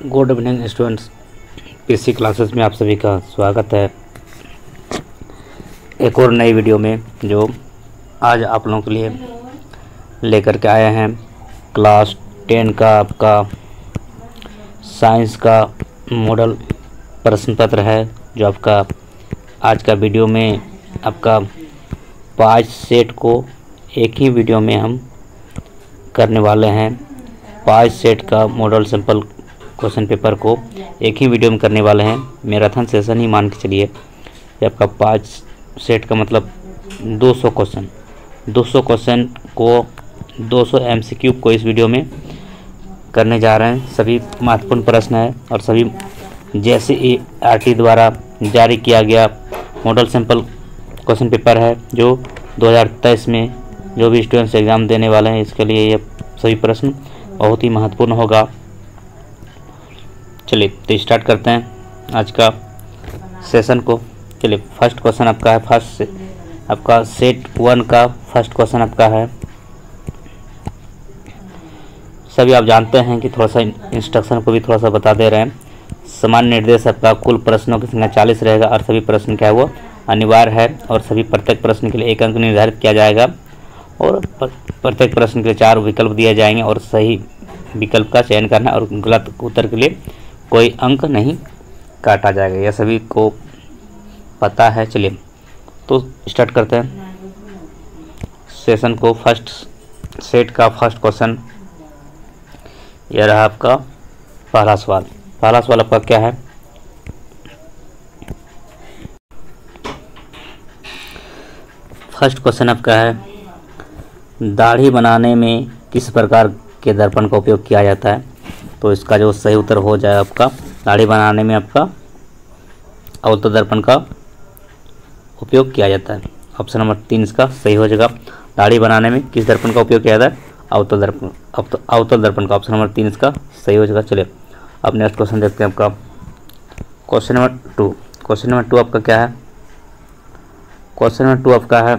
Good evening students, PC classes में आप सभी का स्वागत है एक और नई वीडियो में जो आज आप लोगों के लिए लेकर के आए हैं। क्लास 10 का आपका साइंस का मॉडल प्रश्न पत्र है जो आपका आज का वीडियो में आपका 5 सेट को एक ही वीडियो में हम करने वाले हैं। 5 सेट का मॉडल सिंपल क्वेश्चन पेपर को एक ही वीडियो में करने वाले हैं। मैराथन सेशन ही मान के चलिए। ये आपका 5 सेट का मतलब 200 क्वेश्चन को 200 MCQ को इस वीडियो में करने जा रहे हैं। सभी महत्वपूर्ण प्रश्न है और सभी JCERT द्वारा जारी किया गया मॉडल सिंपल क्वेश्चन पेपर है जो 2023 में जो भी स्टूडेंट्स एग्ज़ाम देने वाले हैं इसके लिए ये सभी प्रश्न बहुत ही महत्वपूर्ण होगा। चलिए तो स्टार्ट करते हैं आज का सेशन को। चलिए फर्स्ट क्वेश्चन आपका है, आपका सेट 1 का फर्स्ट क्वेश्चन आपका है। सभी आप जानते हैं कि थोड़ा सा इंस्ट्रक्शन को भी थोड़ा सा बता दे रहे हैं। समान निर्देश आपका कुल प्रश्नों की संख्या 40 रहेगा और सभी प्रश्न क्या है वो अनिवार्य है और सभी प्रत्येक प्रश्न के लिए 1 अंक निर्धारित किया जाएगा और प्रत्येक प्रश्न के लिए 4 विकल्प दिए जाएंगे और सही विकल्प का चयन करना और गलत उत्तर के लिए कोई अंक नहीं काटा जाएगा। यह सभी को पता है। चलिए तो स्टार्ट करते हैं सेशन को। फर्स्ट सेट का फर्स्ट क्वेश्चन यह रहा आपका पहला सवाल आपका क्या है। फर्स्ट क्वेश्चन आपका है, दाढ़ी बनाने में किस प्रकार के दर्पण का उपयोग किया जाता है। तो इसका जो सही उत्तर हो जाए आपका दाढ़ी बनाने में आपका अवतल दर्पण का उपयोग किया जाता है। ऑप्शन नंबर 3 इसका सही हो जाएगा। दाढ़ी बनाने में किस दर्पण का उपयोग किया जाता है, अवतल दर्पण का। ऑप्शन नंबर 3 इसका सही हो जाएगा। चलिए अब नेक्स्ट क्वेश्चन देखते हैं आपका क्वेश्चन नंबर 2 आपका क्या है। क्वेश्चन नंबर 2 आपका है,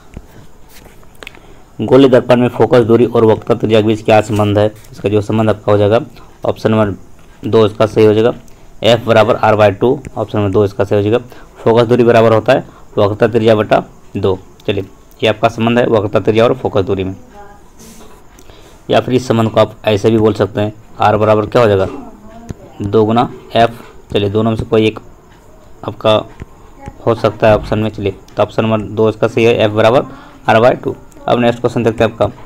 गोली दर्पण में फोकस दूरी और वक्रता त्रिज्या के बीच क्या संबंध है। इसका जो संबंध आपका हो जाएगा ऑप्शन नंबर 2 इसका सही हो जाएगा। F बराबर R/2 ऑप्शन नंबर 2 इसका सही हो जाएगा। फोकस दूरी बराबर होता है वक्रता त्रिज्या बटा 2। चलिए ये आपका संबंध है वक्रता त्रिज्या और फोकस दूरी में। या फिर इस संबंध को आप ऐसे भी बोल सकते हैं, R बराबर क्या हो जाएगा 2 गुना F। चलिए दोनों में से कोई एक आपका हो सकता है ऑप्शन में। चलिए तो ऑप्शन नंबर 2 इसका सही है, F बराबर R/2। अब नेक्स्ट क्वेश्चन देखते हैं आपका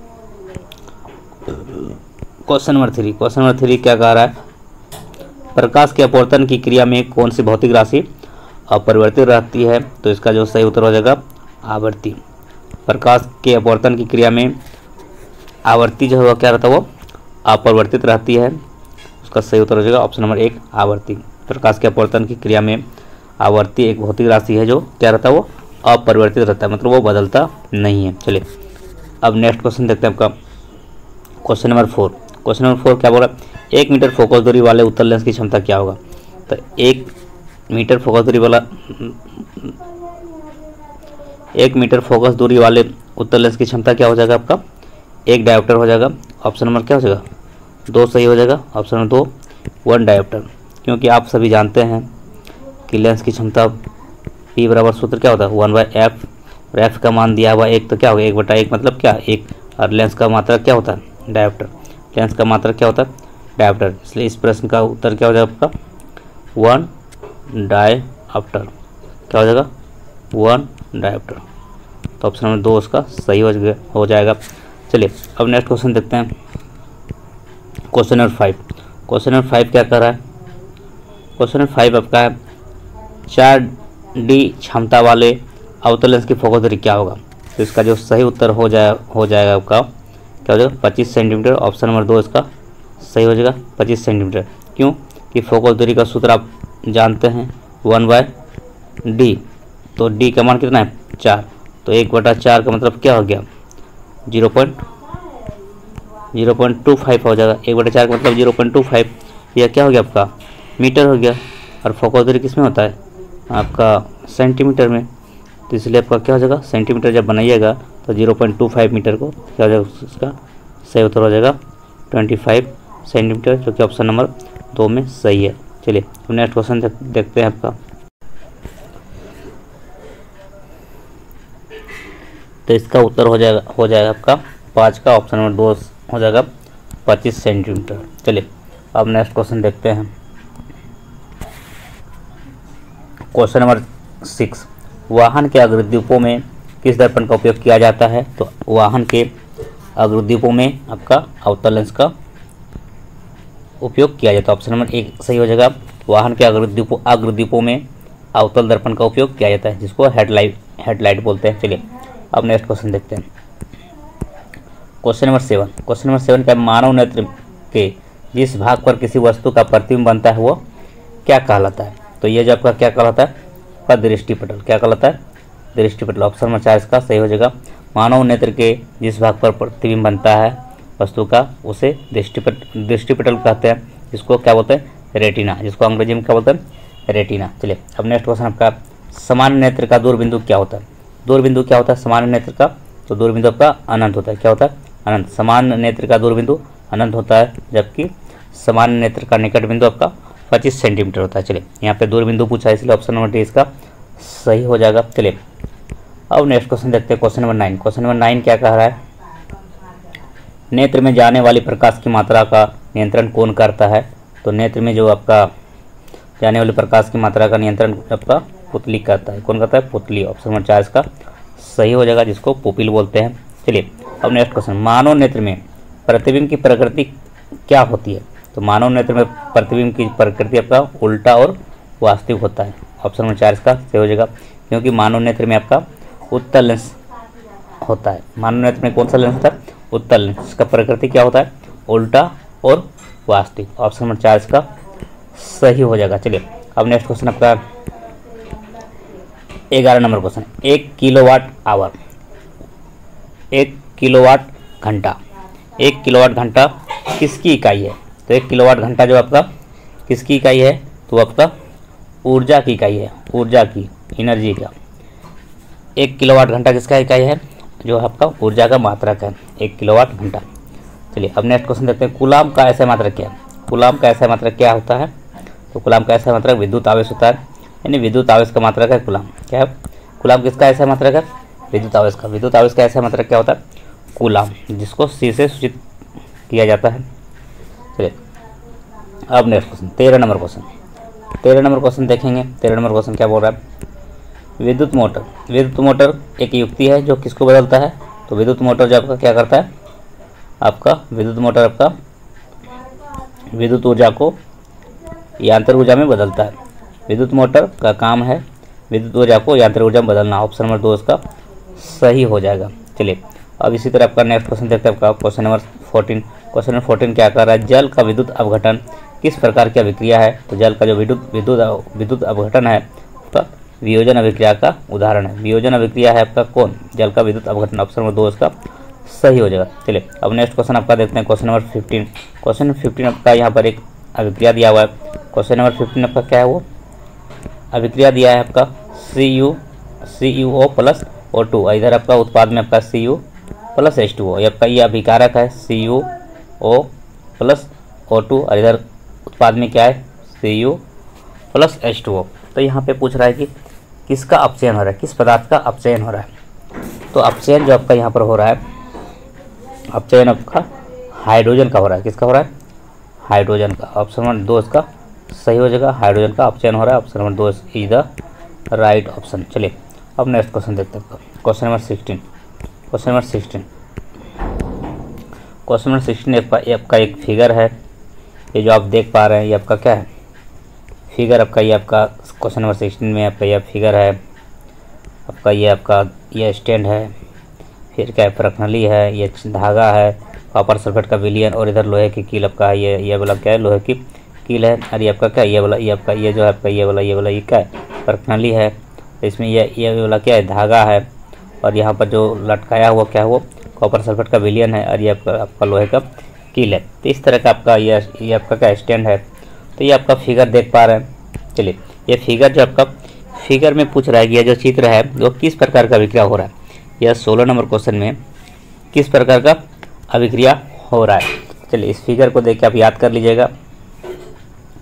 क्वेश्चन नंबर 3 क्या कह रहा है, प्रकाश के अपवर्तन की क्रिया में कौन सी भौतिक राशि अपरिवर्तित रहती है। तो इसका जो सही उत्तर हो जाएगा आवर्ती। प्रकाश के अपवर्तन की क्रिया में आवर्ती जो है क्या रहता है वो अपरिवर्तित रहती है। उसका सही उत्तर हो जाएगा ऑप्शन नंबर 1 आवर्ती। प्रकाश के अपवर्तन की क्रिया में आवर्ती एक भौतिक राशि है जो क्या रहता है वो अपरिवर्तित रहता है, मतलब वो बदलता नहीं है। चलिए अब नेक्स्ट क्वेश्चन देखते हैं आपका क्वेश्चन नंबर 4 क्या बोल रहा है, 1 मीटर फोकस दूरी वाले उत्तल लेंस की क्षमता क्या होगा। तो 1 मीटर फोकस दूरी वाले उत्तल लेंस की क्षमता क्या हो जाएगा आपका 1 डायोप्टर हो जाएगा। ऑप्शन नंबर क्या हो जाएगा 2 सही हो जाएगा। ऑप्शन नंबर 2 1 डायोप्टर, क्योंकि आप सभी जानते हैं कि लेंस की क्षमता P बराबर सूत्र क्या होता है 1/f और f का मान दिया हुआ 1 तो क्या होगा 1/1 मतलब क्या 1 और लेंस का मात्रक क्या होता है डायोप्टर। लेंस का मात्रक क्या होता है डायोप्टर, इसलिए इस प्रश्न का उत्तर क्या हो जाएगा आपका 1 डायोप्टर। क्या हो जाएगा 1 डायोप्टर। तो ऑप्शन नंबर 2 उसका सही हो जाएगा। चलिए अब नेक्स्ट क्वेश्चन देखते हैं क्वेश्चन नंबर 5 क्या कर रहा है। क्वेश्चन नंबर 5 आपका है, 4D क्षमता वाले अवतल लेंस की फोकस दूरी क्या होगा। तो इसका जो सही उत्तर हो जाएगा आपका क्या हो जाएगा 25 सेंटीमीटर। ऑप्शन नंबर 2 इसका सही हो जाएगा 25 सेंटीमीटर। क्यों कि फोकस दूरी का सूत्र आप जानते हैं 1/D। तो D का मान कितना है 4, तो 1/4 का मतलब क्या हो गया 0.25 हो जाएगा। 1/4 का मतलब 0.25, यह क्या हो गया आपका मीटर हो गया। और फोकस दूरी किस में होता है आपका सेंटीमीटर में, तो इसलिए आपका क्या हो जाएगा सेंटीमीटर जब बनाइएगा तो 0.25 मीटर को क्या हो जाएगा उसका सही उत्तर हो जाएगा 25 सेंटीमीटर, जो कि ऑप्शन नंबर 2 में सही है। चलिए तो नेक्स्ट क्वेश्चन देखते हैं आपका। तो इसका उत्तर हो जाएगा आपका 5 का ऑप्शन नंबर 2 हो जाएगा 25 सेंटीमीटर। चलिए अब नेक्स्ट क्वेश्चन देखते हैं। क्वेश्चन नंबर 6, वाहन के अग्रदीपों में किस दर्पण का उपयोग किया जाता है? तो वाहन के अग्रदीपों में आपका अवतल लेंस का उपयोग किया जाता है। ऑप्शन नंबर 1 सही हो जाएगा। वाहन के अग्रदीपों में अवतल दर्पण का उपयोग किया जाता है, जिसको हेडलाइट बोलते हैं। चलिए अब नेक्स्ट क्वेश्चन देखते हैं। क्वेश्चन नंबर 7 का मानव नेत्र के जिस भाग पर किसी वस्तु का प्रतिबिंब बनता है वो क्या कहलाता है? तो ये जो आपका क्या कहलाता है? आपका दृष्टिपटल। क्या कहलाता है? दृष्टिपटल। ऑप्शन नंबर 4 इसका सही हो जाएगा। मानव नेत्र के जिस भाग पर प्रतिबिंब बनता है वस्तु का उसे दृष्टिपटल कहते हैं, जिसको क्या बोलते हैं? रेटिना, जिसको अंग्रेजी में क्या बोलते हैं? रेटिना। चलिए अब नेक्स्ट क्वेश्चन आपका, सामान्य नेत्र का दूरबिंदु क्या होता है? दूरबिंदु क्या होता है सामान्य नेत्र का? तो दूरबिंदु आपका अनंत होता है। क्या होता है? अनंत। सामान्य नेत्र का दूरबिंदु अनंत होता है, जबकि सामान्य नेत्र का निकट बिंदु आपका 25 सेंटीमीटर होता है। चलिए यहाँ पे दूरबिंदु पूछा है, इसलिए ऑप्शन नंबर डी इसका सही हो जाएगा। चलिए अब नेक्स्ट क्वेश्चन देखते हैं। Question number 9। क्वेश्चन नंबर 9 क्या कह रहा है? नेत्र में जाने वाली प्रकाश की मात्रा का नियंत्रण कौन करता है? तो नेत्र में जो आपका जाने वाली प्रकाश की मात्रा का नियंत्रण आपका पुतली करता है। कौन करता है? पुतली। ऑप्शन नंबर 4 इसका सही हो जाएगा, जिसको पुपिल बोलते हैं। चलिए अब नेक्स्ट क्वेश्चन, मानव नेत्र में प्रतिबिंब की प्रकृति क्या होती है? तो मानव नेत्र में प्रतिबिंब की प्रकृति आपका उल्टा और वास्तविक होता है। ऑप्शन नंबर 4 इसका सही हो जाएगा, क्योंकि मानव नेत्र में आपका उत्तल लेंस होता है। मानव नेत्र में कौन सा लेंस होता है? उत्तल लेंस। इसका प्रकृति क्या होता है? उल्टा और वास्तविक। ऑप्शन नंबर 4 इसका सही हो जाएगा। चलिए अब नेक्स्ट क्वेश्चन आपका 11 number question, 1 kilowatt hour, 1 kilowatt घंटा, 1 किलोवाट घंटा किसकी इकाई है? तो 1 किलोवाट घंटा जो आपका किसकी इकाई है? तो आपका ऊर्जा की इकाई है, ऊर्जा की, एनर्जी का। 1 किलोवाट घंटा किसका इकाई है? जो आपका ऊर्जा का मात्रक है, 1 किलोवाट घंटा। चलिए अब नेक्स्ट क्वेश्चन देखते हैं। कूलाम का ऐसा मात्रक क्या है? कूलाम का ऐसा मात्रक क्या होता है? तो कूलाम का ऐसा मात्रक विद्युत आवेश होता है, यानी विद्युत आवेश का मात्रक है कूलाम। क्या है? कूलाम किसका ऐसा मात्रक है? विद्युत आवेश का। विद्युत आवेश का ऐसा मात्रक क्या होता है? कूलाम, जिसको सी से सूचित किया जाता है। चलिए अब next question 13 number question, 13 number question देखेंगे। 13 नंबर क्वेश्चन क्या बोल रहा है? विद्युत मोटर, विद्युत मोटर एक युक्ति है जो किसको बदलता है? तो विद्युत मोटर जो आपका क्या करता है? आपका विद्युत मोटर आपका विद्युत ऊर्जा को यांत्रिक ऊर्जा में बदलता है। विद्युत मोटर का काम है विद्युत ऊर्जा को यांत्रिक ऊर्जा में बदलना। ऑप्शन नंबर 2 इसका सही हो जाएगा। चलिए अब इसी तरह आपका नेक्स्ट क्वेश्चन देखते हैं। आपका क्वेश्चन नंबर 14। क्वेश्चन नंबर 14 क्या कर रहा है? जल का विद्युत अपघटन किस प्रकार की अभिक्रिया है? तो जल का जो विद्युत अपघटन है उसका वियोजन अभिक्रिया का उदाहरण है। वियोजन अभिक्रिया है आपका कौन? जल का विद्युत अपघटन। ऑप्शन नंबर 2 इसका सही हो जाएगा। चलिए अब नेक्स्ट क्वेश्चन आपका देखते हैं। Question number 15। क्वेश्चन नंबर 15 आपका यहाँ पर एक अभिक्रिया दिया हुआ है। क्वेश्चन नंबर 15 आपका क्या है? वो अभिक्रिया दिया है आपका CuO प्लस O2, इधर आपका उत्पाद में आपका Cu प्लस H2O, ये आपका ये अभिकारक है CuO प्लस O2, और इधर उत्पाद में क्या है? Cu plus H2O। तो यहाँ पे पूछ रहा है कि किसका अपचयन हो रहा है, किस पदार्थ का अपचयन हो रहा है? तो अपचयन जो आपका यहाँ पर हो रहा है, अपचयन आपका हाइड्रोजन का हो रहा है। किसका हो रहा है? हाइड्रोजन का। ऑप्शन नंबर 2 इसका सही हो जाएगा। हाइड्रोजन का अपचयन हो रहा है। Option number 2 is the right option. चलिए अब नेक्स्ट क्वेश्चन देखते हैं। Question number 16। क्वेश्चन नंबर 16 आपका एक फिगर है। ये जो आप देख पा रहे हैं ये आपका क्या है? फिगर आपका ये आपका क्वेश्चन नंबर 16 में आपका यह फिगर है आपका, ये आपका ये स्टैंड है, फिर क्या है? प्रखनली है, ये धागा है, कॉपर सल्फेट का विलयन, और इधर लोहे की कील आपका है। ये वाला क्या है? लोहे की कील है। और ये आपका क्या है? ये वाला, ये आपका ये जो है आपका ये वाला ये क्या है? प्रखनली है। इसमें ये वाला क्या है? धागा है। और यहाँ पर जो लटकाया हुआ क्या है? वो कॉपर सल्फेट का विलयन है, और ये आपका लोहे का कील है। तो इस तरह का आपका ये आपका क्या स्टैंड है। तो ये आपका फिगर देख पा रहे हैं। चलिए ये फिगर जो आपका फिगर में पूछ रहा है कि यह जो चित्र है वो किस प्रकार का अभिक्रिया हो रहा है? यह 16 नंबर क्वेश्चन में किस प्रकार का अभिक्रिया हो रहा है? चलिए इस फिगर को देख के आप याद कर लीजिएगा।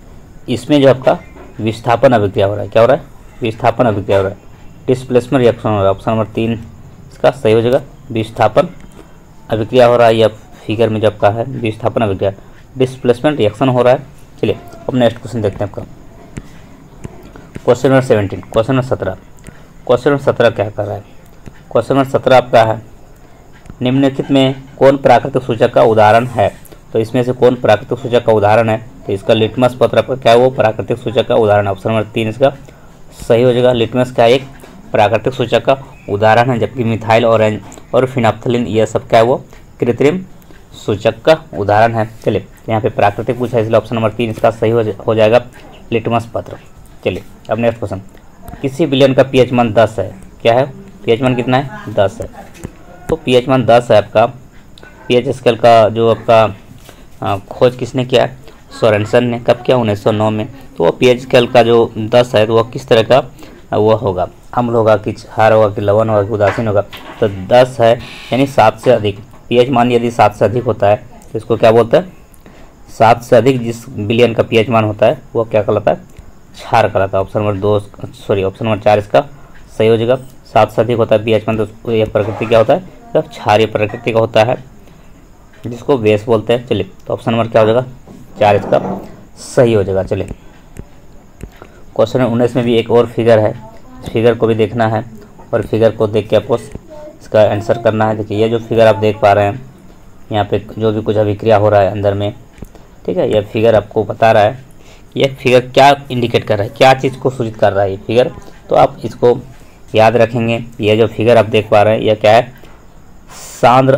इसमें जो आपका विस्थापन अभिक्रिया हो रहा है, क्या हो रहा है, विस्थापन अभिक्रिया हो रहा है, डिस्प्लेसमेंट रिएक्शन हो रहा है। ऑप्शन नंबर 3 इसका सही हो जाएगा, विस्थापन अभिक्रिया हो रहा है। या फिगर में जो आपका है विस्थापन अभिक्रिया, डिस्प्लेसमेंट रिएक्शन हो रहा है। चलिए अब नेक्स्ट क्वेश्चन देखते हैं आपका question number 17, question number 17। Question number 17 क्या कर रहा है, क्वेश्चन नंबर 17 आपका है निम्नलिखित में कौन प्राकृतिक सूचक का उदाहरण है। तो इसमें से कौन प्राकृतिक सूचक का उदाहरण है, तो इसका लिटमस पत्र आपका क्या है, वो प्राकृतिक सूचक का उदाहरण। ऑप्शन नंबर 3 इसका सही हो जाएगा। लिटमस क्या एक प्राकृतिक सूचक का उदाहरण है, जबकि मिथाइल ऑरेंज और फिनाप्थलीन यह सब क्या है, वो कृत्रिम सूचक का उदाहरण है। चलिए यहाँ पे प्राकृतिक पूछा है, इसलिए ऑप्शन नंबर 3 इसका सही हो जाएगा, लिटमस पत्र। चलिए अब नेक्स्ट क्वेश्चन, किसी विलयन का पीएच मान 10 है, क्या है पीएच मान कितना है, 10 है। तो पीएच मान 10 है आपका। पीएच स्केल का जो आपका खोज किसने किया है, सोरेनसन ने। कब किया, 1909 में। तो वो पीएच स्केल का जो 10 है तो वह किस तरह का वो होगा, अम्ल होगा कि क्षार होगा कि लवण होगा कि उदासीन होगा। तो 10 है यानी 7 से अधिक। पीएच मान यदि 7 से अधिक होता है तो इसको क्या बोलते हैं, 7 से अधिक जिस विलयन का पीएच मान होता है वो क्या कहलाता है, क्षार कहलाता है। ऑप्शन नंबर 4 इसका सही हो जाएगा। 7 से अधिक होता है पीएच मान तो यह प्रकृति क्या होता है, जब क्षारीय प्रकृति का होता है, जिसको बेस बोलते हैं। चलिए तो ऑप्शन नंबर क्या हो जाएगा, 4 इसका सही हो जाएगा। चलिए क्वेश्चन 19 में भी एक और फिगर है, फिगर को भी देखना है और फिगर को देख के आपको इसका आंसर करना है। देखिए ये जो फिगर आप देख पा रहे हैं, यहाँ पे जो भी कुछ अभिक्रिया हो रहा है अंदर में, ठीक है, यह फिगर आपको बता रहा है यह फिगर क्या इंडिकेट कर रहा है, क्या चीज़ को सूचित कर रहा है ये फिगर। तो आप इसको याद रखेंगे। यह जो फिगर आप देख पा रहे हैं यह क्या है, सांद्र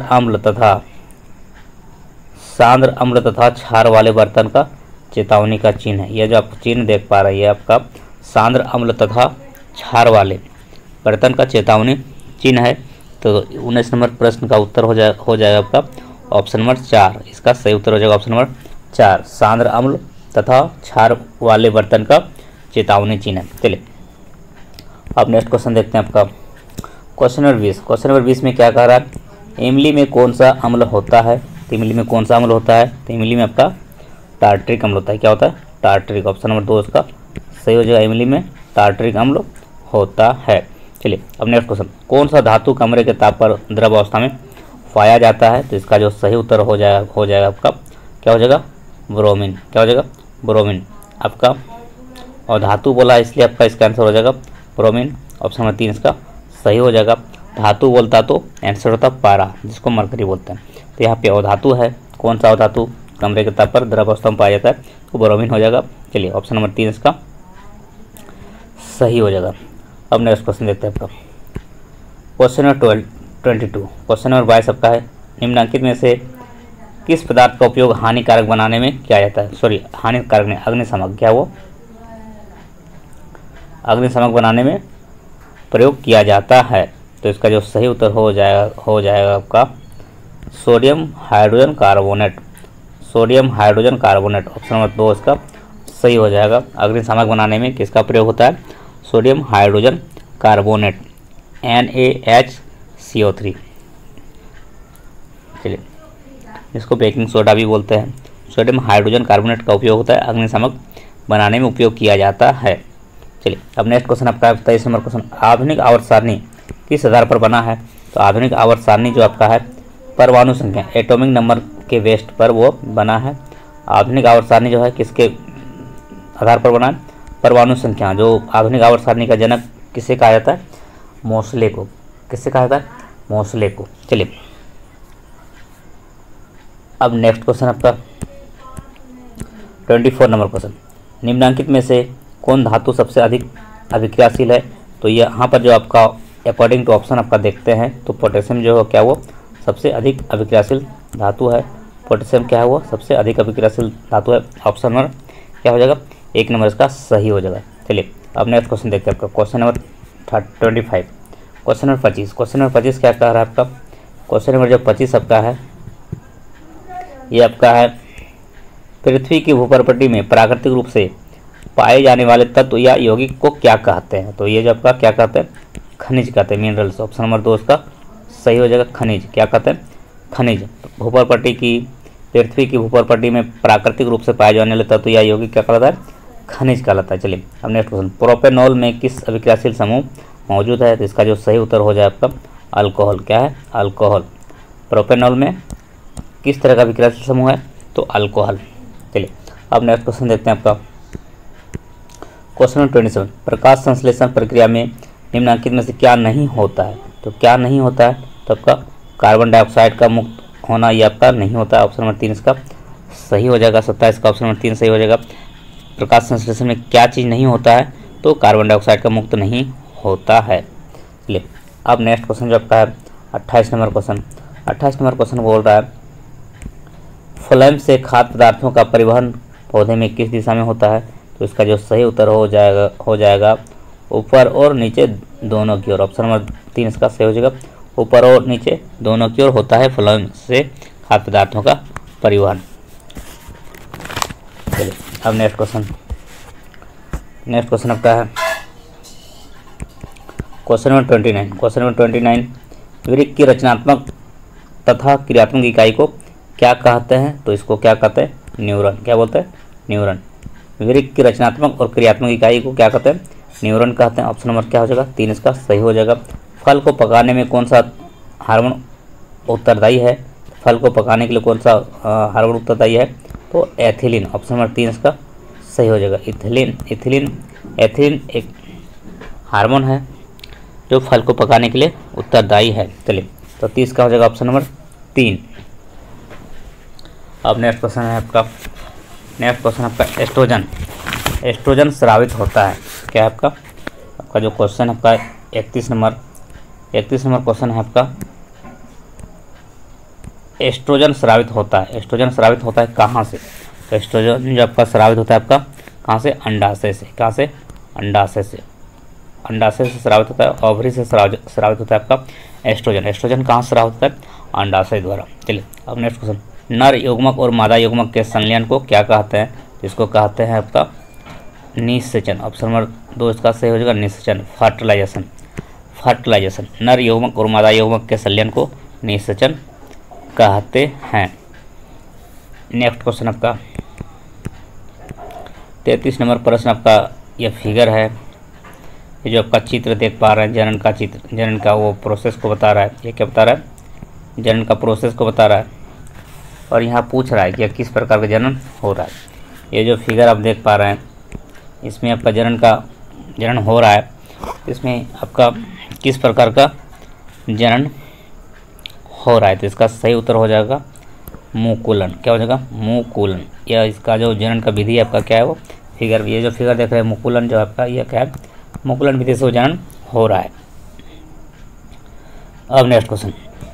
अम्ल तथा क्षार वाले बर्तन का चेतावनी का चिन्ह है। यह जो आप चिन्ह देख पा रहे हैं ये आपका सांद्र अम्ल तथा क्षार वाले बर्तन का चेतावनी चिन्ह है। तो 19 नंबर प्रश्न का उत्तर हो जाएगा आपका ऑप्शन नंबर 4 इसका सही उत्तर हो जाएगा। ऑप्शन नंबर 4 सांद्र अम्ल तथा क्षार वाले बर्तन का चेतावनी चिन्ह है। चलिए अब नेक्स्ट क्वेश्चन देखते हैं आपका क्वेश्चन नंबर 20। क्वेश्चन नंबर 20 में क्या कह रहा है, इमली में कौन सा अम्ल होता है। तो इमली में कौन सा अम्ल होता है, तो इमली में आपका टार्टरिक अम्ल होता है। क्या होता है, टार्टरिक। ऑप्शन नंबर 2 इसका सही हो जाएगा, इमली में टार्टरिक अम्ल होता है। चलिए अब नेक्स्ट क्वेश्चन, कौन सा धातु कमरे के ताप पर द्रव अवस्था में पाया जाता है। तो इसका जो सही उत्तर हो जाएगा आपका क्या हो जाएगा, ब्रोमीन। क्या हो जाएगा, ब्रोमीन आपका। और धातु बोला इसलिए आपका इसका आंसर हो जाएगा ब्रोमीन। ऑप्शन नंबर 3 इसका सही हो जाएगा। धातु बोलता तो आंसर होता पारा, जिसको मरकरी बोलते हैं। तो यहाँ पे अधातु है, कौन सा अधातु कमरे के ताप पर द्रव अवस्था में पाया जाता है, तो ब्रोमीन हो जाएगा। चलिए ऑप्शन नंबर 3 इसका सही हो जाएगा। अब नेक्स्ट क्वेश्चन देखते हैं आपका क्वेश्चन नंबर 22। क्वेश्चन नंबर 22 आपका है, निम्नलिखित में से किस पदार्थ का उपयोग हानिकारक बनाने में किया जाता है। हानिकारक नहीं, अग्निशामक। क्या वो अग्निशामक बनाने में प्रयोग किया जाता है। तो इसका जो सही उत्तर हो जाएगा आपका sodium hydrogen carbonate. Sodium hydrogen carbonate option number 2 इसका सही हो जाएगा। अग्निशामक बनाने में किसका प्रयोग होता है, सोडियम हाइड्रोजन कार्बोनेट NaHCO3। चलिए इसको बेकिंग सोडा भी बोलते हैं। सोडियम हाइड्रोजन कार्बोनेट का उपयोग होता है, अग्निशामक बनाने में उपयोग किया जाता है। चलिए अब नेक्स्ट क्वेश्चन आपका 23 नंबर क्वेश्चन, आधुनिक आवर्त सारणी किस आधार पर बना है। तो आधुनिक आवर्त सारणी जो आपका है परमाणु संख्या एटॉमिक नंबर के बेस पर वो बना है। आधुनिक आवर्त सारणी जो है किसके आधार पर बना है, परमाणु संख्या। जो आधुनिक आवर्त सारणी का जनक किसे कहा जाता है, मोसले को। किससे कहा जाता है, मोसले को। चलिए अब नेक्स्ट क्वेश्चन आपका 24 नंबर क्वेश्चन, निम्नलिखित में से कौन धातु सबसे अधिक अभिक्रियाशील है। तो यहाँ पर जो आपका अकॉर्डिंग टू ऑप्शन आपका देखते हैं तो पोटेशियम जो है क्या वो सबसे अधिक अभिक्रियाशील धातु है। पोटेशियम क्या है, वो सबसे अधिक अभिक्रियाशील धातु है। ऑप्शन नंबर क्या हो जाएगा, 1 नंबर इसका सही हो जाएगा। चलिए अब नेक्स्ट क्वेश्चन देखते हैं आपका question number 25। Question number 25। Question number 25 क्या कह रहा है आपका, क्वेश्चन नंबर जो 25 आपका है ये आपका है, पृथ्वी की भूपर्पटी में प्राकृतिक रूप से पाए जाने वाले तत्व या यौगिक को क्या कहते हैं। तो ये जो आपका क्या कहते हैं, खनिज कहते हैं, मिनरल्स। ऑप्शन नंबर 2 इसका सही हो जाएगा, खनिज। क्या कहते हैं, खनिज। भूपर्पटी की पृथ्वी की भूपर्पटी में प्राकृतिक रूप से पाए जाने वाले तत्व या यौगिक क्या कहलाता है, खनिज कहलाता है। चलिए अब नेक्स्ट क्वेश्चन, प्रोपेनॉल में किस अभिक्रियाशील समूह मौजूद है? तो इसका जो सही उत्तर हो जाए आपका अल्कोहल। क्या है? अल्कोहल। प्रोपेनॉल में किस तरह का अभिक्रियाशील समूह है? तो अल्कोहल। चलिए अब नेक्स्ट क्वेश्चन देखते हैं आपका क्वेश्चन नंबर 27, प्रकाश संश्लेषण प्रक्रिया में निम्नलिखित में से क्या नहीं होता है? तो क्या नहीं होता है? तो आपका कार्बन डाइऑक्साइड का मुक्त होना ये आपका नहीं होता है। ऑप्शन नंबर 3 इसका सही हो जाएगा। 27 का ऑप्शन नंबर 3 सही हो जाएगा। प्रकाश संश्लेषण में क्या चीज़ नहीं होता है? तो कार्बन डाइऑक्साइड का मुक्त नहीं होता है। चलिए अब नेक्स्ट क्वेश्चन जो आपका है 28 नंबर क्वेश्चन। 28 नंबर क्वेश्चन बोल रहा है फ्लोएम से खाद्य पदार्थों का परिवहन पौधे में किस दिशा में होता है? तो इसका जो सही उत्तर हो जाएगा ऊपर और नीचे दोनों की ओर। ऑप्शन नंबर 3 इसका सही हो जाएगा। ऊपर और नीचे दोनों की ओर होता है फ्लोएम से खाद्य पदार्थों का परिवहन। चलिए अब नेक्स्ट क्वेश्चन आपका है क्वेश्चन नंबर 29। क्वेश्चन नंबर 29, वृक्क की रचनात्मक तथा क्रियात्मक इकाई को क्या कहते हैं? तो इसको क्या कहते हैं? न्यूरॉन। क्या बोलते हैं? न्यूरॉन। वृक्क की रचनात्मक और क्रियात्मक इकाई को क्या कहते हैं? न्यूरॉन कहते हैं। ऑप्शन नंबर क्या हो जाएगा? 3 इसका सही हो जाएगा। फल को पकाने में कौन सा हार्मोन उत्तरदायी है? फल को पकाने के लिए कौन सा हार्मोन उत्तरदायी है? तो एथिलीन। ऑप्शन नंबर 3 इसका सही हो जाएगा। एथिलीन एक हार्मोन है जो फल को पकाने के लिए उत्तरदायी है। चलिए तो 30 का हो जाएगा ऑप्शन नंबर 3। अब नेक्स्ट क्वेश्चन है आपका एस्ट्रोजन। एस्ट्रोजन स्रावित होता है। क्या है आपका जो क्वेश्चन आपका 31 नंबर क्वेश्चन है आपका, एस्ट्रोजन स्रावित होता है। एस्ट्रोजन स्रावित होता है कहाँ से? तो एस्ट्रोजन जो आपका स्रावित होता है आपका कहाँ से? अंडाशय से। कहाँ से? अंडाशय से। अंडाशय से स्रावित होता है। ओवरी से स्रावित होता है आपका एस्ट्रोजन। एस्ट्रोजन कहाँ से स्रावित होता है? अंडाशय द्वारा। चलिए अब नेक्स्ट क्वेश्चन, नर युग्मक और मादा युग्मक के संलयन को क्या कहते हैं? इसको कहते हैं आपका निषेचन। ऑप्शन नंबर 2 इसका सही हो जाएगा। निषेचन, फर्टिलाइजेशन। नर युग्मक और मादा युग्मक के संलयन को निषेचन कहते हैं। नेक्स्ट क्वेश्चन आपका 33 नंबर प्रश्न आपका, यह फिगर है, ये जो आपका चित्र देख पा रहे हैं जनन का चित्र, जनन का वो प्रोसेस को बता रहा है। ये क्या बता रहा है? जनन का प्रोसेस को बता रहा है। और यहाँ पूछ रहा है कि किस प्रकार का जनन हो रहा है। ये जो फिगर आप देख पा रहे हैं इसमें आपका जनन हो रहा है। इसमें आपका किस प्रकार का जनन हो रहा है? तो इसका सही उत्तर हो जाएगा मुकुलन। क्या हो जाएगा? मुकुलन। या इसका जो जनन का विधि आपका क्या है वो फिगर, ये जो फिगर देख रहे हैं मुकुलन जो आपका ये क्या है? मुकुलन विधि से जनन हो रहा है। अब नेक्स्ट क्वेश्चन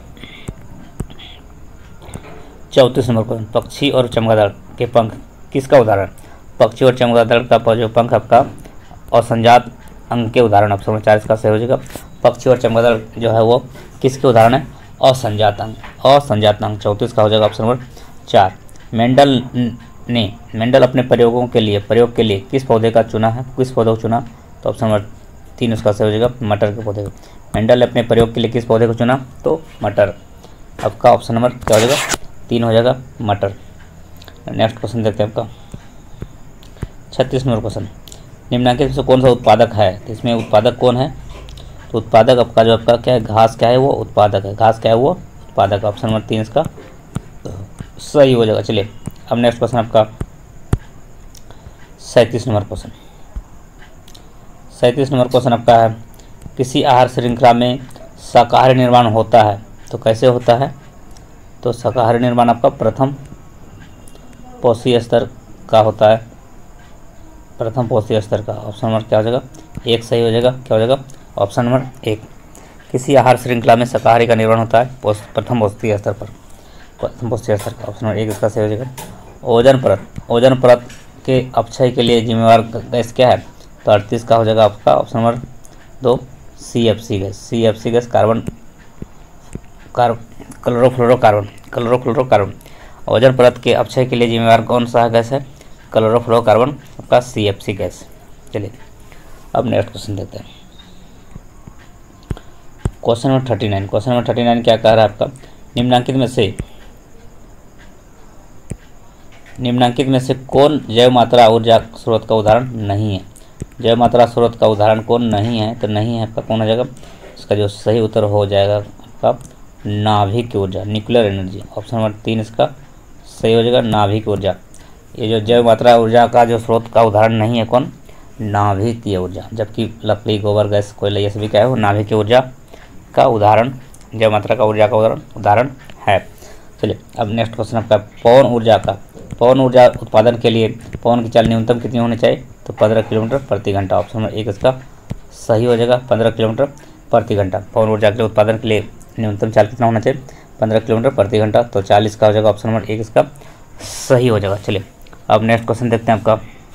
34 नंबर क्वेश्चन, पक्षी और चमगादड़ के पंख किसका उदाहरण? पक्षी और चमगादड़ का जो पंख आपका असंजात अंग के उदाहरण। ऑप्शन नंबर 4 इसका सही हो जाएगा। पक्षी और चमगादड़ जो है वो किसके उदाहरण है? असंजात अंग। 34 का हो जाएगा ऑप्शन नंबर 4। मेंडल अपने प्रयोग के लिए किस पौधे का चुना है? किस पौधे को चुना? तो ऑप्शन नंबर 3 उसका सही हो जाएगा, मटर के पौधे को। मेंडल ने अपने प्रयोग के लिए किस पौधे को चुना? तो मटर। आपका ऑप्शन नंबर क्या हो जाएगा? 3 हो जाएगा, मटर। नेक्स्ट क्वेश्चन देखते हैं आपका 36 नंबर क्वेश्चन, निम्नलिखित से कौन सा उत्पादक है? तो इसमें उत्पादक कौन है? तो उत्पादक आपका जो आपका क्या है? घास क्या है? वो उत्पादक है। घास क्या है? वो उत्पादक। ऑप्शन नंबर 3 इसका सही हो जाएगा। चलिए अब नेक्स्ट क्वेश्चन आपका 37 नंबर क्वेश्चन। 37 नंबर क्वेश्चन आपका है, किसी आहार श्रृंखला में शाकाहारी निर्माण होता है तो कैसे होता है? तो शाकाहारी निर्माण आपका प्रथम पोषीय स्तर का होता है। प्रथम पोषीय स्तर का। ऑप्शन नंबर क्या हो जाएगा? 1 सही हो जाएगा। क्या हो जाएगा? Option number 1। किसी आहार श्रृंखला में शाकाहारी का निर्माण होता है प्रथम पोषीय स्तर पर। प्रथम पोषीय स्तर का ऑप्शन नंबर 1 इसका सही हो जाएगा। ओजोन परत के अपक्षय के लिए जिम्मेवार गैस क्या है? तो 38 का हो जाएगा आपका option number 2 CFC gas. CFC gas chlorofluorocarbon. Ozone परत के अपक्षय के लिए जिम्मेवार कौन सा गैस है? क्लोरोफ्लोरोकार्बन आपका CFC गैस। चलिए अब नेक्स्ट क्वेश्चन देखते हैं क्वेश्चन नंबर 39। क्वेश्चन नंबर 39 क्या कह रहा है आपका, निम्नलिखित में से निम्नलिखित में से कौन जैव मात्रा ऊर्जा स्रोत का उदाहरण नहीं है? जैव मात्रा स्रोत का उदाहरण कौन नहीं है? तो नहीं है आपका कौन हो जाएगा? इसका जो सही उत्तर हो जाएगा आपका नाभिक ऊर्जा, न्यूक्लियर एनर्जी। ऑप्शन नंबर 3 इसका सही हो जाएगा, नाभिक ऊर्जा। ये जो जैव मात्रा ऊर्जा का जो स्रोत का उदाहरण नहीं है कौन? नाभिकीय ऊर्जा। जबकि लकड़ी, गोबर, गैस, कोयला ये सभी क्या है वो नाभिकीय ऊर्जा का उदाहरण, जैव मात्रा का ऊर्जा का उदाहरण है। चलिए अब नेक्स्ट क्वेश्चन आपका पवन ऊर्जा का। पवन ऊर्जा उत्पादन के लिए पवन की चाल न्यूनतम कितनी होनी चाहिए? तो 15 किलोमीटर प्रति घंटा। ऑप्शन नंबर 1 इसका सही हो जाएगा, 15 किलोमीटर प्रति घंटा। पवन ऊर्जा के लिए उत्पादन के लिए न्यूनतम चाल कितना होना चाहिए? 15 किलोमीटर प्रति घंटा। तो 40 का हो जाएगा, ऑप्शन नंबर 1 इसका सही हो जाएगा। चलिए अब नेक्स्ट क्वेश्चन देखते हैं आपका।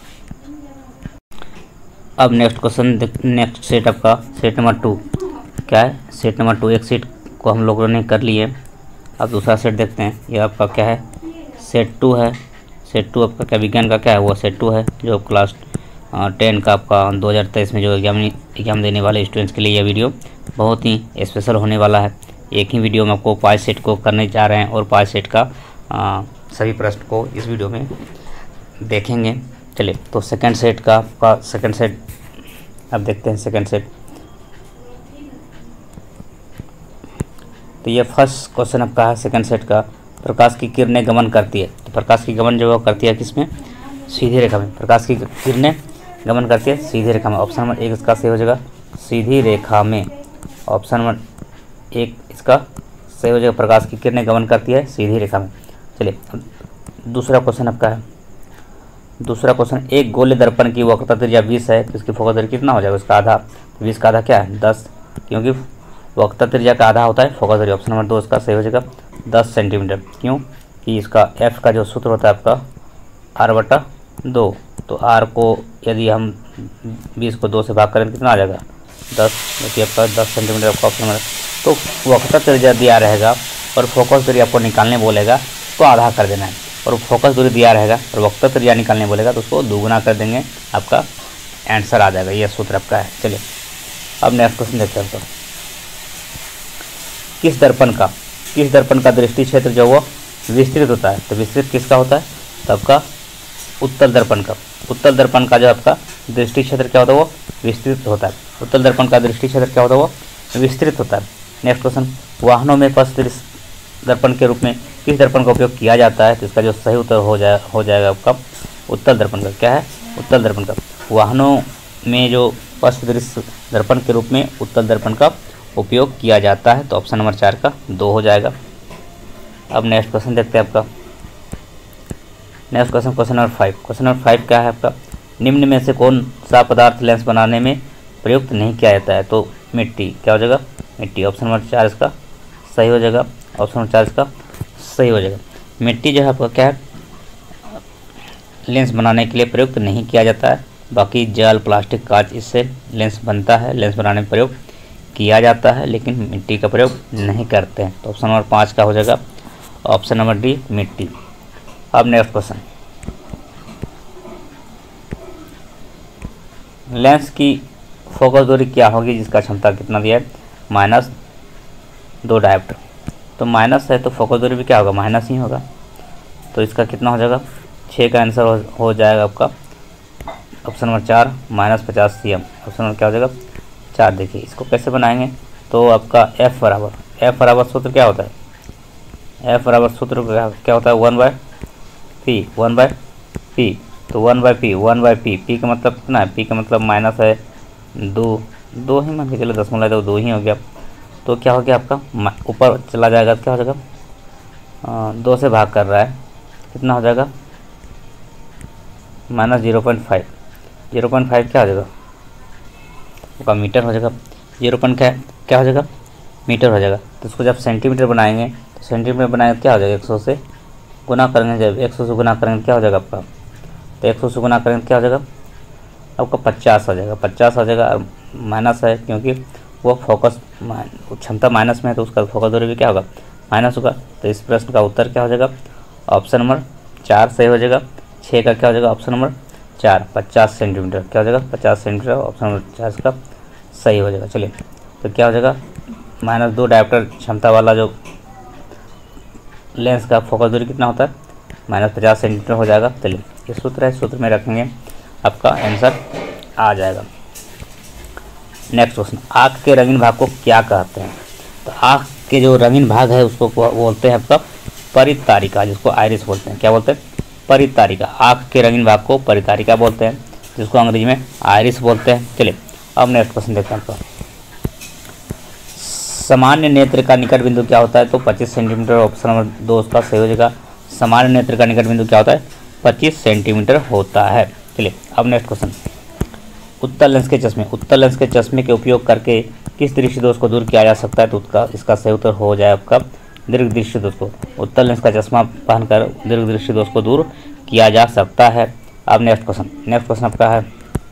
अब नेक्स्ट क्वेश्चन, नेक्स्ट सेट आपका सेट नंबर 2 क्या है? सेट नंबर 2, एक सेट को हम लोगों ने कर लिए। अब दूसरा सेट देखते हैं। ये आपका क्या है? सेट 2 है। सेट 2 आपका क्या विज्ञान का क्या है? वो सेट 2 है जो क्लास 10 का आपका 2023 में जो एग्जाम देने वाले स्टूडेंट्स के लिए यह वीडियो बहुत ही स्पेशल होने वाला है। एक ही वीडियो में आपको 5 सेट को करने जा रहे हैं और 5 सेट का सभी प्रश्न को इस वीडियो में देखेंगे। चलिए तो सेकंड सेट का आपका सेकंड सेट अब देखते हैं। सेकंड सेट, तो ये फर्स्ट क्वेश्चन आपका है सेकंड सेट का। प्रकाश की किरणें गमन करती है, तो प्रकाश की गमन जो करती है किसमें? सीधी रेखा में। प्रकाश की किरणें गमन करती है सीधी रेखा में। ऑप्शन नंबर 1 इसका सही हो जाएगा, सीधी रेखा में। ऑप्शन नंबर 1 इसका सही हो जाएगा, प्रकाश की किरणें गमन करती है सीधी रेखा में। चलिए दूसरा क्वेश्चन आपका है। दूसरा क्वेश्चन, एक गोले दर्पण की वक्रता त्रिज्या 20 है तो इसकी फोकस त्रिज्या कितना हो जाएगा? इसका आधा। 20 का आधा क्या है? 10, क्योंकि वक्रता त्रिज्या का आधा होता है फोकस त्रिज्या। ऑप्शन नंबर 2 इसका सही हो जाएगा, 10 सेंटीमीटर। क्यों कि इसका एफ का जो सूत्र होता है आपका r/2। तो r को यदि हम 20 को 2 से भाग करें तो कितना आ जाएगा? 10, क्योंकि आपका 10 सेंटीमीटर आपका ऑप्शन नंबर। तो वक्रता त्रिज्या दिया रहेगा और फोकस त्रिज्या आपको निकालने बोलेगा तो आधा कर देना है, और फोकस दूरी दिया रहेगा और वक्रता त्रिज्या निकालने बोलेगा तो उसको दोगुना कर देंगे, आपका आंसर आ जाएगा। यह सूत्र आपका है। चलिए अब नेक्स्ट क्वेश्चन देखते हैं। किस दर्पण का दृष्टि क्षेत्र जो वो विस्तृत होता है? तो विस्तृत किसका होता है? तो आपका उत्तल दर्पण का। उत्तल दर्पण का जो आपका दृष्टि क्षेत्र क्या होता है? वो विस्तृत होता है। उत्तल दर्पण का दृष्टि क्षेत्र क्या होता है? वो विस्तृत होता है। नेक्स्ट क्वेश्चन, वाहनों में पथ दर्पण के रूप में किस दर्पण का उपयोग किया जाता है? तो इसका जो सही उत्तर हो जाएगा आपका उत्तल दर्पण का। क्या है? उत्तल दर्पण का। वाहनों में जो पथ दृश्य दर्पण के रूप में उत्तल दर्पण का उपयोग किया जाता है। तो ऑप्शन नंबर 4 का 2 हो जाएगा। अब नेक्स्ट क्वेश्चन देखते हैं आपका। Next question, question number 5। Question number 5 क्या है आपका? निम्न में से कौन सा पदार्थ लेंस बनाने में प्रयुक्त नहीं किया जाता है? तो मिट्टी। क्या हो जाएगा? मिट्टी। ऑप्शन नंबर 4 इसका सही हो जाएगा, ऑप्शन नंबर 4 इसका सही हो जाएगा। मिट्टी जो है आपका क्या है? लेंस बनाने के लिए प्रयुक्त नहीं किया जाता है। बाकी जल, प्लास्टिक, कांच इससे लेंस बनता है, लेंस बनाने में प्रयोग किया जाता है, लेकिन मिट्टी का प्रयोग नहीं करते हैं। तो ऑप्शन नंबर 5 का हो जाएगा, ऑप्शन नंबर डी मिट्टी। अब नेक्स्ट क्वेश्चन, लेंस की फोकस दूरी क्या होगी जिसका क्षमता कितना दिया है? -2 डायोप्टर। तो माइनस है तो फोकस दूरी भी क्या होगा? माइनस ही होगा। तो इसका कितना हो जाएगा? 6 का आंसर हो जाएगा आपका option number 4 -50 cm। Option number क्या हो जाएगा? 4। देखिए इसको कैसे बनाएंगे? तो आपका F बराबर सूत्र क्या होता है? F बराबर सूत्र क्या होता है? 1/p। तो 1/p p का मतलब कितना है? p का मतलब माइनस है 2 ही मान के चलो, 0.2 ही हो गया। तो क्या हो गया आपका? ऊपर चला जाएगा तो क्या हो जाएगा? 2 से भाग कर रहा है, कितना हो जाएगा? -0.5। 0.5 क्या हो जाएगा? उसका मीटर हो जाएगा। 0.5 क्या हो जाएगा? मीटर हो जाएगा। तो इसको जब सेंटीमीटर बनाएंगे तो सेंटीमीटर बनाएंगे क्या हो जाएगा? 100 से गुना करेंगे। जब 100 से गुना करेंगे क्या हो जाएगा आपका? तो 100 से गुना करेंगे क्या हो जाएगा? आपका 50 हो जाएगा। 50 हो जाएगा और माइनस है क्योंकि वो फोकस क्षमता माइनस में है, तो उसका फोकस दूरी भी क्या होगा? माइनस होगा। तो इस प्रश्न का उत्तर क्या हो जाएगा? ऑप्शन नंबर 4 सही हो जाएगा। 6 का क्या हो जाएगा? Option number 4 50 centimetre. क्या हो जाएगा? 50 सेंटीमीटर। ऑप्शन नंबर 4 का सही हो जाएगा। चलिए तो क्या हो जाएगा? -2 डायोप्टर क्षमता वाला जो लेंस का फोकस दूरी कितना होता है? -50 सेंटीमीटर हो जाएगा। चलिए ये सूत्र है, सूत्र में रखेंगे आपका आंसर आ जाएगा। नेक्स्ट क्वेश्चन, आँख के रंगीन भाग को क्या कहते हैं? तो आँख के जो रंगीन भाग है उसको बोलते हैं आपका परितारिका, जिसको आइरिस बोलते हैं। क्या बोलते हैं? परितारिका। आँख के रंगीन भाग को परितारिका बोलते हैं, जिसको अंग्रेजी में आइरिस बोलते हैं। चलिए अब नेक्स्ट क्वेश्चन देखते हैं आपका। सामान्य नेत्र का निकट बिंदु क्या होता है? तो 25 सेंटीमीटर। ऑप्शन नंबर 2 उसका सही हो जाएगा। सामान्य नेत्र का निकट बिंदु क्या होता है? 25 सेंटीमीटर होता है। चलिए अब नेक्स्ट क्वेश्चन, उत्तल लेंस के चश्मे। उत्तल लेंस के चश्मे के उपयोग करके किस दृष्टि दोष को दूर किया जा सकता है? तो इसका सही उत्तर हो जाए आपका दीर्घ दृष्टि दोष को। उत्तल लेंस का चश्मा पहनकर दीर्घ दृष्टि दोष को दूर किया जा सकता है। अब नेक्स्ट क्वेश्चन आपका है,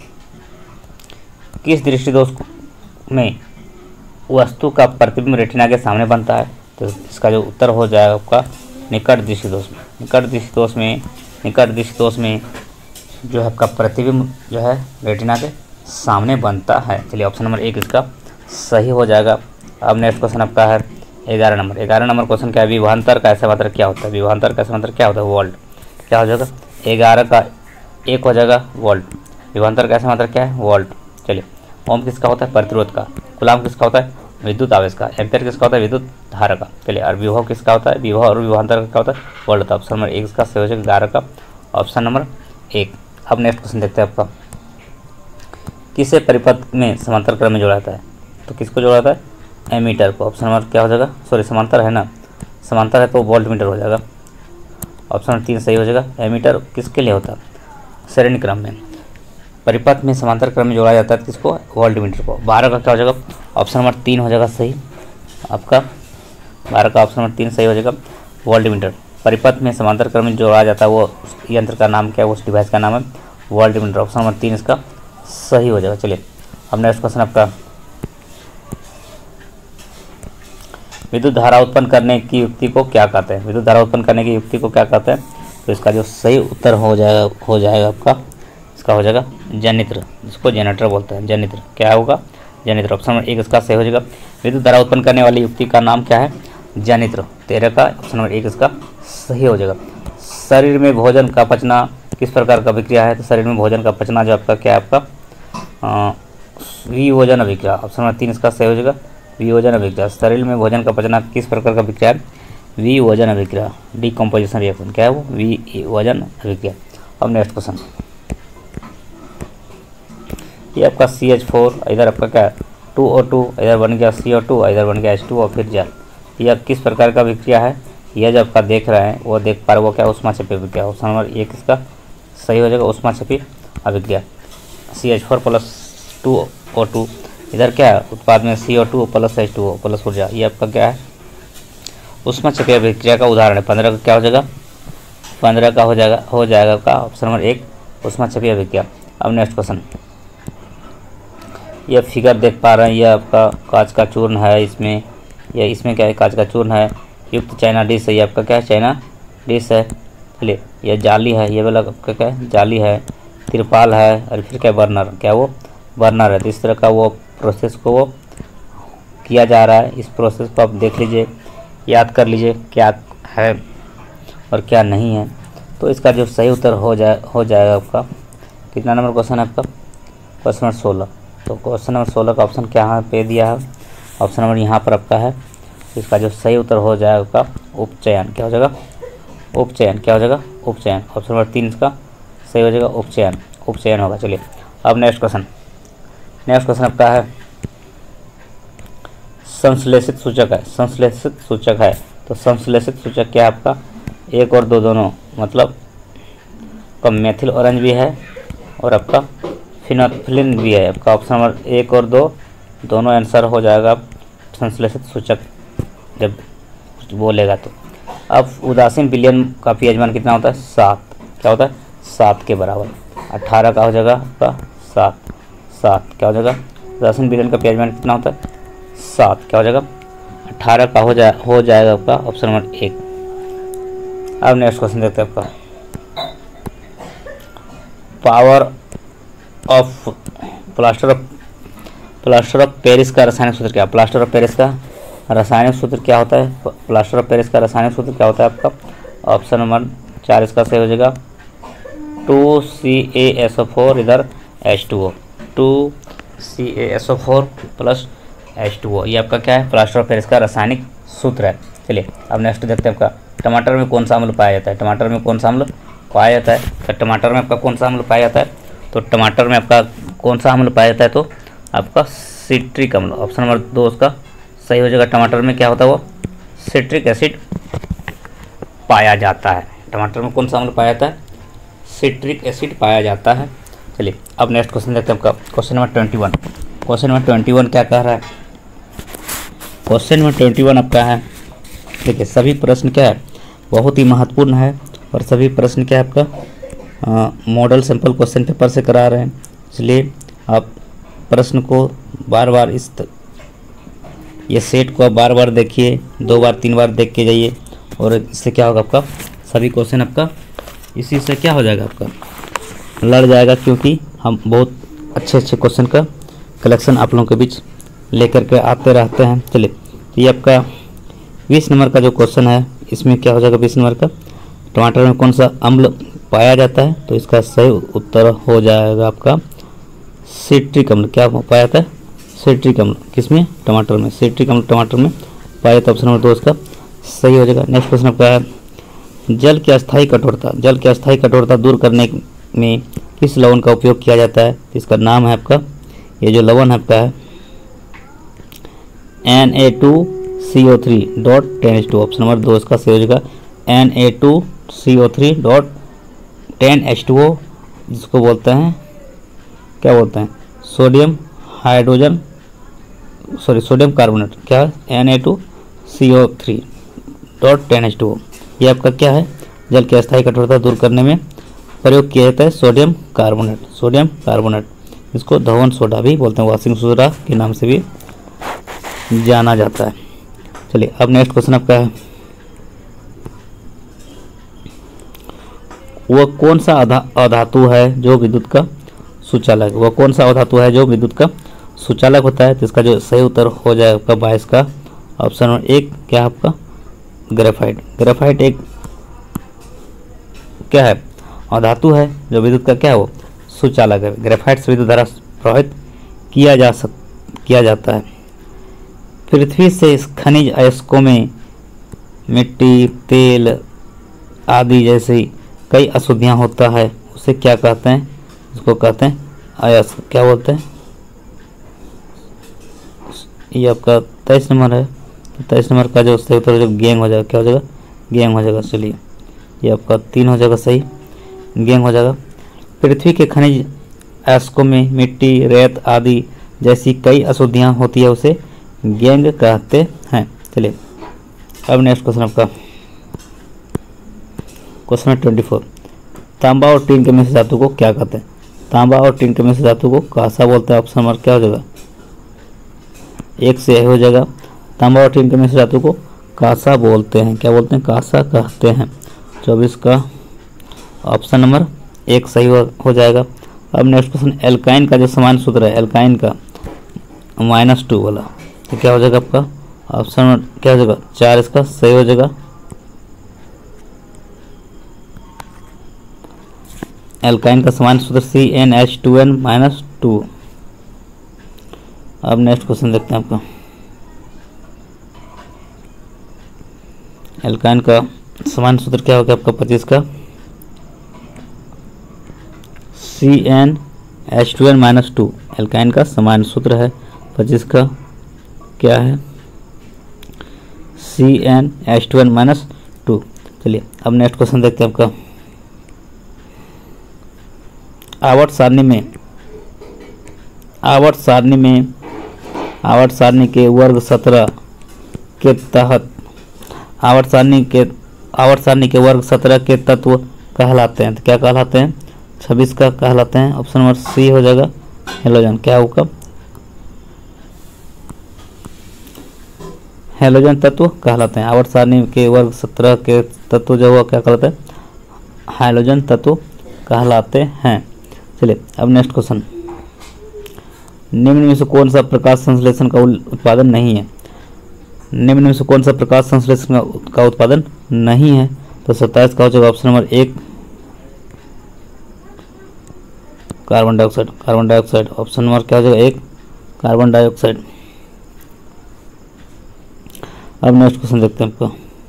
किस दृष्टि दोष में वस्तु का प्रतिबिंब रेटिना के सामने बनता है? तो इसका जो उत्तर हो जाएगा आपका निकट दृष्टि दोष में। निकट दृष्टि दोष में जो है आपका प्रतिबिंब जो है रेटिना के सामने बनता है। चलिए ऑप्शन नंबर 1 इसका सही हो जाएगा। अब नेक्स्ट क्वेश्चन आपका है 11 नंबर। 11 नंबर क्वेश्चन क्या है? विभवांतर का ऐसा मात्रक क्या होता है? विभवांतर का ऐसा मात्रक क्या होता है? वोल्ट। क्या हो जाएगा? 11 का 1 हो जाएगा वोल्ट। विभवांतर का ऐसा मात्रक क्या है? वोल्ट। चलिए ओम किसका होता है? प्रतिरोध का। कूलाम किसका होता है? विद्युत आवेश का। एम्पेयर किसका होता है? विद्युत धारा का। चलिए और विभव किसका होता है? विभव और विभवांतर का क्या होता है? वोल्ट होता है। ऑप्शन नंबर 1 इसका सही हो जाएगा, 11 का ऑप्शन नंबर 1। अब नेक्स्ट क्वेश्चन देखते हैं आपका, किसे परिपथ में समांतर क्रम में जोड़ा जाता है? तो किसको जोड़ा जाता है? एमीटर को। ऑप्शन नंबर क्या हो जाएगा? सॉरी समांतर है ना, समांतर है तो वोल्ट मीटर हो जाएगा। ऑप्शन नंबर 3 सही हो जाएगा। एमीटर किसके लिए होता है? श्रेणी क्रम में। परिपथ में समांतर क्रम में जोड़ा जाता है किसको? वोल्ट मीटर को। 12 का क्या हो जाएगा? ऑप्शन नंबर 3 हो जाएगा सही आपका। 12 का ऑप्शन नंबर 3 सही हो जाएगा, वोल्ट मीटर। परिपथ में समांतर क्रम में जोड़ा जाता है वो यंत्र का नाम क्या है? उस डिवाइस का नाम है वोल्ट मीटर। ऑप्शन नंबर 3 इसका सही हो जाएगा। चलिए अब नेक्स्ट क्वेश्चन आपका, विद्युत धारा उत्पन्न करने की युक्ति को क्या कहते हैं? विद्युत धारा उत्पन्न करने की युक्ति को क्या कहते हैं? तो इसका जो सही उत्तर हो जाएगा आपका, इसका हो जाएगा जनित्र, जिसको जनरेटर बोलते हैं। जनित्र क्या होगा? जनित्र। ऑप्शन नंबर 1 इसका सही हो जाएगा। विद्युत धारा उत्पन्न करने वाली युक्ति का नाम क्या है? जनित्र। 13 का ऑप्शन नंबर 1 इसका सही हो जाएगा। शरीर में भोजन का पचना किस प्रकार का अभिक्रिया है? तो शरीर में भोजन का पचना जो आपका क्या है? आपका विभोजन अभिक्रिया। ऑप्शन नंबर 3 इसका सही हो जाएगा, विभोजन अभिक्रिया। शरीर में भोजन का पचना किस प्रकार का अभिक्रिया है? विभोजन अभिक्रिया, डिकम्पोजिशन रिएक्शन। क्या है वो? विभोजन अभिक्रिया। अब नेक्स्ट क्वेश्चन, ये आपका CH4, इधर आपका क्या है? 2O2, इधर बन गया CO2, इधर बन गया H2O, फिर जल। यह किस प्रकार का अभिक्रिया है? यह जो आपका देख रहे हैं वो देख पा रहे, वो क्या? ऊष्माक्षेपी अभिक्रिया। ऑप्शन नंबर 1 इसका सही हो जाएगा, ऊष्माक्षेपी अभिक्रिया। CH4 प्लस 2O2, इधर क्या है? उत्पाद में CO2 प्लस H2O प्लस ऊर्जा। ये आपका क्या है? ऊष्माक्षेपी अभिक्रिया का उदाहरण है। 15 का क्या हो जाएगा? 15 का हो जाएगा आपका ऑप्शन नंबर 1 ऊष्माक्षेपी अभिक्रिया। अब नेक्स्ट क्वेश्चन, यह फिगर देख पा रहे हैं, यह आपका कांच का चूर्ण है। इसमें क्या है? कांच का चूर्ण है युक्त चाइना डिश है। ये आपका क्या है? चाइना डिश है। चलिए यह जाली है, ये वाला आपका क्या है? जाली है। तिरपाल है और फिर क्या? बर्नर। क्या वो? बर्नर है। तो इस तरह का वो प्रोसेस को वो किया जा रहा है। इस प्रोसेस को आप देख लीजिए, याद कर लीजिए क्या है और क्या नहीं है। तो इसका जो सही उत्तर हो जाएगा आपका, कितना नंबर क्वेश्चन है आपका? Question number 16। तो क्वेश्चन नंबर 16 का ऑप्शन क्या यहाँ पे दिया है? ऑप्शन नंबर यहाँ पर आपका है। इसका जो सही उत्तर हो जाएगा आपका उपचयन। क्या हो जाएगा? उपचयन। क्या हो जाएगा? उपचयन। ऑप्शन नंबर 3 इसका सही हो जाएगा, उपचयन होगा। चलिए अब नेक्स्ट क्वेश्चन आपका है, संश्लेषित सूचक है। संश्लेषित सूचक है तो संश्लेषित सूचक क्या है आपका? 1 और 2 दोनों, मतलब आपका मेथिल ऑरेंज भी है और आपका फिनोल्फिन भी है। आपका ऑप्शन नंबर 1 और 2 दोनों आंसर हो जाएगा संश्लेषित सूचक जब कुछ बोलेगा तो। अब उदासीन विलयन का pH मान कितना होता है? 7। क्या होता है? 7 के बराबर। 18 का हो जाएगा आपका 7। क्या हो जाएगा? उदासीन विलयन का pH मान कितना होता है? 7। क्या हो जाएगा? 18 का हो जाएगा आपका ऑप्शन नंबर 1। अब नेक्स्ट क्वेश्चन देखते हैं आपका, power of plaster of Paris का रासायनिक सूत्र क्या? प्लास्टर ऑफ पेरिस का रासायनिक सूत्र क्या होता है? प्लास्टर ऑफ पेरिस का रासायनिक सूत्र क्या होता है आपका? ऑप्शन नंबर 4 इसका सही हो जाएगा। 2CaSO4 इधर H2O, 2CaSO4 प्लस H2O, ये आपका क्या है, प्लास्टर ऑफ पेरिस का रासायनिक सूत्र है। चलिए अब नेक्स्ट देखते हैं आपका टमाटर में कौन सा अम्ल पाया जाता है। टमाटर में कौन सा अम्ल पाया जाता है, तो टमाटर में आपका कौन सा अम्ल पाया जाता है, तो टमाटर में आपका कौन सा अम्ल पाया जाता है, तो आपका सिट्रिक अम्ल। ऑप्शन नंबर 2 उसका सही हो जाएगा। टमाटर में क्या होता है, वो सिट्रिक एसिड पाया जाता है। टमाटर में कौन सा अम्ल पाया जाता है, सिट्रिक एसिड पाया जाता है। चलिए अब नेक्स्ट क्वेश्चन देखते हैं आपका क्वेश्चन नंबर 21। क्वेश्चन नंबर 21 क्या कह रहा है, क्वेश्चन नंबर 21 आपका है, देखिए सभी प्रश्न क्या है, बहुत ही महत्वपूर्ण है और सभी प्रश्न क्या है आपका मॉडल सिंपल क्वेश्चन पेपर से करा रहे हैं, इसलिए आप प्रश्न को बार बार ये सेट को आप बार बार देखिए, 2 बार 3 बार देख के जाइए, और इससे क्या होगा आपका सभी क्वेश्चन आपका इसी से क्या हो जाएगा, आपका लड़ जाएगा, क्योंकि हम बहुत अच्छे क्वेश्चन का कलेक्शन आप लोगों के बीच लेकर के आते रहते हैं। चलिए ये आपका 20 नंबर का जो क्वेश्चन है, इसमें क्या हो जाएगा 20 नंबर का, टमाटर में कौन सा अम्ल पाया जाता है, तो इसका सही उत्तर हो जाएगा आपका सिट्रिक अम्ल। क्या पाया जाता है, सिट्रिक अम्ल, किसमें, टमाटर में, सिट्रिक अम्ल टमाटर में पाया जाता है। ऑप्शन नंबर 2 इसका सही हो जाएगा। नेक्स्ट क्वेश्चन आपका है, जल की अस्थायी कठोरता दूर करने में किस लवण का उपयोग किया जाता है, इसका नाम है आपका, ये जो लवण है आपका है Na2CO3.10H2। ऑप्शन नंबर 2 इसका सही हो जाएगा Na2CO3.10H2O, जिसको बोलते हैं, क्या बोलते हैं, सोडियम कार्बोनेट, क्या है Na2CO3.10H2O। ये आपका क्या है, जल की अस्थायी कठोरता दूर करने में प्रयोग किया जाता है सोडियम कार्बोनेट, इसको धवन सोडा भी बोलते हैं, वॉशिंग सोडा के नाम से भी जाना जाता है। चलिए अब नेक्स्ट क्वेश्चन आपका है, वह कौन सा अधातु है जो विद्युत का सुचालक, वह कौन सा अधातु है जो विद्युत का सुचालक होता है, तो इसका जो सही उत्तर हो जाएगा आपका 22 का ऑप्शन नंबर 1 क्या है आपका, ग्रेफाइट एक क्या है, अधातु है जो विद्युत का क्या है, वो सुचालक है। ग्रेफाइट से विद्युत धारा प्रवाहित किया जाता है। पृथ्वी से इस खनिज अयस्कों में मिट्टी, तेल आदि जैसी कई अशुद्धियाँ होता है, उसे क्या कहते हैं, उसको कहते हैं अयस्क, क्या बोलते हैं। ये आपका 23 नंबर है, 23 नंबर का जो सही उत्तर जो गैंग हो जाएगा, क्या हो जाएगा, गैंग हो जाएगा। चलिए ये आपका 3 हो जाएगा सही, गैंग हो जाएगा। पृथ्वी के खनिज अयस्कों में मिट्टी, रेत आदि जैसी कई अशुद्धियाँ होती है, उसे गैंग कहते हैं। चलिए अब नेक्स्ट क्वेश्चन आपका क्वेश्चन 24, तांबा और टीन के मिश्र धातु को क्या कहते हैं, तांबा और टीन के मिश्र धातु को कांसा बोलते हैं। ऑप्शन नंबर क्या हो जाएगा, 1 से हो जाएगा, तांबा और टीन के मिश्र धातु को कांसा बोलते हैं, क्या बोलते हैं, कांसा कहते हैं। 24 का ऑप्शन नंबर 1 सही हो जाएगा। अब नेक्स्ट क्वेश्चन, एल्काइन का जो समान सूत्र है, एल्काइन का -2 वाला, तो क्या हो जाएगा आपका ऑप्शन नंबर क्या हो जाएगा, 4 इसका सही हो जाएगा। एल्काइन का समान सूत्र CnH2n-2। अब नेक्स्ट क्वेश्चन देखते हैं आपका, एल्काइन का समान सूत्र क्या होगा आपका 25 का, CnH2n-2। एल्काइन का समान सूत्र है 25 का क्या है, CnH2n-2। चलिए अब नेक्स्ट क्वेश्चन देखते हैं आपका, आवर्त सारणी के वर्ग 17 के तहत आवर्त सारणी के वर्ग 17 के तत्व कहलाते हैं, तो क्या कहलाते हैं, 26 का कहलाते हैं। ऑप्शन नंबर सी हो जाएगा हेलोजन, क्या होगा, हेलोजन तत्व कहलाते हैं। आवर्त सारणी के वर्ग 17 के तत्व जो हुआ क्या कहलाते हैं, हाइड्रोजन तत्व कहलाते हैं। चलिए अब नेक्स्ट क्वेश्चन, निम्न में से कौन सा प्रकाश संश्लेषण का उत्पादन नहीं है, निम्न में से कौन सा प्रकाश संश्लेषण का उत्पादन नहीं है, तो 27 का हो जाएगा option number 1 carbon dioxide. Carbon dioxide option number क्या हो जाएगा 1 कार्बन डाइऑक्साइड। अब नेक्स्ट क्वेश्चन देखते हैं आपका।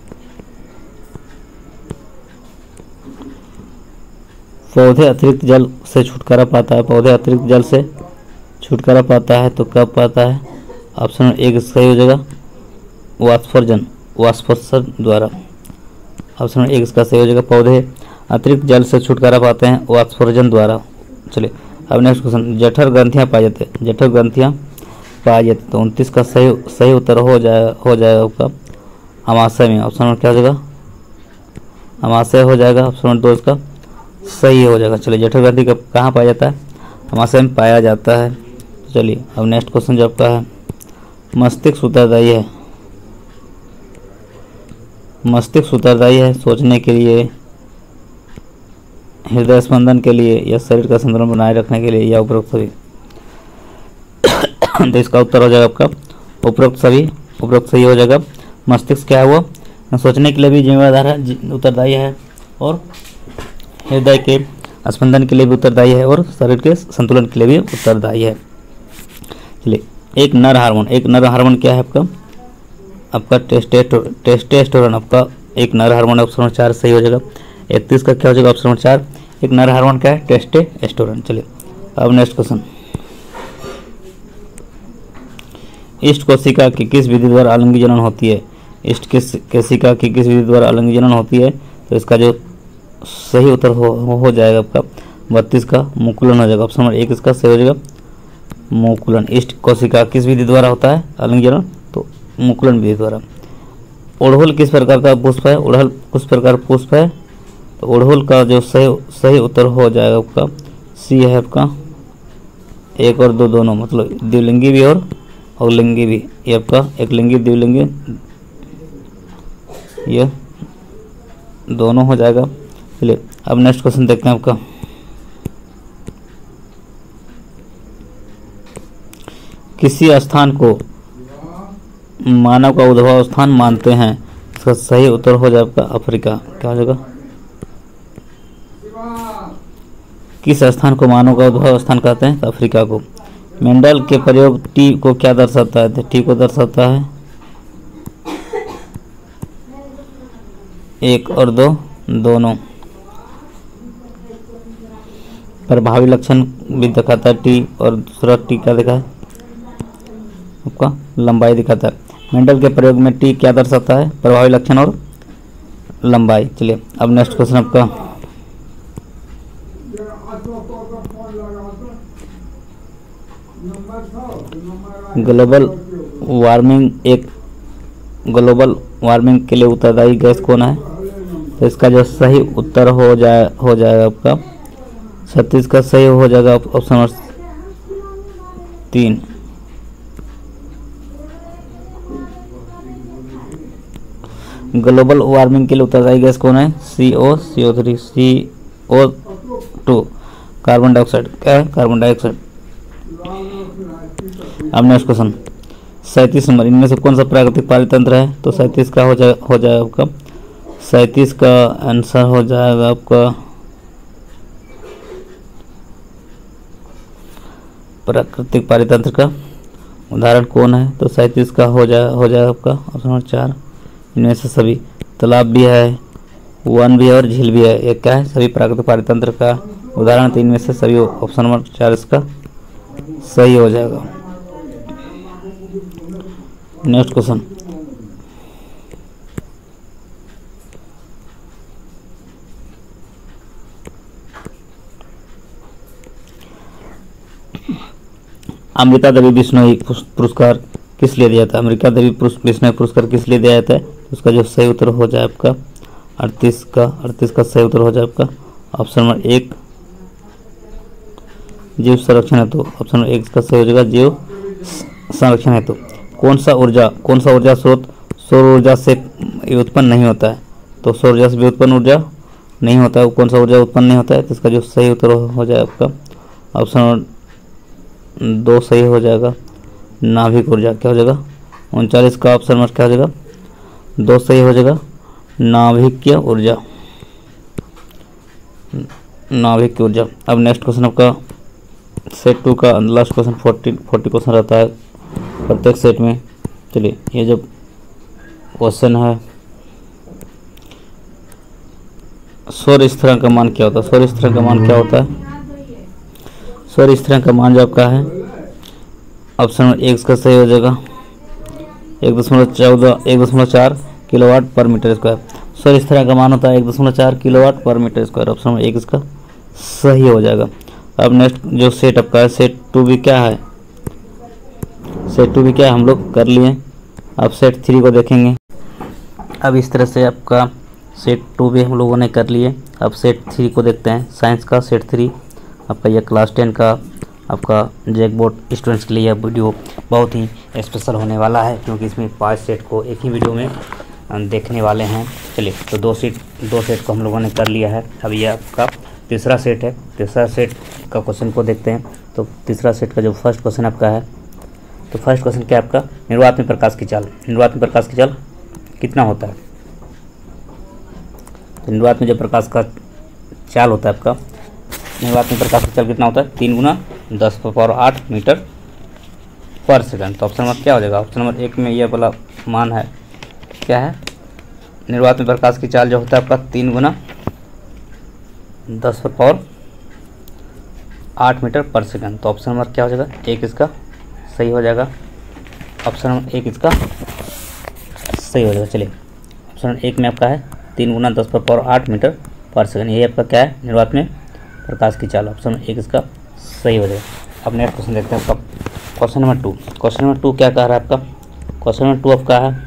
पौधे अतिरिक्त जल से छुटकारा पाता है, पौधे अतिरिक्त जल से छुटकारा पाता है तो कब पाता है? ऑप्शन नंबर 1 इसका ही हो जाएगा वाष्पोत्सर्जन द्वारा। ऑप्शन नंबर 1 इसका सही हो जाएगा, पौधे अतिरिक्त जल से छुटकारा पाते हैं वाष्पोत्सर्जन द्वारा। चलिए अब नेक्स्ट क्वेश्चन, जठर ग्रंथियाँ पाई जाती है, जठर ग्रंथियाँ पाई जाती तो 29 का सही उत्तर हो जाएगा आपका अमाशय में। ऑप्शन नंबर क्या हो जाएगा? अमाशय हो जाएगा। ऑप्शन नंबर 2 इसका सही हो जाएगा। चलिए जठर ग्रंथि कहाँ पाया जाता है? अमाशय में पाया जाता है। चलिए अब नेक्स्ट क्वेश्चन जो आपका है, मस्तिष्क उत्तरदायी है, मस्तिष्क उत्तरदायी है सोचने के लिए, हृदय स्पंदन के लिए या शरीर का संतुलन बनाए रखने के लिए या उपरोक्त सभी। तो इसका उत्तर हो जाएगा आपका उपरोक्त सभी, उपरोक्त सही हो जाएगा। मस्तिष्क क्या है? वो सोचने के लिए भी जिम्मेदार है, उत्तरदायी है, और हृदय के स्पंदन के लिए भी उत्तरदायी है, और शरीर के संतुलन के लिए भी उत्तरदायी है। चलिए एक नर हार्मोन क्या है आपका? आपका टेस्टोस्टेरोन आपका एक नर हार्मोन। ऑप्शन नंबर 4 सही हो जाएगा। 31 का क्या हो जाएगा? ऑप्शन नंबर 4 एक नर हार्मोन क्या है? टेस्टोस्टेरोन। चलिए अब नेक्स्ट क्वेश्चन, इष्ट कोशिका की किस विधि द्वारा आलिंगी जनन होती है? इष्ट कोशिका की किस विधि द्वारा आलिंगी जनन होती है? तो इसका जो सही उत्तर हो जाएगा आपका 32 का मुकुलन हो जाएगा। ऑप्शन नंबर 1 इसका सही हो जाएगा मुकुलन। इष्ट कोशिका किस विधि द्वारा होता है आलिंगी जनन? तो मुकुलन विधि द्वारा। ओड़हुल किस प्रकार का पुष्प है? ओड़हुल किस प्रकार पुष्प है? तो ओड़हुल का जो सही उत्तर हो जाएगा आपका सी है आपका 1 और 2 दोनों, मतलब द्विलिंगी भी और लिंगी भी। ये आपका एक लिंगी द्विलिंगी ये दोनों हो जाएगा। चलिए अब नेक्स्ट क्वेश्चन देखते हैं आपका, किसी स्थान को मानव का उद्भव स्थान मानते हैं, इसका सही उत्तर हो जाएगा आपका अफ्रीका। क्या हो जाएगा? किस स्थान को मानव का उद्भव स्थान कहते हैं? तो अफ्रीका को। मेंडल के प्रयोग टी को क्या दर्शाता है? तो टी को दर्शाता है 1 और 2 दोनों। प्रभावी लक्षण भी दिखाता है टी, और दूसरा टी क्या दिखा है आपका? लंबाई दिखाता है। मेंडल के प्रयोग में टी क्या दर्शाता है? प्रभावी लक्षण और लंबाई। चलिए अब नेक्स्ट क्वेश्चन आपका, ग्लोबल वार्मिंग के लिए उत्तरदायी गैस कौन है? तो इसका जो सही उत्तर हो जाएगा आपका 36 का सही हो जाएगा ऑप्शन नंबर 3। ग्लोबल वार्मिंग के लिए उत्तरदायी गैस कौन है? CO3 CO2 carbon dioxide. क्या है? Carbon dioxide. अब नेक्स्ट क्वेश्चन 37 नंबर, इनमें से कौन सा प्राकृतिक पारितंत्र है? तो 37 का हो जाएगा आपका 37 का आंसर हो जाएगा आपका प्राकृतिक पारितंत्र का उदाहरण कौन है? तो 37 का हो जाएगा आपका ऑप्शन नंबर 4 इनमें से सभी। तालाब भी है, वन भी है और झील भी है। ये क्या है? सभी प्राकृतिक पारितंत्र का उदाहरण। 3 में से सभी ऑप्शन नंबर 4 इसका सही हो जाएगा। नेक्स्ट क्वेश्चन, अमृता देवी बिश्नोई पुरस्कार किस लिए दिया जाता है? अमृता देवी बिश्नोई पुरस्कार किस लिए दिया जाता है? उसका जो सही उत्तर हो जाए आपका 38 का सही उत्तर हो जाए आपका ऑप्शन नंबर 1 जीव संरक्षण है। तो ऑप्शन नंबर 1 का सही हो जाएगा जीव संरक्षण है। तो कौन सा ऊर्जा स्रोत सौर ऊर्जा से उत्पन्न नहीं होता है? तो सौर ऊर्जा से भी उत्पन्न ऊर्जा नहीं होता है। कौन सा ऊर्जा उत्पन्न नहीं होता है? तो इसका जो सही उत्तर हो जाए आपका ऑप्शन नंबर 2 सही हो जाएगा नाभिक ऊर्जा। क्या हो जाएगा? 39 का ऑप्शन नंबर क्या हो जाएगा 2 सही हो जाएगा नाभिकीय ऊर्जा, नाभिकीय ऊर्जा। अब नेक्स्ट क्वेश्चन आपका सेट 2 का लास्ट क्वेश्चन 40 क्वेश्चन रहता है प्रत्येक सेट में। चलिए ये जो क्वेश्चन है, सौर स्थिरांक का मान क्या होता है? सौर स्थिरांक का मान क्या होता है? सौर स्थिरांक का मान जो आपका है ऑप्शन नंबर 1 का सही हो जाएगा 1.4 किलोवाट पर मीटर स्क्वायर। सौर स्थिरांक का मान होता है 1.4 किलोवाट पर मीटर स्क्वायर। ऑप्शन नंबर 1 इसका सही हो जाएगा। अब नेक्स्ट जो सेट आपका है सेट 2 भी क्या है? सेट 2 भी क्या है हम लोग कर लिए। अब सेट 3 को देखेंगे। अब इस तरह से आपका सेट 2 भी हम लोगों ने कर लिए। अब सेट 3 को देखते हैं। साइंस का सेट 3 आपका यह क्लास 10 का आपका जैक बोर्ड स्टूडेंट्स के लिए यह वीडियो बहुत ही स्पेशल होने वाला है, क्योंकि इसमें 5 सेट को एक ही वीडियो में देखने वाले हैं। चलिए तो दो सेट को हम लोगों ने कर लिया है। अब यह आपका तीसरा सेट है। तीसरा सेट का क्वेश्चन को देखते हैं। तो तीसरा सेट का जो फर्स्ट क्वेश्चन आपका है, तो फर्स्ट क्वेश्चन क्या है आपका? निर्वात में प्रकाश की चाल। निर्वात में प्रकाश की चाल कितना होता है? तो निर्वात में जो प्रकाश का चाल होता है आपका, निर्वात में प्रकाश का चाल कितना होता है? 3 × 10⁸ मीटर पर सेकंड। तो ऑप्शन नंबर क्या हो जाएगा? ऑप्शन नंबर 1 में यह वाला मान है, क्या है? निर्वात में प्रकाश की चाल जो होता है आपका 3 × 10⁸ मीटर पर सेकंड। तो ऑप्शन नंबर क्या हो जाएगा? 1 इसका सही हो जाएगा। ऑप्शन नंबर 1 इसका सही हो जाएगा। चलिए ऑप्शन नंबर 1 में आपका है 3 × 10⁸ मीटर पर सेकंड। यही आपका क्या है? निर्वात में प्रकाश की चाल। ऑप्शन नंबर 1 इसका सही हो जाएगा। अब नेक्स्ट क्वेश्चन देखते हैं आपका क्वेश्चन नंबर 2। क्वेश्चन नंबर 2 क्या कह रहा है आपका? क्वेश्चन नंबर 2 आपका है,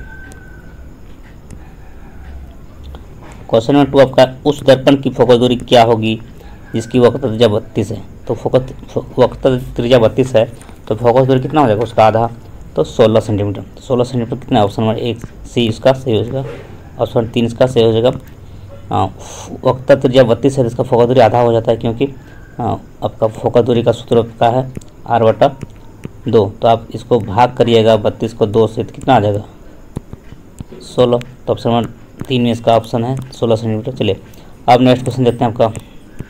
क्वेश्चन नंबर 2 आपका उस दर्पण की फोकस दूरी क्या होगी जिसकी वक्रता त्रिज्या 32 है? तो वक्रता त्रिज्या 32 है, तो फोकस दूरी कितना हो जाएगा उसका आधा? तो 16 सेंटीमीटर। तो 16 सेंटीमीटर कितना है? ऑप्शन नंबर 1 सी इसका सही हो जाएगा। ऑप्शन 3 इसका सही हो जाएगा। वक्रता त्रिज्या 32 है, इसका फोकस दूरी आधा हो जाता है, क्योंकि आपका फोकस दूरी का सूत्र का है r/2। तो आप इसको भाग करिएगा 32 को 2 से, तो कितना आ जाएगा? 16। तो ऑप्शन नंबर 3 में इसका ऑप्शन है 16 सेंटीमीटर। चलिए अब नेक्स्ट क्वेश्चन देखते हैं आपका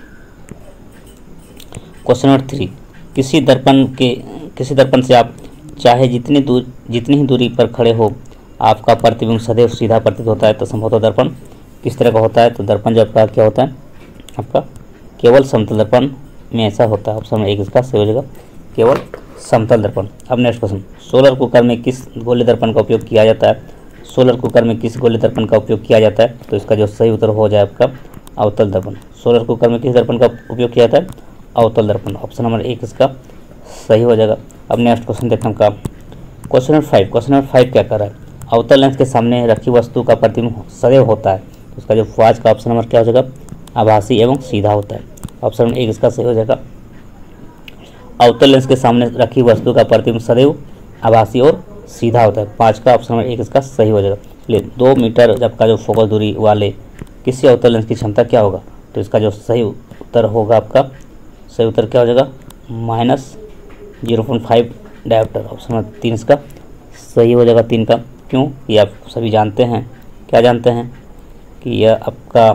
क्वेश्चन नंबर 3। किसी दर्पण से आप चाहे जितनी ही दूरी पर खड़े हो, आपका प्रतिबिंब सदैव सीधा प्रतीत होता है। तो संभवतः दर्पण किस तरह का होता है? तो दर्पण जो आपका क्या होता है? आपका केवल समतल दर्पण में ऐसा होता है। ऑप्शन नंबर 1 इसका सही हो जाएगा, केवल समतल दर्पण। अब नेक्स्ट क्वेश्चन, सोलर कुकर में किस गोले दर्पण का उपयोग किया जाता है? सोलर कुकर में किस गोले दर्पण का उपयोग किया जाता है? तो इसका जो सही उत्तर हो जाए आपका अवतल दर्पण। सोलर कुकर में किस दर्पण का उपयोग किया जाता है? अवतल दर्पण। ऑप्शन नंबर 1 इसका सही हो जाएगा। अब नेक्स्ट क्वेश्चन देखते हैं आपका क्वेश्चन नंबर 5। क्वेश्चन नंबर 5 क्या कर रहा है? अवतल लेंस के सामने रखी वस्तु का प्रतिबिंब सदैव होता है। तो इसका जो आज का ऑप्शन नंबर क्या हो जाएगा? आभासी एवं सीधा होता है। ऑप्शन नंबर 1 इसका सही हो जाएगा। अवतल लेंस के सामने रखी वस्तु का प्रतिबिंब सदैव आभासी और सीधा होता है। 5 का ऑप्शन नंबर 1 इसका सही हो जाएगा। चलिए 2 मीटर जब का जो फोकस दूरी वाले किसी अवतल लेंस की क्षमता क्या होगा? तो इसका जो सही उत्तर होगा आपका सही उत्तर क्या हो जाएगा? -0.5 डायोप्टर। ऑप्शन नंबर 3 इसका सही हो जाएगा। 3 का क्यों? ये आप सभी जानते हैं। क्या जानते हैं? कि यह आपका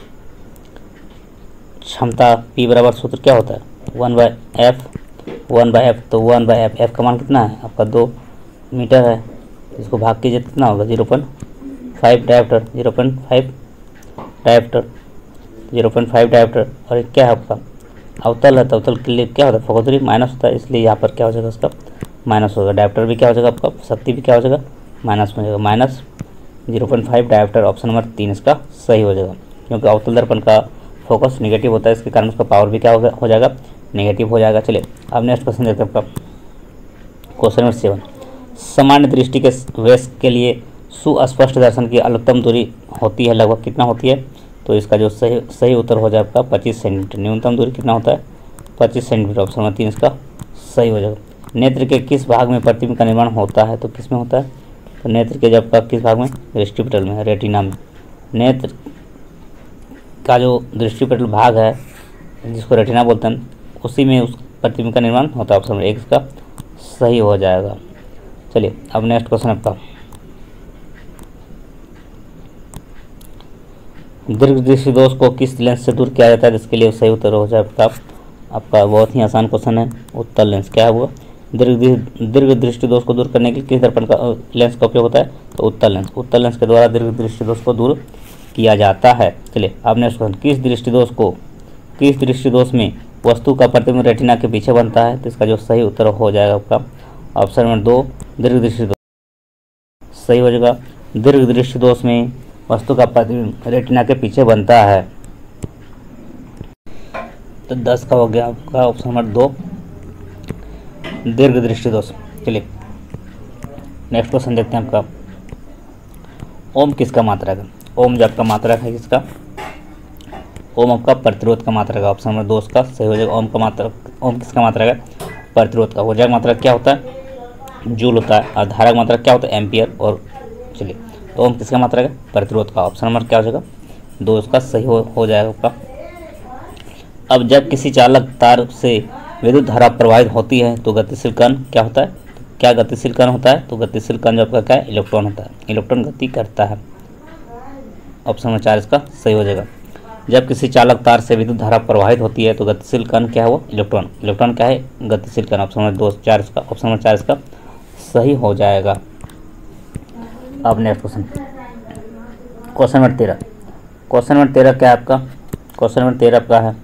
क्षमता P बराबर सूत्र क्या होता है? 1/f। तो 1/f का मान कितना है आपका? 2 मीटर है। इसको भाग कीजिए कितना होगा? 0.5 डायोप्टर। 0.5 डायोप्टर। और ये क्या है आपका? अवतल है। तो अवतल के लिए क्या होता है? फोकस दूरी माइनस होता है, इसलिए यहाँ पर क्या हो जाएगा? इसका माइनस होगा। डायोप्टर भी क्या हो जाएगा आपका? शक्ति भी क्या हो जाएगा? माइनस हो जाएगा। -0.5 डायोप्टर। ऑप्शन नंबर 3 इसका सही हो जाएगा, क्योंकि अवतल दर्पण का फोकस नेगेटिव होता है, इसके कारण उसका पावर भी क्या हो जाएगा? नेगेटिव हो जाएगा। चलिए अब नेक्स्ट क्वेश्चन देखते हैं आपका क्वेश्चन नंबर 7। सामान्य दृष्टि के वयस्क के लिए सुस्पष्ट दर्शन की अधिकतम दूरी होती है, लगभग कितना होती है? तो इसका जो सही उत्तर हो जाए आपका 25 सेंटीमीटर। न्यूनतम दूरी कितना होता है? 25 सेंटीमीटर। ऑप्शन नंबर 3 इसका सही हो जाएगा। नेत्र के किस भाग में प्रतिबिंब का निर्माण होता है? तो किस में होता है? तो नेत्र के जब का किस भाग में? दृष्टिपटल में, रेटिना में। नेत्र का जो दृष्टिपटल भाग है जिसको रेटिना बोलते हैं, उसी में उस प्रतिबिंब का निर्माण होता है। ऑप्शन नंबर 1 इसका सही हो जाएगा। चलिए अब नेक्स्ट क्वेश्चन आपका दीर्घ दृष्टि दोष को किस लेंस से दूर किया जाता है, जिसके लिए सही उत्तर हो जाए आपका बहुत ही आसान क्वेश्चन है, उत्तल लेंस। क्या हुआ, दीर्घ दृष्टि दोष को दूर करने के लिए किस दर्पण का लेंस का उपयोग होता है, तो उत्तल लेंस। उत्तल लेंस के द्वारा दीर्घ दृष्टि दोष को दूर किया जाता है। चलिए अब नेक्स्ट क्वेश्चन, किस दृष्टि दोष में वस्तु का प्रतिबिंब रेटिना के पीछे बनता है, तो इसका जो सही उत्तर हो जाएगा आपका ऑप्शन नंबर 2 दीर्घ दृष्टि दोष सही हो जाएगा। दीर्घ दृष्टि दोष में वस्तु का प्रतिबिंब रेटिना के पीछे बनता है। तो 10 का हो गया आपका ऑप्शन नंबर 2 दीर्घ दृष्टि दोष। चलिए नेक्स्ट क्वेश्चन देखते हैं आपका, ओम किसका मात्रक है, ओम जो आपका मात्रक है किसका, ओम आपका प्रतिरोध का मात्रक है। ऑप्शन नंबर 2 का सही हो जाएगा। ओम किसका मात्रक है, प्रतिरोध का। ऊर्जा का मात्रक क्या होता है, जूल होता है, और धारा का मात्रक क्या होता है, एम्पियर। और चलिए तो ओम किसका मात्रक है, प्रतिरोध का। ऑप्शन नंबर क्या हो जाएगा 2 इसका सही हो जाएगा आपका। अब जब किसी चालक तार से विद्युत धारा प्रवाहित होती है तो गतिशील कण क्या होता है, क्या गतिशील कण होता है, तो गतिशील कण जो आपका क्या है, इलेक्ट्रॉन होता है। इलेक्ट्रॉन गति करता है। ऑप्शन नंबर 4 इसका सही हो जाएगा। जब किसी चालक तार से विद्युत धारा प्रवाहित होती है तो गतिशील कण क्या है, वो इलेक्ट्रॉन। इलेक्ट्रॉन क्या है, गतिशील कण। ऑप्शन नंबर 2 4 इसका ऑप्शन नंबर 4 इसका सही हो जाएगा। अब next question number 13। Question number 13 क्या है आपका, क्वेश्चन नंबर 13 आपका है,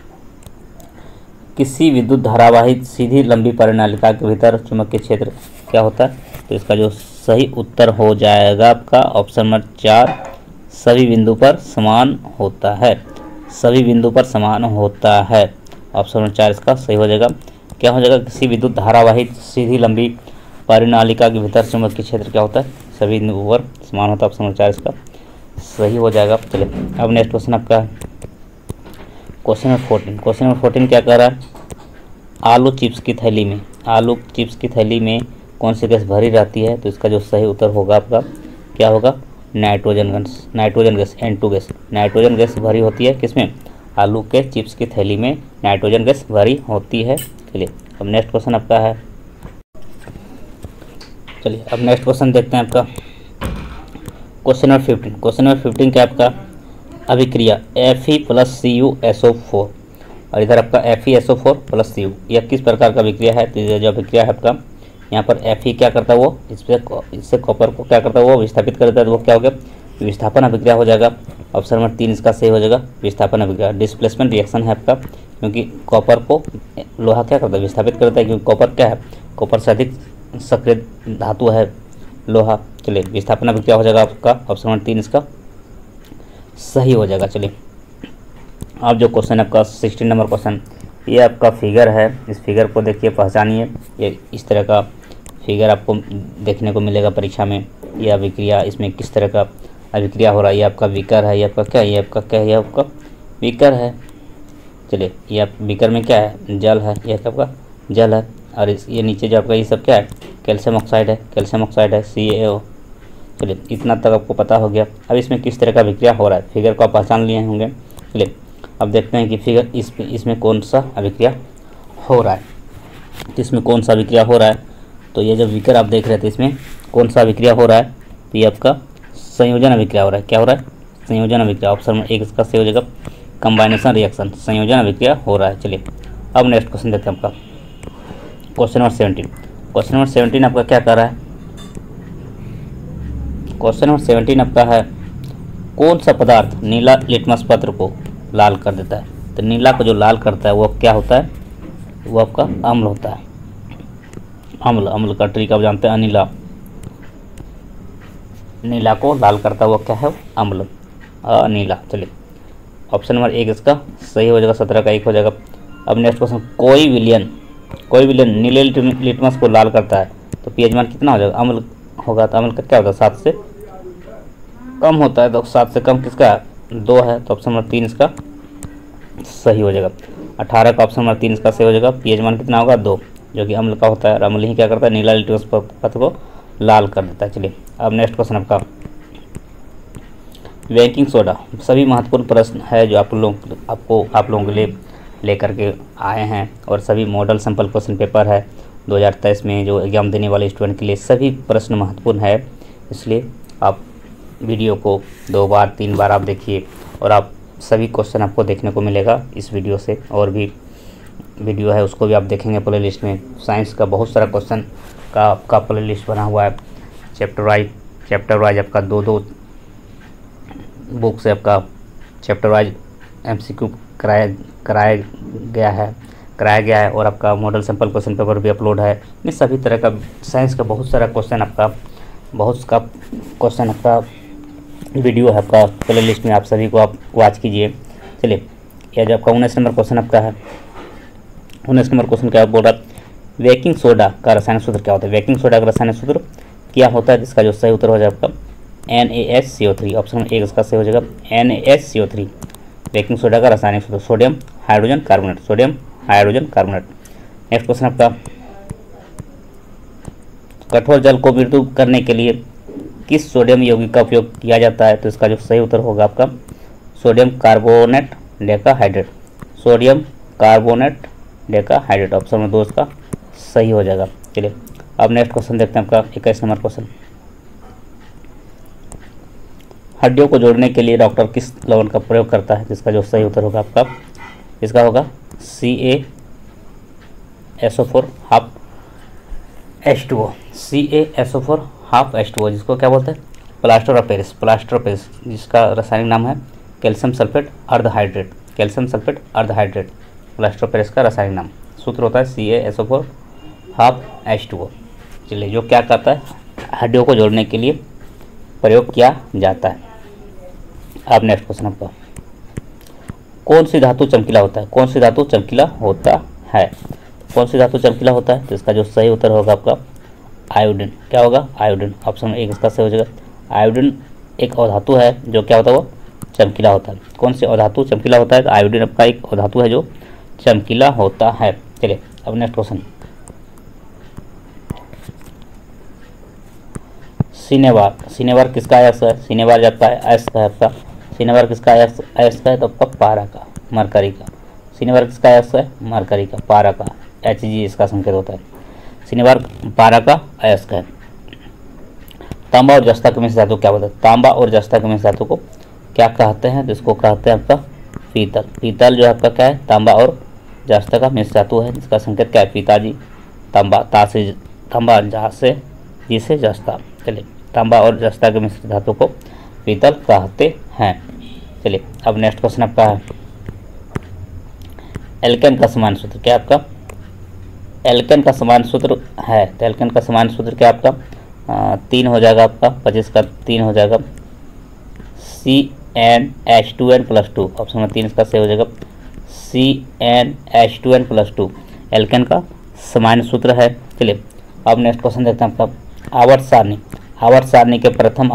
किसी विद्युत धारावाहित सीधी लंबी परिनालिका के भीतर चुंबकीय क्षेत्र क्या होता है, तो इसका जो सही उत्तर हो जाएगा आपका ऑप्शन नंबर 4 सभी बिंदु पर समान होता है। सभी बिंदु पर समान होता है। ऑप्शन नंबर 4 इसका सही हो जाएगा। क्या हो जाएगा, किसी विद्युत धारावाहित सीधी लंबी परिनालिका के भीतर चुंबकीय क्षेत्र क्या होता है, सभी बिंदु पर समान होता है। ऑप्शन नंबर 4 इसका सही हो जाएगा। चलिए अब नेक्स्ट क्वेश्चन आपका क्वेश्चन नंबर 14। क्वेश्चन नंबर 14 क्या कर रहा है, आलू चिप्स की थैली में कौन सी गैस भरी रहती है, तो इसका जो सही उत्तर होगा आपका क्या होगा, nitrogen gas N2 gas. Nitrogen gas भरी होती है किसमें, आलू के चिप्स की थैली में नाइट्रोजन गैस भरी होती है। चलिए अब नेक्स्ट क्वेश्चन आपका है, चलिए अब नेक्स्ट क्वेश्चन देखते हैं आपका क्वेश्चन नंबर 15। क्वेश्चन नंबर 15 क्या आपका, अभिक्रिया Fe+Cu SO4 और इधर आपका FeSO4+Cu, यह किस प्रकार का अभिक्रिया है, तो जो अभिक्रिया है आपका यहाँ पर Fe क्या करता है, वो इससे कॉपर को क्या करता है, वो विस्थापित करता है, तो वो क्या हो गया, विस्थापन अभिक्रिया हो जाएगा। ऑप्शन नंबर 3 इसका सही हो जाएगा, विस्थापन अभिक्रिया। डिस्प्लेसमेंट रिएक्शन है आपका, क्योंकि कॉपर को लोहा क्या करता है, विस्थापित करता है, क्योंकि कॉपर क्या है, कॉपर से अधिक सक्रिय धातु है लोहा। चलिए विस्थापन अभिक्रिया हो जाएगा आपका ऑप्शन नंबर 3 इसका सही हो जाएगा। चलिए अब जो क्वेश्चन आपका 16 नंबर क्वेश्चन, ये आपका फिगर है, इस फिगर को देखिए पहचानिए। ये इस तरह का फिगर आपको देखने को मिलेगा परीक्षा में। ये अभिक्रिया, इसमें किस तरह का अभिक्रिया हो रहा है, ये आपका बीकर है, ये आपका क्या है, ये आपका बीकर है। चलिए ये आप बीकर में क्या है, जल है, ये आपका जल है, और ये नीचे जो आपका ये सब क्या है, कैल्शियम ऑक्साइड है, CaO। चलिए इतना तक आपको पता हो गया। अब इसमें किस तरह का अभिक्रिया हो रहा है, फिगर को आप पहचान लिए होंगे। चलिए अब देखते हैं कि फिगर इसमें कौन सा अभिक्रिया हो रहा है, तो इसमें कौन सा अभिक्रिया हो रहा है, तो ये जो बीकर आप देख रहे थे इसमें कौन सा अभिक्रिया हो रहा है, तो ये आपका संयोजन अभिक्रिया हो रहा है। क्या हो रहा है, संयोजन अभिक्रिया। ऑप्शन नंबर 1 इसका सही हो जाएगा, कंबाइनेशन रिएक्शन, संयोजन अभिक्रिया हो रहा है। चलिए अब नेक्स्ट क्वेश्चन देखते हैं आपका क्वेश्चन नंबर 17। क्वेश्चन नंबर 17 आपका क्या कर रहा है, क्वेश्चन नंबर 17 आपका है, कौन सा पदार्थ नीला लिटमस पत्र को लाल कर देता है, तो नीला को जो लाल करता है वो क्या होता है, वो आपका अम्ल होता है। अम्ल का ट्रिक आप जानते हैं, नीला को लाल करता है वो क्या है, अम्ल, अनीला। चलिए ऑप्शन नंबर 1 इसका सही हो जाएगा, 17 का 1 हो जाएगा। अब नेक्स्ट क्वेश्चन, कोई विलियन नीले लिटमस को लाल करता है तो pH मान कितना हो जाएगा, अम्ल होगा, तो अम्ल का क्या होता है, 7 से कम होता है, तो 7 से कम किसका 2 है, तो ऑप्शन नंबर 3 इसका सही हो जाएगा। 18 का ऑप्शन नंबर 3 इसका सही हो जाएगा। pH मान कितना होगा 2, जो कि अम्ल का होता है, और अम्ल ही क्या करता है, नीला लिटमस पत्र को लाल कर देता है। चलिए अब नेक्स्ट क्वेश्चन आपका बेकिंग सोडा, सभी महत्वपूर्ण प्रश्न है जो आप लोगों के लिए लेकर के आए हैं, और सभी मॉडल सैंपल क्वेश्चन पेपर है 2023 में जो एग्जाम देने वाले स्टूडेंट के लिए सभी प्रश्न महत्वपूर्ण है, इसलिए आप वीडियो को 2 बार 3 बार आप देखिए और आप सभी क्वेश्चन आपको देखने को मिलेगा इस वीडियो से, और भी वीडियो है उसको भी आप देखेंगे प्ले लिस्ट में। साइंस का बहुत सारा क्वेश्चन का आपका प्ले लिस्ट बना हुआ है, चैप्टर वाइज आपका 2 बुक से आपका चैप्टर वाइज MCQ कराया गया है और आपका मॉडल सैंपल क्वेश्चन पेपर भी अपलोड है। ये सभी तरह का साइंस का बहुत सारा क्वेश्चन आपका वीडियो है आपका प्ले लिस्ट में, आप सभी को आप वॉच कीजिए। चलिए, यह जो आपका 19 नंबर क्वेश्चन आपका है, 19 नंबर क्वेश्चन क्या बोल रहा है, बेकिंग सोडा का रासायनिक सूत्र क्या होता है। बेकिंग सोडा का रासायनिक सूत्र क्या होता है, जिसका जो सही उत्तर हो जाए आपका NaSCO3। ऑप्शन 1 इसका सही हो जाएगा NaSCO3। बेकिंग सोडा का रासायनिक सूत्र sodium hydrogen carbonate. Next question आपका, कठोर जल को मृदु करने के लिए किस सोडियम यौगिक का उपयोग किया जाता है। तो इसका जो सही उत्तर होगा आपका सोडियम कार्बोनेट डेकाहाइड्रेट। ऑप्शन में 2 इसका सही हो जाएगा। चलिए, अब नेक्स्ट क्वेश्चन देखते हैं आपका 21 नंबर क्वेश्चन, हड्डियों को जोड़ने के लिए डॉक्टर किस लवण का प्रयोग करता है। जिसका जो सही उत्तर होगा आपका, इसका होगा CaSO4 half H2O। CaSO4 half H2O जिसको क्या बोलते हैं, प्लास्टर ऑफ पेरिस, जिसका रासायनिक नाम है कैल्शियम सल्फेट अर्धहाइड्रेट। प्लास्टर ऑफ पेरिस का रासायनिक नाम, सूत्र होता है CaSO4 हाफ H2O। चलिए, जो क्या करता है, हड्डियों को जोड़ने के लिए प्रयोग किया जाता है। अब नेक्स्ट क्वेश्चन आपका, कौन सी धातु चमकीला होता है। कौन सी धातु चमकीला होता है, तो इसका जो सही उत्तर होगा आपका आयोडीन। क्या होगा, आयोडीन। ऑप्शन 1 इसका सही हो जाएगा। आयोडीन एक अधातु है जो क्या होता है, वो चमकीला होता है। कौन सी अधातु चमकीला होता है, तो आयोडीन आपका एक अधातु है जो चमकीला होता है। चलिए, अब नेक्स्ट क्वेश्चन, सिनेबार किसका अयस्क है। सिनेबार जब का अयस्क है आपका, सिनेबार किसका अयस्क है, तो आपका पारा का, मरकरी का। सिनेबार किसका अयस्क है, मरकरी का, पारा का, Hg इसका संकेत होता है। सिनेबार पारा का अयस्क है। तांबा और जस्ता के मिश्र धातु क्या होता है। तांबा और जस्ता के मिश्र धातु को क्या कहते हैं, जिसको कहते हैं आपका पीतल। पीतल जो आपका क्या है, तांबा और जस्ता का मिश्र धातु है, जिसका संकेत क्या है, पिताजी। तांबा जहाँ से जिसे जस्ता। चलिए, तांबा और जस्ता के मिश्र धातु को पीतल कहते हैं। चलिए, अब नेक्स्ट क्वेश्चन आपका है, एल्केन का समान सूत्र क्या आपका, एल्केन का समान सूत्र है। तो एल्केन का समान सूत्र क्या आपका 3 हो जाएगा आपका, 25 का 3 हो जाएगा, CnH2n+2। ऑप्शन में 3 इसका सही हो जाएगा, CnH2n+2 एल्केन का समान सूत्र है। चलिए, अब नेक्स्ट क्वेश्चन देखते हैं आपका, आवर्त सारणी के प्रथम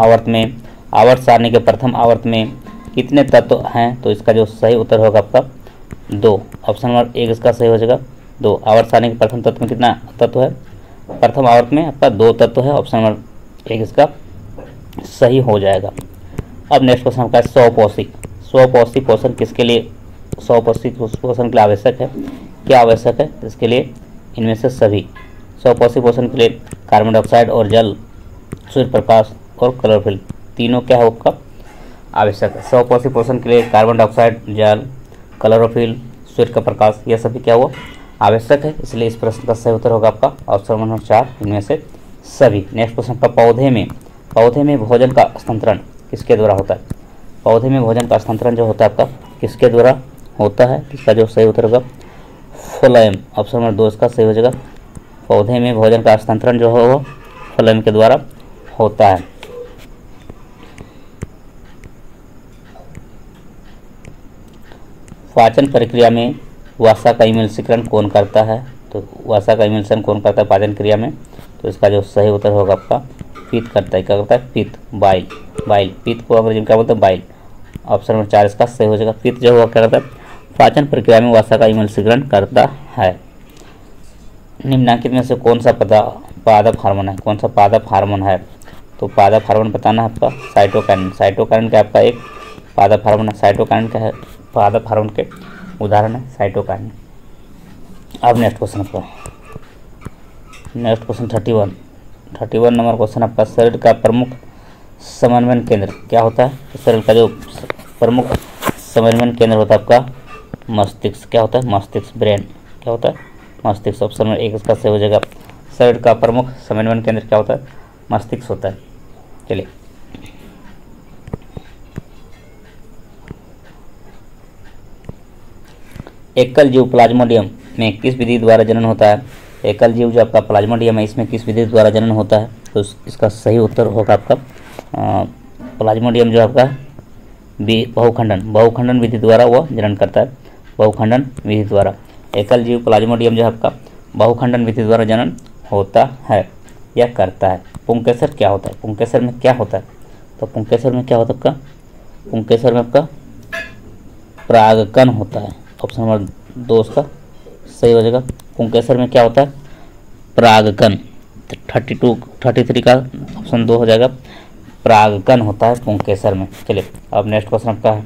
आवर्त में कितने तत्व हैं। तो इसका जो सही उत्तर होगा आपका 2। ऑप्शन नंबर 1 इसका सही हो जाएगा 2। आवर्त सारणी के प्रथम तत्व में कितना तत्व है, प्रथम आवर्त में आपका 2 तत्व है। ऑप्शन नंबर 1 इसका सही हो जाएगा। अब नेक्स्ट क्वेश्चन आपका 100 पोषण किसके लिए, 100 पोषण के लिए आवश्यक है। क्या आवश्यक है, इसके लिए इनमें से सभी 100 पोषण के लिए कार्बन डाइऑक्साइड और जल, सूर्य प्रकाश और क्लोरोफिल तीनों क्या है आपका आवश्यक है। 100 पोषण के लिए कार्बन डाइऑक्साइड, जल, क्लोरोफिल, सूर्य का प्रकाश, यह सभी क्या हुआ आवश्यक है। इसलिए इस प्रश्न का सही उत्तर होगा आपका ऑप्शन नंबर 4 इनमें से सभी। नेक्स्ट क्वेश्चन का, पौधे में भोजन का स्थानांतरण किसके द्वारा होता है। पौधे में भोजन का स्थानांतरण जो होता है आपका किसके द्वारा होता है। इसका जो सही उत्तर होगा फ्लोएम। ऑप्शन नंबर 2 इसका सही हो जाएगा। पौधे में भोजन का स्थानांतरण जो हो फ्लोएम के द्वारा होता है। पाचन प्रक्रिया में वसा का इमल्सीकरण कौन करता है। तो वसा का इमल्सन कौन करता है पाचन क्रिया में। तो इसका जो सही उत्तर होगा आपका पित्त करता है। क्या करता है, पित्त, बाइल। पित्त को अंग्रेजी में क्या बोलते हैं, बाइल। ऑप्शन नंबर 4 इसका सही हो जाएगा। पित्त जो होगा क्या करता है, पाचन प्रक्रिया में वसा का इमल्सीकरण करता है। निम्नलिखित में से कौन सा पादप हार्मोन है, कौन सा पादप हार्मोन है। तो पादप हार्मोन बताना है आपका साइटोकाइनिन। साइटोकाइनिन का आपका एक पादप हार्मोन है। साइटोकाइनिन का है पादप हार्मोन के उदाहरण है साइटोकाइनिन। अब नेक्स्ट क्वेश्चन आपका, नेक्स्ट क्वेश्चन 31 नंबर क्वेश्चन आपका, शरीर का प्रमुख समन्वय केंद्र क्या होता है। शरीर का जो प्रमुख समन्वयन केंद्र होता है आपका मस्तिष्क। क्या होता है? मस्तिष्क, ब्रेन। क्या होता है? मस्तिष्क। ऑप्शन नंबर 1 इसका सही हो जाएगा। शरीर का प्रमुख समन्वयन केंद्र क्या होता है? मस्तिष्क होता है। चलिए, एकल जीव प्लाज्मोडियम में किस विधि द्वारा जनन होता है? एकल जीव जो आपका प्लाज्मोडियम है, इसमें किस विधि द्वारा जनन होता है? तो इसका सही उत्तर होगा आपका प्लाज्मोडियम जो आपका बहुखंडन विधि द्वारा वो जनन करता है। बहुखंडन विधि द्वारा एकल जीव प्लाज्मोडियम जो है आपका बहुखंडन विधि द्वारा जनन होता है या करता है। पुंकेसर क्या होता है? पुंकेसर में क्या होता है? तो पुंकेसर में क्या होता है आपका? पुंकेसर में आपका परागकण होता है। ऑप्शन नंबर 2 इसका सही हो जाएगा। पुंकेसर में क्या होता है? परागकण। 33 का ऑप्शन 2 हो जाएगा। परागकण होता है पुंकेसर में। चलिए, अब नेक्स्ट क्वेश्चन आपका है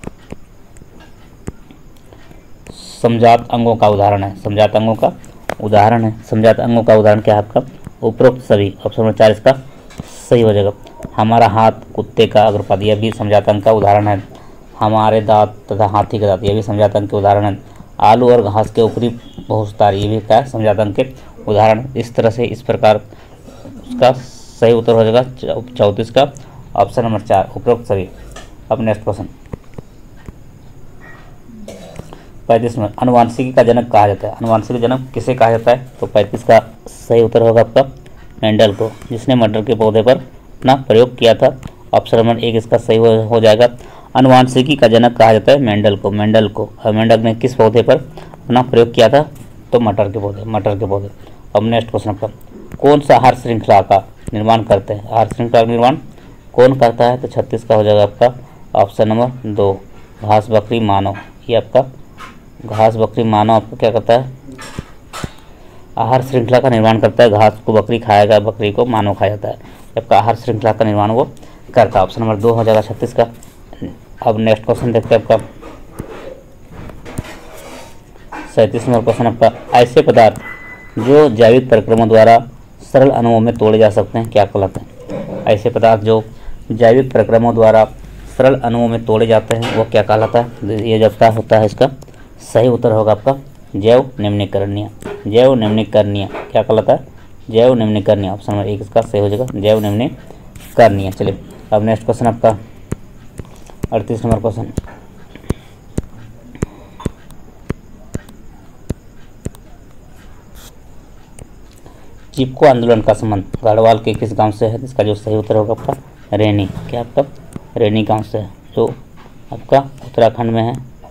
समजात अंगों का उदाहरण है। समजात अंगों का उदाहरण है। समजात अंगों का उदाहरण क्या है आपका? उपरोक्त सभी। ऑप्शन नंबर 4 इसका सही हो जाएगा। हमारा हाथ, कुत्ते का अग्रपद, यह भी समजात अंग का उदाहरण है। हमारे दांत तथा हाथी के दांत, ये भी समजात अंग के उदाहरण है। आलू और घास के ऊपरी बहुस्तार, ये भी क्या है? समजात अंग के उदाहरण। इस तरह से इस प्रकार उसका सही उत्तर हो जाएगा 34 का ऑप्शन नंबर 4 उपरोक्त सभी। अब नेक्स्ट क्वेश्चन 35 में अनुवांशिकी का जनक कहा जाता है। अनुवांशिकी जनक किसे कहा जाता है? तो 35 का सही उत्तर होगा आपका मेंडल को, जिसने मटर के पौधे पर अपना प्रयोग किया था। ऑप्शन नंबर 1 इसका सही हो जाएगा। अनुवांशिकी का जनक कहा जाता है मेंडल को। मेंडल ने किस पौधे पर अपना प्रयोग किया था? तो मटर के पौधे। अब नेक्स्ट क्वेश्चन आपका कौन सा आहार श्रृंखला का निर्माण करते हैं? आहार श्रृंखला का निर्माण कौन करता है? तो 36 का हो जाएगा आपका ऑप्शन नंबर 2 घास बकरी मानव। ये आपका घास बकरी मानव आपका क्या करता है? आहार श्रृंखला का निर्माण करता है। घास को बकरी खाएगा, बकरी को मानव खाया जाता है। आपका आहार श्रृंखला का निर्माण वो करता है। ऑप्शन नंबर 2 हो जाएगा 36 का। अब नेक्स्ट क्वेश्चन देखते हैं आपका 37 नंबर क्वेश्चन आपका ऐसे पदार्थ जो जैविक प्रक्रियाओं द्वारा सरल अणुओं में तोड़े जा सकते हैं क्या कहलाते हैं? ऐसे पदार्थ जो जैविक प्रक्रियाओं द्वारा सरल अणुओं में तोड़े जाते हैं वो क्या कहलाता है? ये जब क्या होता है इसका सही उत्तर होगा आपका जैव निम्नीकरणीय। क्या कहलाता है? जैव निम्नीकरणीय। ऑप्शन नंबर 1 इसका सही हो जाएगा जैव निम्नीकरणीय। चलिए, अब नेक्स्ट क्वेश्चन आपका 38 नंबर क्वेश्चन चिपको आंदोलन का संबंध गढ़वाल के किस गांव से है? इसका जो सही उत्तर होगा आपका रैनी। क्या आपका रैनी गांव से है, जो आपका उत्तराखंड में है।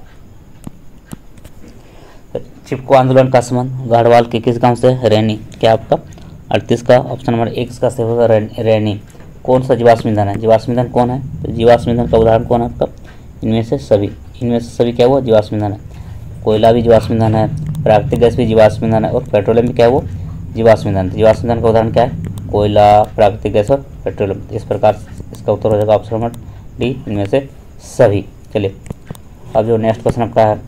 चिपको आंदोलन का संबंध गढ़वाल के किस गांव से है? रैनी। क्या आपका 38 का ऑप्शन नंबर 1 इसका सही होगा रैनी। कौन सा जीवाश्म ईंधन है? जीवाश्म ईंधन कौन है? तो जीवाश्म ईंधन का उदाहरण कौन है आपका? इनमें से सभी क्या हुआ? जीवाश्म ईंधन है। कोयला भी जीवाश्म ईंधन है, प्राकृतिक गैस भी जीवाश्म ईंधन है और पेट्रोलियम भी क्या है? वो जीवाश्म ईंधन। जीवाश्म ईंधन का उदाहरण क्या है? कोयला, प्राकृतिक गैस और पेट्रोलियम। इस प्रकार इसका उत्तर हो जाएगा ऑप्शन नंबर डी इनमें से सभी। चलिए, अब जो नेक्स्ट क्वेश्चन आपका है,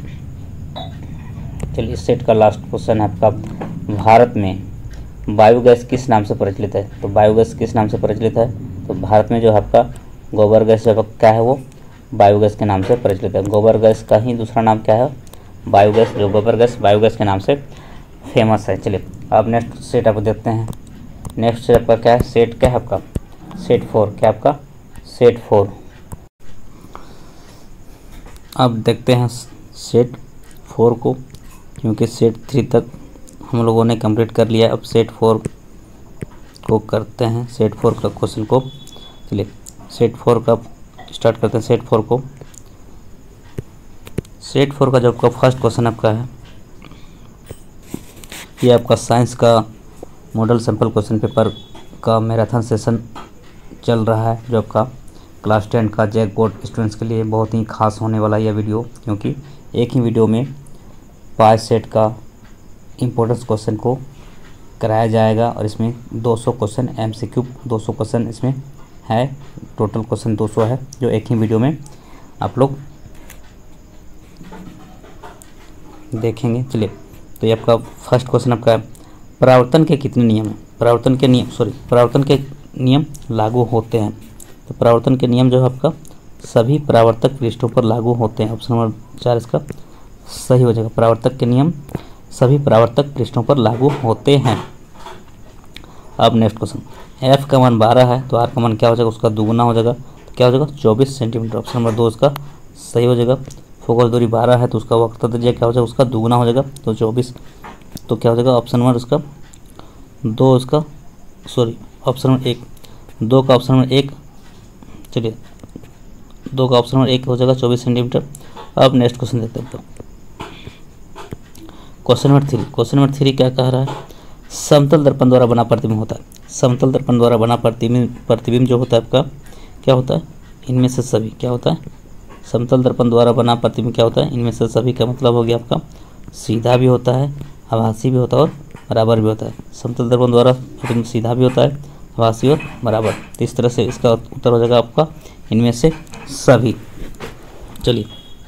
चलिए इस सेट का लास्ट क्वेश्चन है आपका भारत में बायोगैस किस नाम से प्रचलित है? तो बायोगैस किस नाम से प्रचलित है? तो भारत में जो है आपका गोबर गैस जो क्या है वो बायोगैस के नाम से प्रचलित है। गोबर गैस का ही दूसरा नाम क्या है? बायोगैस। जो गोबर गैस बायोगैस के नाम से फेमस है। चलिए, अब नेक्स्ट सेट आप देखते हैं। नेक्स्ट सेट आपका क्या है? सेट क्या है आपका? सेट 4। क्या आपका? सेट 4। अब देखते हैं सेट 4 को, क्योंकि सेट 3 तक हम लोगों ने कंप्लीट कर लिया। अब सेट 4 को करते हैं, सेट 4 का क्वेश्चन को। चलिए, सेट 4 का स्टार्ट करते हैं। सेट 4 को, सेट 4 का जो आपका फर्स्ट क्वेश्चन आपका है, ये आपका साइंस का मॉडल सैंपल क्वेश्चन पेपर का मैराथन सेशन चल रहा है, जो आपका क्लास 10 का जैक बोर्ड स्टूडेंट्स के लिए बहुत ही खास होने वाला है यह वीडियो, क्योंकि एक ही वीडियो में 5 सेट का इम्पोर्टेंस क्वेश्चन को कराया जाएगा और इसमें 200 क्वेश्चन MCQ 200 क्वेश्चन इसमें है। टोटल क्वेश्चन 200 है, जो एक ही वीडियो में आप लोग देखेंगे। चलिए, तो ये आपका फर्स्ट क्वेश्चन आपका है, परावर्तन के कितने नियम हैं? परावर्तन के नियम लागू होते हैं। तो परावर्तन के नियम जो है आपका सभी परावर्तक पृष्ठों पर लागू होते हैं। ऑप्शन नंबर 4 इसका सही हो जाएगा। परावर्तक के नियम सभी परावर्तक पृष्ठों पर लागू होते हैं। अब नेक्स्ट क्वेश्चन, एफ का मान 12 है तो आर का मान क्या हो जाएगा, उसका दुगुना हो जाएगा, तो क्या हो जाएगा 24 सेंटीमीटर। ऑप्शन नंबर 2 इसका सही हो जाएगा। फोकस दूरी 12 है तो उसका वक्र त्रिज्या क्या हो जाएगा, उसका दुगुना हो जाएगा, तो 24, तो क्या हो जाएगा ऑप्शन नंबर उसका 2 इसका ऑप्शन नंबर 1, 2 का ऑप्शन नंबर 1, चलिए 2 का ऑप्शन नंबर 1 हो जाएगा 24 सेंटीमीटर। अब नेक्स्ट क्वेश्चन देखते हैं। क्वेश्चन नंबर 3 क्या कह रहा है, समतल दर्पण द्वारा बना प्रतिबिंब होता है। समतल दर्पण द्वारा बना प्रतिबिंब जो होता है आपका क्या होता है, इनमें से सभी क्या होता है, समतल दर्पण द्वारा बना प्रतिबिंब क्या होता है, इनमें से सभी का मतलब हो गया आपका सीधा भी होता है, आभासी भी होता है और बराबर भी होता है। समतल दर्पण द्वारा प्रतिबिंब सीधा भी होता है, आभासी और बराबर, तो इस तरह से इसका उत्तर हो जाएगा आपका इनमें से सभी। चलिए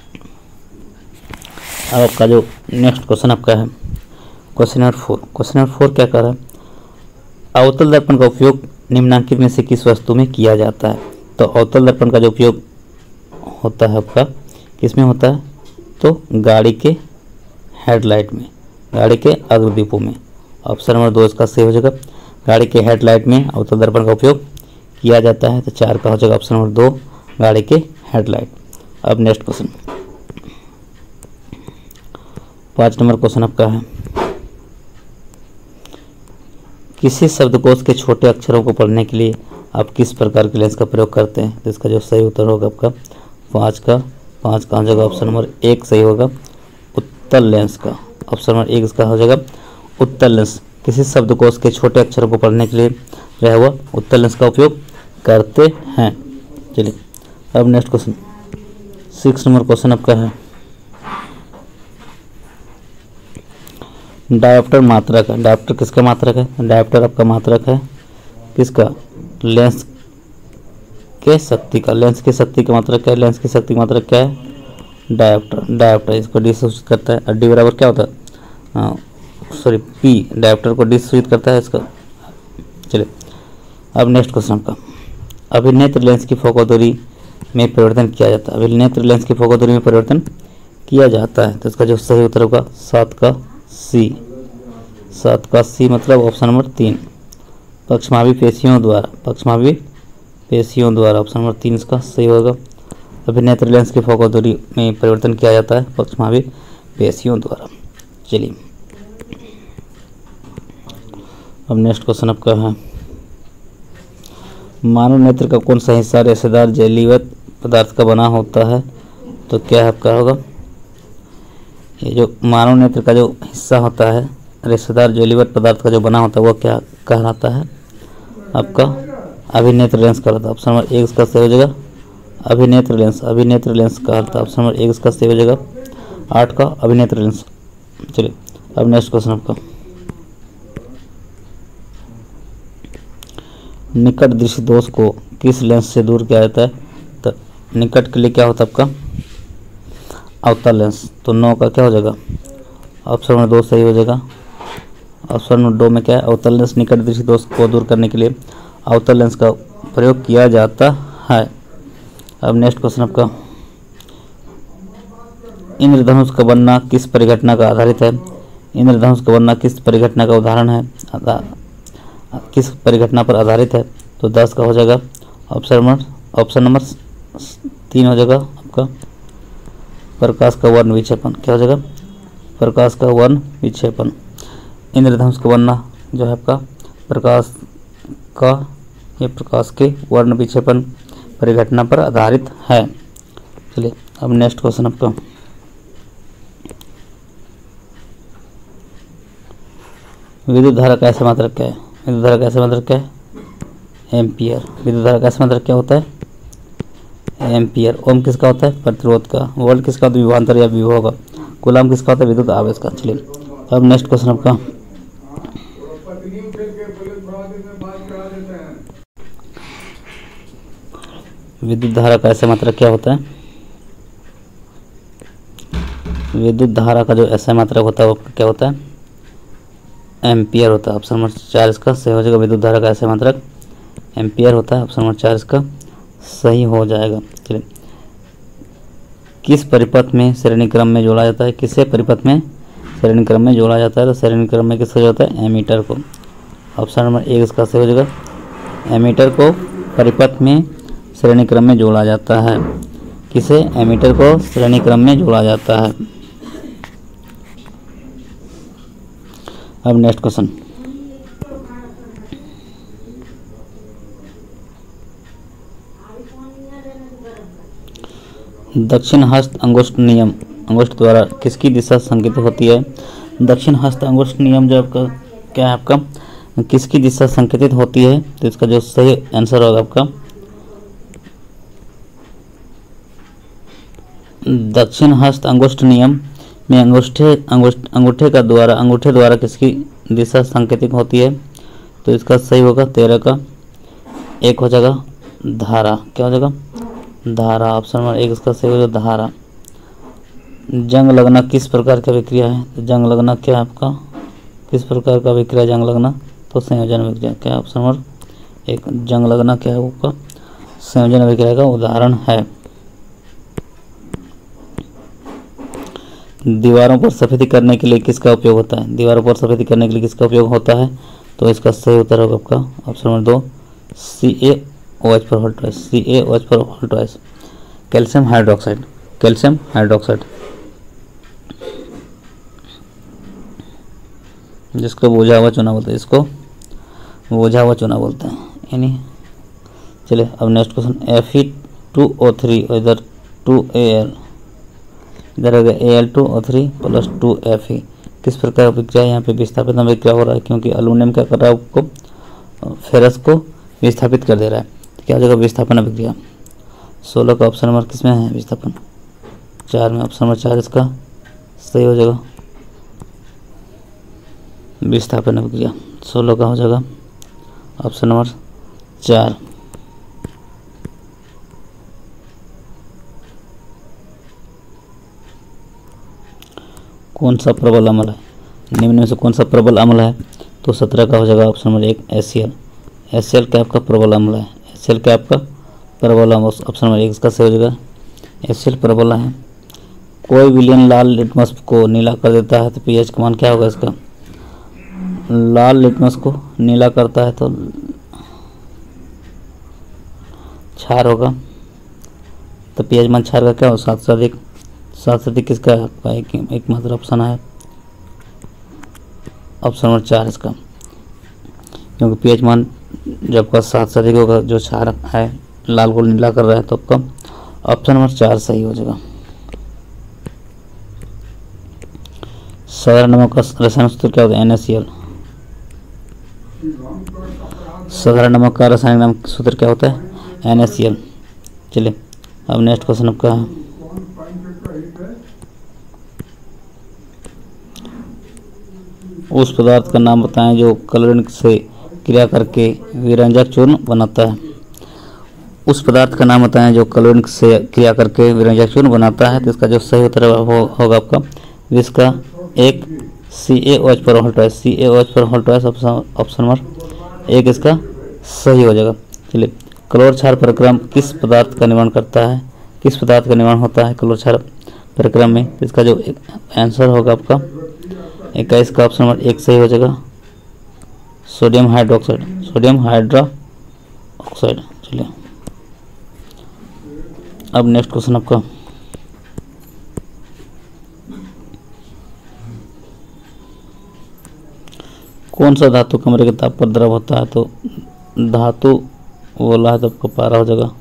अब आपका जो नेक्स्ट क्वेश्चन आपका है क्वेश्चन नंबर 4 क्या कर रहा है, अवतल दर्पण का उपयोग निम्नांकित में से किस वस्तु में किया जाता है। तो अवतल दर्पण का जो उपयोग होता है आपका किस में होता है, तो गाड़ी के हेडलाइट में, गाड़ी के अग्रदीपों में। ऑप्शन नंबर 2 इसका सही हो जाएगा। गाड़ी के हेडलाइट में अवतल दर्पण का उपयोग किया जाता है, तो 4 का हो जाएगा ऑप्शन नंबर 2 गाड़ी के हेडलाइट। अब नेक्स्ट क्वेश्चन 5 नंबर क्वेश्चन आपका है, किसी शब्दकोश के छोटे अक्षरों को पढ़ने के लिए आप किस प्रकार के लेंस का प्रयोग करते हैं। तो इसका जो सही उत्तर होगा आपका 5 का हो जाएगा ऑप्शन नंबर 1 सही होगा, उत्तल लेंस का। ऑप्शन नंबर 1 इसका हो जाएगा उत्तल लेंस। किसी शब्दकोश के छोटे अक्षरों को पढ़ने के लिए जो है वह उत्तल लेंस का उपयोग करते हैं। चलिए अब नेक्स्ट क्वेश्चन 6 नंबर क्वेश्चन आपका है, डायोप्टर मात्रक है। डायोप्टर किसका मात्रक है, डायोप्टर आपका मात्रक है किसका, लेंस के शक्ति का। लेंस की शक्ति का मात्रक क्या है, लेंस की शक्ति का मात्रक क्या है, डायोप्टर इसको डी से सूचित करता है। और डी बराबर क्या होता है, पी डायोप्टर को डी से सूचित करता है इसका। चलिए अब नेक्स्ट क्वेश्चन आपका, अभिनेत्र लेंस की फोकस दूरी में परिवर्तन किया जाता है। अभिनेत्र लेंस की फोकस दूरी में परिवर्तन किया जाता है, तो इसका जो सही उत्तर होगा 7 का सी मतलब ऑप्शन नंबर 3 पक्षमावी पेशियों द्वारा। ऑप्शन नंबर 3 इसका सही होगा। अभिनेत्र लेंस की फोकस दूरी में परिवर्तन किया जाता है पक्षमावी पेशियों द्वारा। चलिए अब नेक्स्ट क्वेश्चन आपका है, मानव नेत्र का कौन सा हिस्सा रेशेदार जैलीवत पदार्थ का बना होता है। तो क्या आपका होगा, ये जो मानव नेत्र का जो हिस्सा होता है रेशेदार जैलीवत पदार्थ का जो बना होता है वह क्या कहलाता है, आपका अभिनेत्र लेंस कहलाता है। ऑप्शन नंबर 1 इसका सही हो जाएगा, अभिनेत्र लेंस कहलाता है। ऑप्शन नंबर 1 इसका सही हो जाएगा, 8 का अभिनेत्र लेंस। चलिए अब नेक्स्ट क्वेश्चन आपका, निकट दृष्टि दोष को किस लेंस से दूर किया जाता है। तो निकट के लिए क्या होता है आपका अवतल लेंस, तो 9 का क्या हो जाएगा ऑप्शन नंबर 2 सही हो जाएगा। ऑप्शन नंबर 2 में क्या है, अवतल लेंस निकट दृष्टि दोष को दूर करने के लिए अवतल लेंस का प्रयोग किया जाता है। अब नेक्स्ट क्वेश्चन आपका, इंद्रधनुष का बनना किस परिघटना का आधारित है। इंद्रधनुष का बनना किस परिघटना का उदाहरण है, किस परिघटना पर आधारित है। तो 10 का हो जाएगा ऑप्शन नंबर 3 हो जाएगा आपका प्रकाश का वर्ण विक्षेपण। क्या हो जाएगा, प्रकाश का वर्ण विक्षेपण। इंद्रधनुष का बनना जो है आपका प्रकाश के वर्ण विक्षेपण परिघटना पर आधारित है। चलिए अब नेक्स्ट क्वेश्चन आपका, विद्युत धारा का ऐसा मात्रक क्या है। विद्युत धारा का ऐसा मात्रक क्या है, एम्पियर। विद्युत धारा का ऐसा मात्रक क्या होता है, एम्पियर। ओम किसका होता है, प्रतिरोध का। वोल्ट किसका होता है, विभवांतर या विभव का। कूलम किसका होता है, विद्युत आवेश का। चलिए अब नेक्स्ट क्वेश्चन आपका, विद्युत धारा का ऐसा मात्रक क्या होता है। विद्युत धारा का जो ऐसा मात्रक होता है वो क्या होता है, एम्पियर होता है। ऑप्शन नंबर 4 इसका सही हो जाएगा। विद्युत धारा का ऐसा मात्रक एम्पियर होता है। ऑप्शन नंबर 4 इसका सही हो जाएगा। चलिए किस परिपथ में श्रेणी क्रम में जोड़ा जाता है? किसे परिपथ में श्रेणी क्रम में जोड़ा जाता है? तो श्रेणी क्रम में किसको जोड़ता है? एमीटर को। ऑप्शन नंबर 1 इसका सही हो जाएगा। एमीटर को परिपथ में श्रेणी क्रम में जोड़ा जाता है। किसे? एमीटर को श्रेणी क्रम में जोड़ा जाता है। अब नेक्स्ट क्वेश्चन, दक्षिण हस्त अंगुष्ठ नियम अंगुष्ठ द्वारा किसकी दिशा संकेत होती है? दक्षिण हस्त अंगुष्ठ नियम जो आपका क्या है, आपका किसकी दिशा संकेतित होती है? तो इसका जो सही आंसर होगा आपका दक्षिण हस्त अंगुष्ठ नियम में अंगूठे द्वारा किसकी दिशा संकेतित होती है? तो इसका सही होगा 13 का 1 हो जाएगा धारा। क्या हो जाएगा? धारा। ऑप्शन नंबर 1 इसका सही हो जाएगा धारा। जंग लगना किस प्रकार का विक्रिया है? तो जंग लगना क्या है आपका? किस प्रकार का विक्रिया जंग लगना? तो संयोजन विक्रिया। क्या? ऑप्शन नंबर 1 जंग लगना क्या है आपका? संयोजन विक्रिया का उदाहरण है। दीवारों पर सफेदी करने के लिए किसका उपयोग होता है? दीवारों पर सफेदी करने के लिए किसका उपयोग होता है? तो इसका सही उत्तर होगा आपका ऑप्शन नंबर 2 CaOH पर होल्टॉइस। CaOH पर होल्टॉइस। Calcium hydroxide. कैल्शियम हाइड्रोक्साइड जिसको बोझा हुआ चूना बोलते हैं, इसको बोझा हुआ चूना बोलते हैं यानी। चलिए अब नेक्स्ट क्वेश्चन, Fe2O3 इधर 2Al इधर हो गया Al2O3 प्लस 2Fe किस प्रकार की विक्रिया यहाँ पे विस्थापित विक्रिया हो रहा है? क्योंकि एल्यूमिनियम क्या कर रहा है आपको फेरस को विस्थापित कर दे रहा है। तो क्या हो जाएगा? विस्थापन विक्रिया। 16 का ऑप्शन नंबर किस में है? विस्थापन 4 में। ऑप्शन नंबर 4 इसका सही हो जाएगा विस्थापन विक्रिया। 16 का हो जाएगा ऑप्शन नंबर 4। कौन सा प्रबल अम्ल है? निम्न में से कौन सा प्रबल अम्ल है? तो 17 का हो जाएगा ऑप्शन नंबर 1 HCl। HCl क्या आपका प्रबल अम्ल है? HCl क्या आपका प्रबल अम्ल? ऑप्शन नंबर 1 इसका सही हो जाएगा HCl प्रबल है। कोई विलयन लाल लिटमस को नीला कर देता है तो pH का मान क्या होगा इसका? लाल लिटमस को नीला करता है तो क्षार होगा। तो pH मान क्षार का क्या होगा? 7 से अधिक। 7 से अधिक किसका है? एक मात्र ऑप्शन है ऑप्शन नंबर 4 इसका, क्योंकि pH मान जब का 7 से अधिक होगा जो क्षार है लाल को नीला कर रहा है तो आपका ऑप्शन नंबर 4 सही हो जाएगा। साधारण नमक का रासायनिक सूत्र क्या होता है? NaCl। साधारण नमक का रासायनिक सूत्र क्या होता है? NaCl। चलिए अब नेक्स्ट क्वेश्चन आपका है, उस पदार्थ का नाम बताएं जो क्लोरीन से क्रिया करके विरंजक चूर्ण बनाता है। उस पदार्थ का नाम बताएं जो क्लोरीन से क्रिया करके विरंजक चूर्ण बनाता है। तो इसका जो सही उत्तर होगा आपका इसका 1 CaOH पर होल्टॉइस। CaOH पर होल्टॉइस ऑप्शन नंबर 1 इसका सही हो जाएगा। चलिए क्लोर क्षार प्रक्रम किस पदार्थ का निर्माण करता है? किस पदार्थ का निर्माण होता है क्लोर क्षार प्रक्रम में? तो इसका जो आंसर होगा आपका 21 का ऑप्शन नंबर 1 सही हो जाएगा सोडियम हाइड्रोक्साइड। Sodium hydroxide. चलिए अब नेक्स्ट क्वेश्चन आपका, कौन सा धातु कमरे के ताप पर द्रव होता है? तो धातु बोला है तो आपको पारा हो जाएगा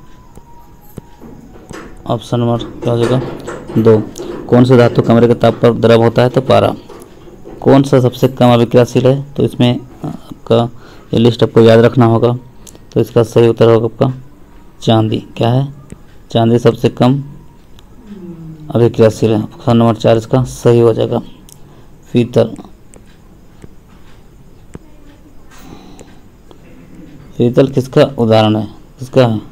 ऑप्शन नंबर क्या हो जाएगा 2। कौन सा धातु कमरे के ताप पर द्रव होता है? तो पारा। कौन सा सबसे कम अभिक्रियाशील है? तो इसमें आपका ये लिस्ट आपको याद रखना होगा। तो इसका सही उत्तर होगा आपका चांदी। क्या है? चांदी सबसे कम अभिक्रियाशील है। ऑप्शन नंबर 4 इसका सही हो जाएगा। पीतल। पीतल किसका उदाहरण है? किसका है?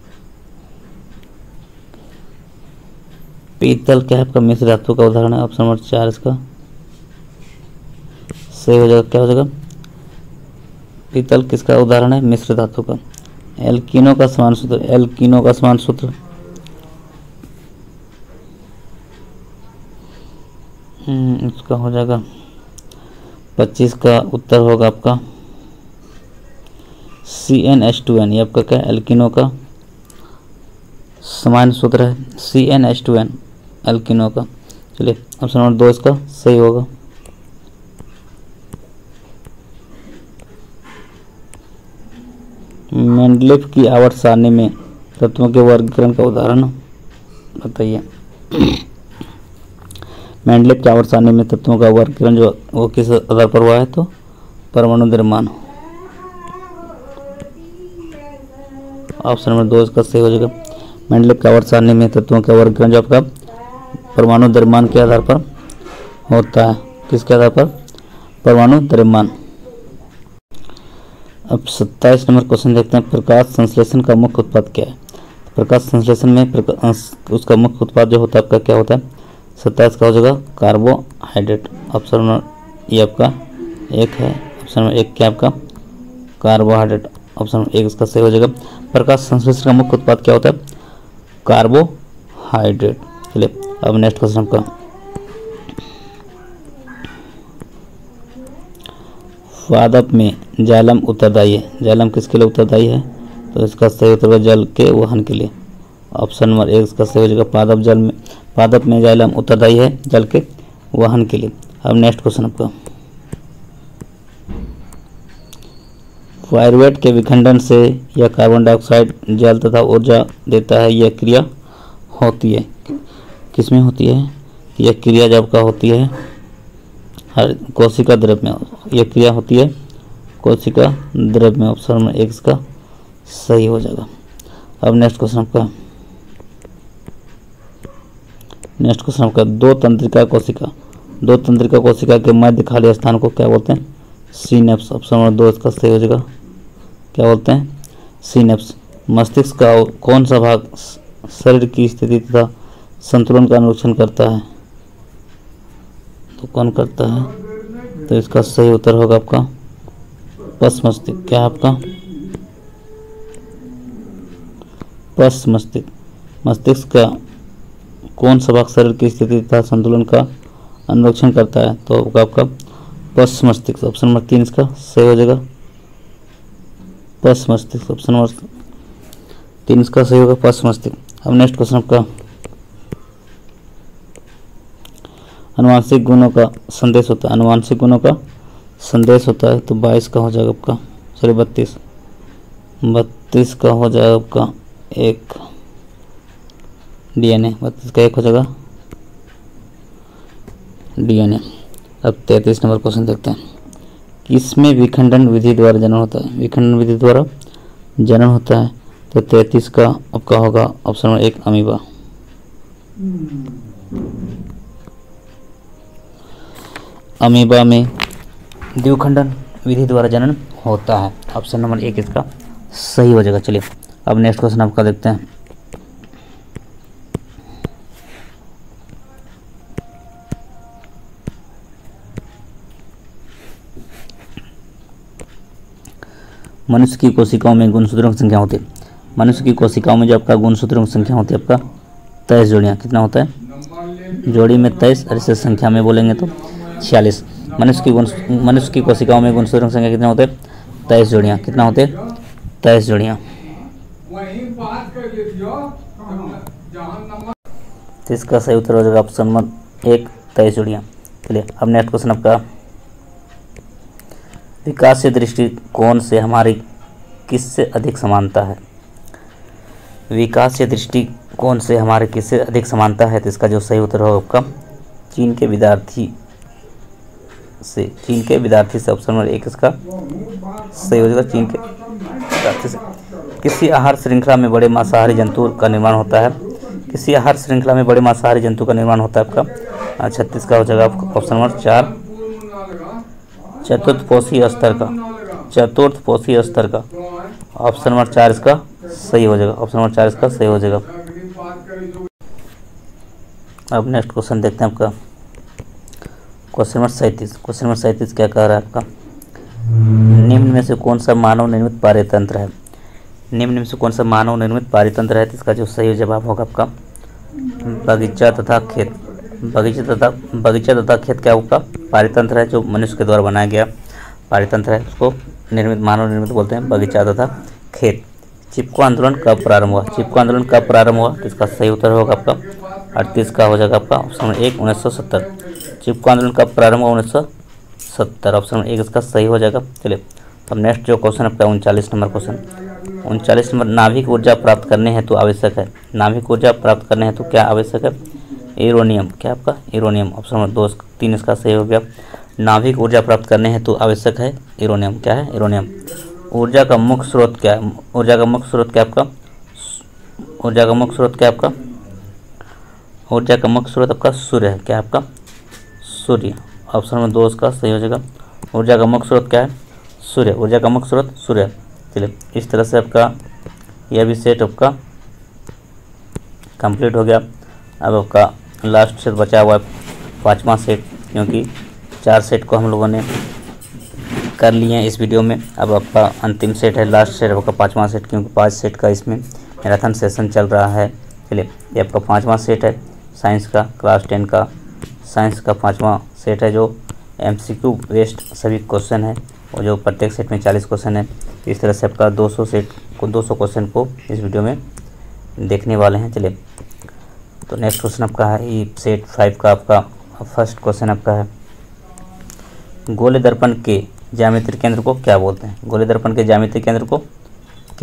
पीतल क्या है आपका? मिश्र धातु का उदाहरण है। ऑप्शन नंबर 4 इसका सही हो जाएगा। क्या हो जाएगा? पीतल किसका उदाहरण है? मिश्र धातु का। एल्कीनो का समान सूत्र। एल्कीनो का समान सूत्र इसका हो जाएगा 25 का उत्तर होगा आपका CnH2n। ये आपका क्या है, एल्किनो का सामान्य सूत्र है CnH2n एल्किनो का। चलिए ऑप्शन नंबर 2 इसका सही होगा। मेंडलीफ की आवर्त सारणी में तत्वों के वर्गीकरण का उदाहरण बताइए। मेंडलीफ की आवर्त सारणी में तत्वों का वर्गीकरण जो वो किस आधार पर हुआ है, तो परमाणु द्रव्यमान। ऑप्शन नंबर 2 इसका सही हो जाएगा। मेंडलीफ की आवर्त सारणी में तत्वों का वर्गीकरण जो आपका परमाणु द्रव्यमान के आधार पर होता है। किसके आधार पर, परमाणु द्रव्यमान। अब 27 नंबर क्वेश्चन देखते हैं। प्रकाश संश्लेषण का मुख्य उत्पाद क्या है। प्रकाश संश्लेषण में उसका मुख्य उत्पाद जो होता है आपका क्या होता है। 27 का हो जाएगा कार्बोहाइड्रेट। ऑप्शन नंबर ये आपका 1 है। ऑप्शन नंबर 1 क्या आपका कार्बोहाइड्रेट। ऑप्शन नंबर 1 इसका सही हो जाएगा। प्रकाश संश्लेषण का मुख्य उत्पाद क्या होता है, कार्बोहाइड्रेट। चलिए अब नेक्स्ट क्वेश्चन आपका पादप में जाइलम उत्तरदायी है। जाइलम किसके लिए उत्तरदायी है, तो इसका सही उत्तर होगा जल के वहन के लिए। ऑप्शन नंबर 1 इसका सही हो जाएगा। पादप में जाइलम उत्तरदायी है जल के वहन के लिए। अब नेक्स्ट क्वेश्चन आपका पायरुवेट के विखंडन से यह कार्बन डाइऑक्साइड जल तथा ऊर्जा देता है। यह क्रिया होती है किसमें होती है, यह क्रिया जब का होती है हर कोशिका द्रव्य में। यह क्रिया होती है कोशिका द्रव्य में। ऑप्शन नंबर 1 इसका सही हो जाएगा। अब नेक्स्ट क्वेश्चन आपका दो तंत्रिका कोशिका के मध्य खाली स्थान को क्या बोलते हैं, सिनेप्स। ऑप्शन नंबर 2 इसका सही हो जाएगा। क्या बोलते हैं, सिनेप्स। मस्तिष्क का कौन सा भाग शरीर की स्थिति तथा संतुलन का अनुरक्षण करता है, तो कौन करता है, तो इसका सही उत्तर होगा आपका पश्च मस्तिष्क। क्या आपका पश्च मस्तिष्क। मस्तिष्क का कौन सा भाग शरीर की स्थिति तथा संतुलन का अनुरक्षण करता है, तो आपका पश्च मस्तिष्क। ऑप्शन नंबर 3 इसका सही हो जाएगा पश्च मस्तिष्क। ऑप्शन नंबर 3 इसका सही होगा पश्च मस्तिष्क। अब नेक्स्ट क्वेश्चन आपका अनुवांशिक गुणों का संदेश होता है। अनुवांशिक गुणों का संदेश होता है, तो 22 का हो जाएगा आपका, सॉरी 32 का हो जाएगा आपका 1 DNA। 32 का 1 हो जाएगा DNA। अब 33 नंबर क्वेश्चन देखते हैं। किसमें विखंडन विधि द्वारा जनन होता है। विखंडन विधि द्वारा जनन होता है, तो 33 का आपका होगा ऑप्शन नंबर 1 अमीबा। अमीबा में द्विखंडन विधि द्वारा जनन होता है। ऑप्शन नंबर 1 इसका सही हो जाएगा। चलिए अब नेक्स्ट क्वेश्चन आपका देखते हैं। मनुष्य की कोशिकाओं में गुणसूत्रों की संख्या होती है। मनुष्य की कोशिकाओं में जो आपका गुणसूत्रों की संख्या होती है आपका 23 जोड़ियाँ। कितना होता है, जोड़ी में 23 और इसे संख्या में बोलेंगे तो 46। मनुष्य की कोशिकाओं में गुणसूत्रों की संख्या कितना होते हैं, 23 जोड़ियाँ। कितना होते हैं, 23 जोड़ियाँ। तो इसका सही उत्तर हो जाएगा ऑप्शन नंबर 1 23 जोड़ियाँ। चलिए अब नेक्स्ट क्वेश्चन आपका विकासीय दृष्टिकोण से हमारी किससे अधिक समानता है। विकासीय दृष्टिकोण से हमारे किससे अधिक समानता है, तो इसका जो सही उत्तर होगा आपका चीन के विद्यार्थी से। ऑप्शन नंबर 1 इसका सही हो जाएगा, चीन के विद्यार्थी से। किसी आहार श्रृंखला में बड़े मांसाहारी जंतु का निर्माण होता है। किसी आहार श्रृंखला में बड़े मांसाहारी जंतु का निर्माण होता है आपका 36 का हो जाएगा ऑप्शन नंबर 4 चतुर्थपोषीय स्तर का। ऑप्शन नंबर 4 इसका सही हो जाएगा। ऑप्शन नंबर 4 इसका सही हो जाएगा। अब नेक्स्ट क्वेश्चन देखते हैं आपका क्वेश्चन नंबर 37। क्वेश्चन नंबर 37 क्या कह रहा है आपका, निम्न में से कौन सा मानव निर्मित पारतंत्र है। निम्न में से कौन सा मानव निर्मित पारतंत्र है, तो इसका जो सही जवाब होगा आपका बगीचा तथा खेत। बगीचा तथा खेत क्या होगा? पारितंत्र है, जो मनुष्य के द्वारा बनाया गया पारितंत्र है, उसको मानव निर्मित बोलते हैं, बगीचा तथा खेत। चिपको आंदोलन कब प्रारंभ हुआ? चिपको आंदोलन कब प्रारंभ हुआ? तो इसका सही उत्तर होगा आपका 38 का हो जाएगा आपका ऑप्शन नंबर 1 1970। चिपको आंदोलन कब प्रारंभ हुआ? 1970, ऑप्शन नंबर 1 इसका सही हो जाएगा। चलिए अब नेक्स्ट जो क्वेश्चन आपका 39 नंबर क्वेश्चन, 39 नंबर, नाभिक ऊर्जा प्राप्त करने हेतु आवश्यक है। नाभिक ऊर्जा प्राप्त करने हेतु क्या आवश्यक है? यूरेनियम। क्या आपका? यूरेनियम, ऑप्शन नंबर 2 3 इसका सही हो गया। नाभिक ऊर्जा प्राप्त करने हेतु आवश्यक है यूरेनियम। क्या है? यूरेनियम। ऊर्जा का मुख्य स्रोत क्या है? ऊर्जा का मुख्य स्रोत क्या आपका? ऊर्जा का मुख्य स्रोत क्या आपका? ऊर्जा का मुख्य स्रोत आपका सूर्य है। क्या आपका? सूर्य, ऑप्शन नंबर 2 इसका सही हो जाएगा। ऊर्जा का मुख्य स्रोत क्या है? सूर्य। ऊर्जा का मुख्य स्रोत सूर्य। चलिए इस तरह से आपका यह भी सेट आपका कंप्लीट हो गया। अब आपका लास्ट सेट बचा हुआ है 5वां सेट, क्योंकि 4 सेट को हम लोगों ने कर लिए हैं इस वीडियो में। अब आपका अंतिम सेट है, लास्ट सेट आपका 5वां सेट, क्योंकि 5 सेट का इसमें मैराथन सेशन चल रहा है। चलिए ये आपका 5वां सेट है साइंस का, क्लास 10 का साइंस का 5वां सेट है, जो MCQ बेस्ड सभी क्वेश्चन है, और जो प्रत्येक सेट में 40 क्वेश्चन है। इस तरह से आपका 200 क्वेश्चन को इस वीडियो में देखने वाले हैं। चलिए तो नेक्स्ट क्वेश्चन आपका है ये सेट 5 का आपका फर्स्ट क्वेश्चन आपका है, गोले दर्पण के ज्यामितीय केंद्र को क्या बोलते हैं? गोले दर्पण के ज्यामितीय केंद्र को क्या?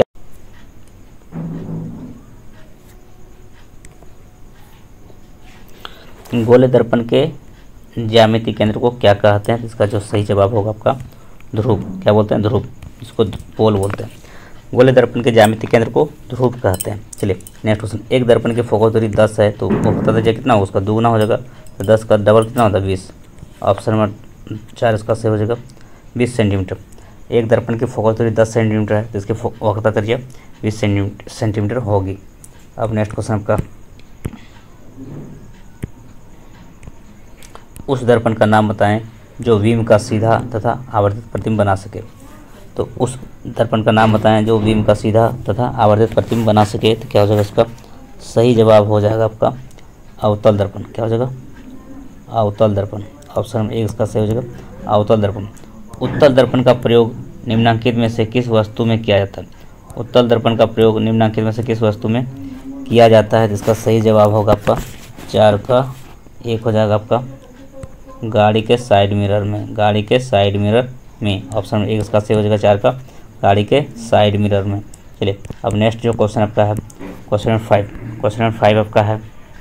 गोले दर्पण के ज्यामितीय केंद्र को क्या कहते हैं? इसका जो सही जवाब होगा आपका ध्रुव। क्या बोलते हैं? ध्रुव, इसको पोल बोलते हैं। गोले दर्पण के ज्यामितीय केंद्र को ध्रुव कहते हैं। चलिए नेक्स्ट क्वेश्चन, एक दर्पण की फोकस दूरी 10 है, तो वो बता दीजिए कितना होगा, उसका दुगुना हो जाएगा, तो 10 का डबल कितना होता है? 20, ऑप्शन नंबर 4 इसका सही हो जाएगा 20 सेंटीमीटर। एक दर्पण की फोकस दूरी 10 सेंटीमीटर है, तो इसकी वक्रता त्रिज्या 20 सेंटीमीटर होगी। अब नेक्स्ट क्वेश्चन आपका, उस दर्पण का नाम बताएं जो बीम का सीधा तथा आवर्धित प्रतिबिंब बना सके। तो उस दर्पण का नाम बताएं जो बीम का सीधा तथा आवर्धित प्रतिबिंब बना सके, तो क्या हो जाएगा? इसका सही जवाब हो जाएगा आपका अवतल दर्पण। क्या हो जाएगा? अवतल दर्पण, ऑप्शन नंबर 1 इसका सही हो जाएगा अवतल दर्पण। उत्तल दर्पण का प्रयोग निम्नलिखित में से किस वस्तु में किया जाता है? उत्तल दर्पण का प्रयोग निम्नलिखित में से किस वस्तु में किया जाता है? जिसका सही जवाब होगा आपका 4 का 1 हो जाएगा आपका गाड़ी के साइड मिरर में। गाड़ी के साइड मिरर में, ऑप्शन नंबर 1 इसका सही हो जाएगा 4 का गाड़ी के साइड मिरर में। चलिए अब नेक्स्ट जो क्वेश्चन आपका है क्वेश्चन नंबर 5, क्वेश्चन नंबर 5 आपका है,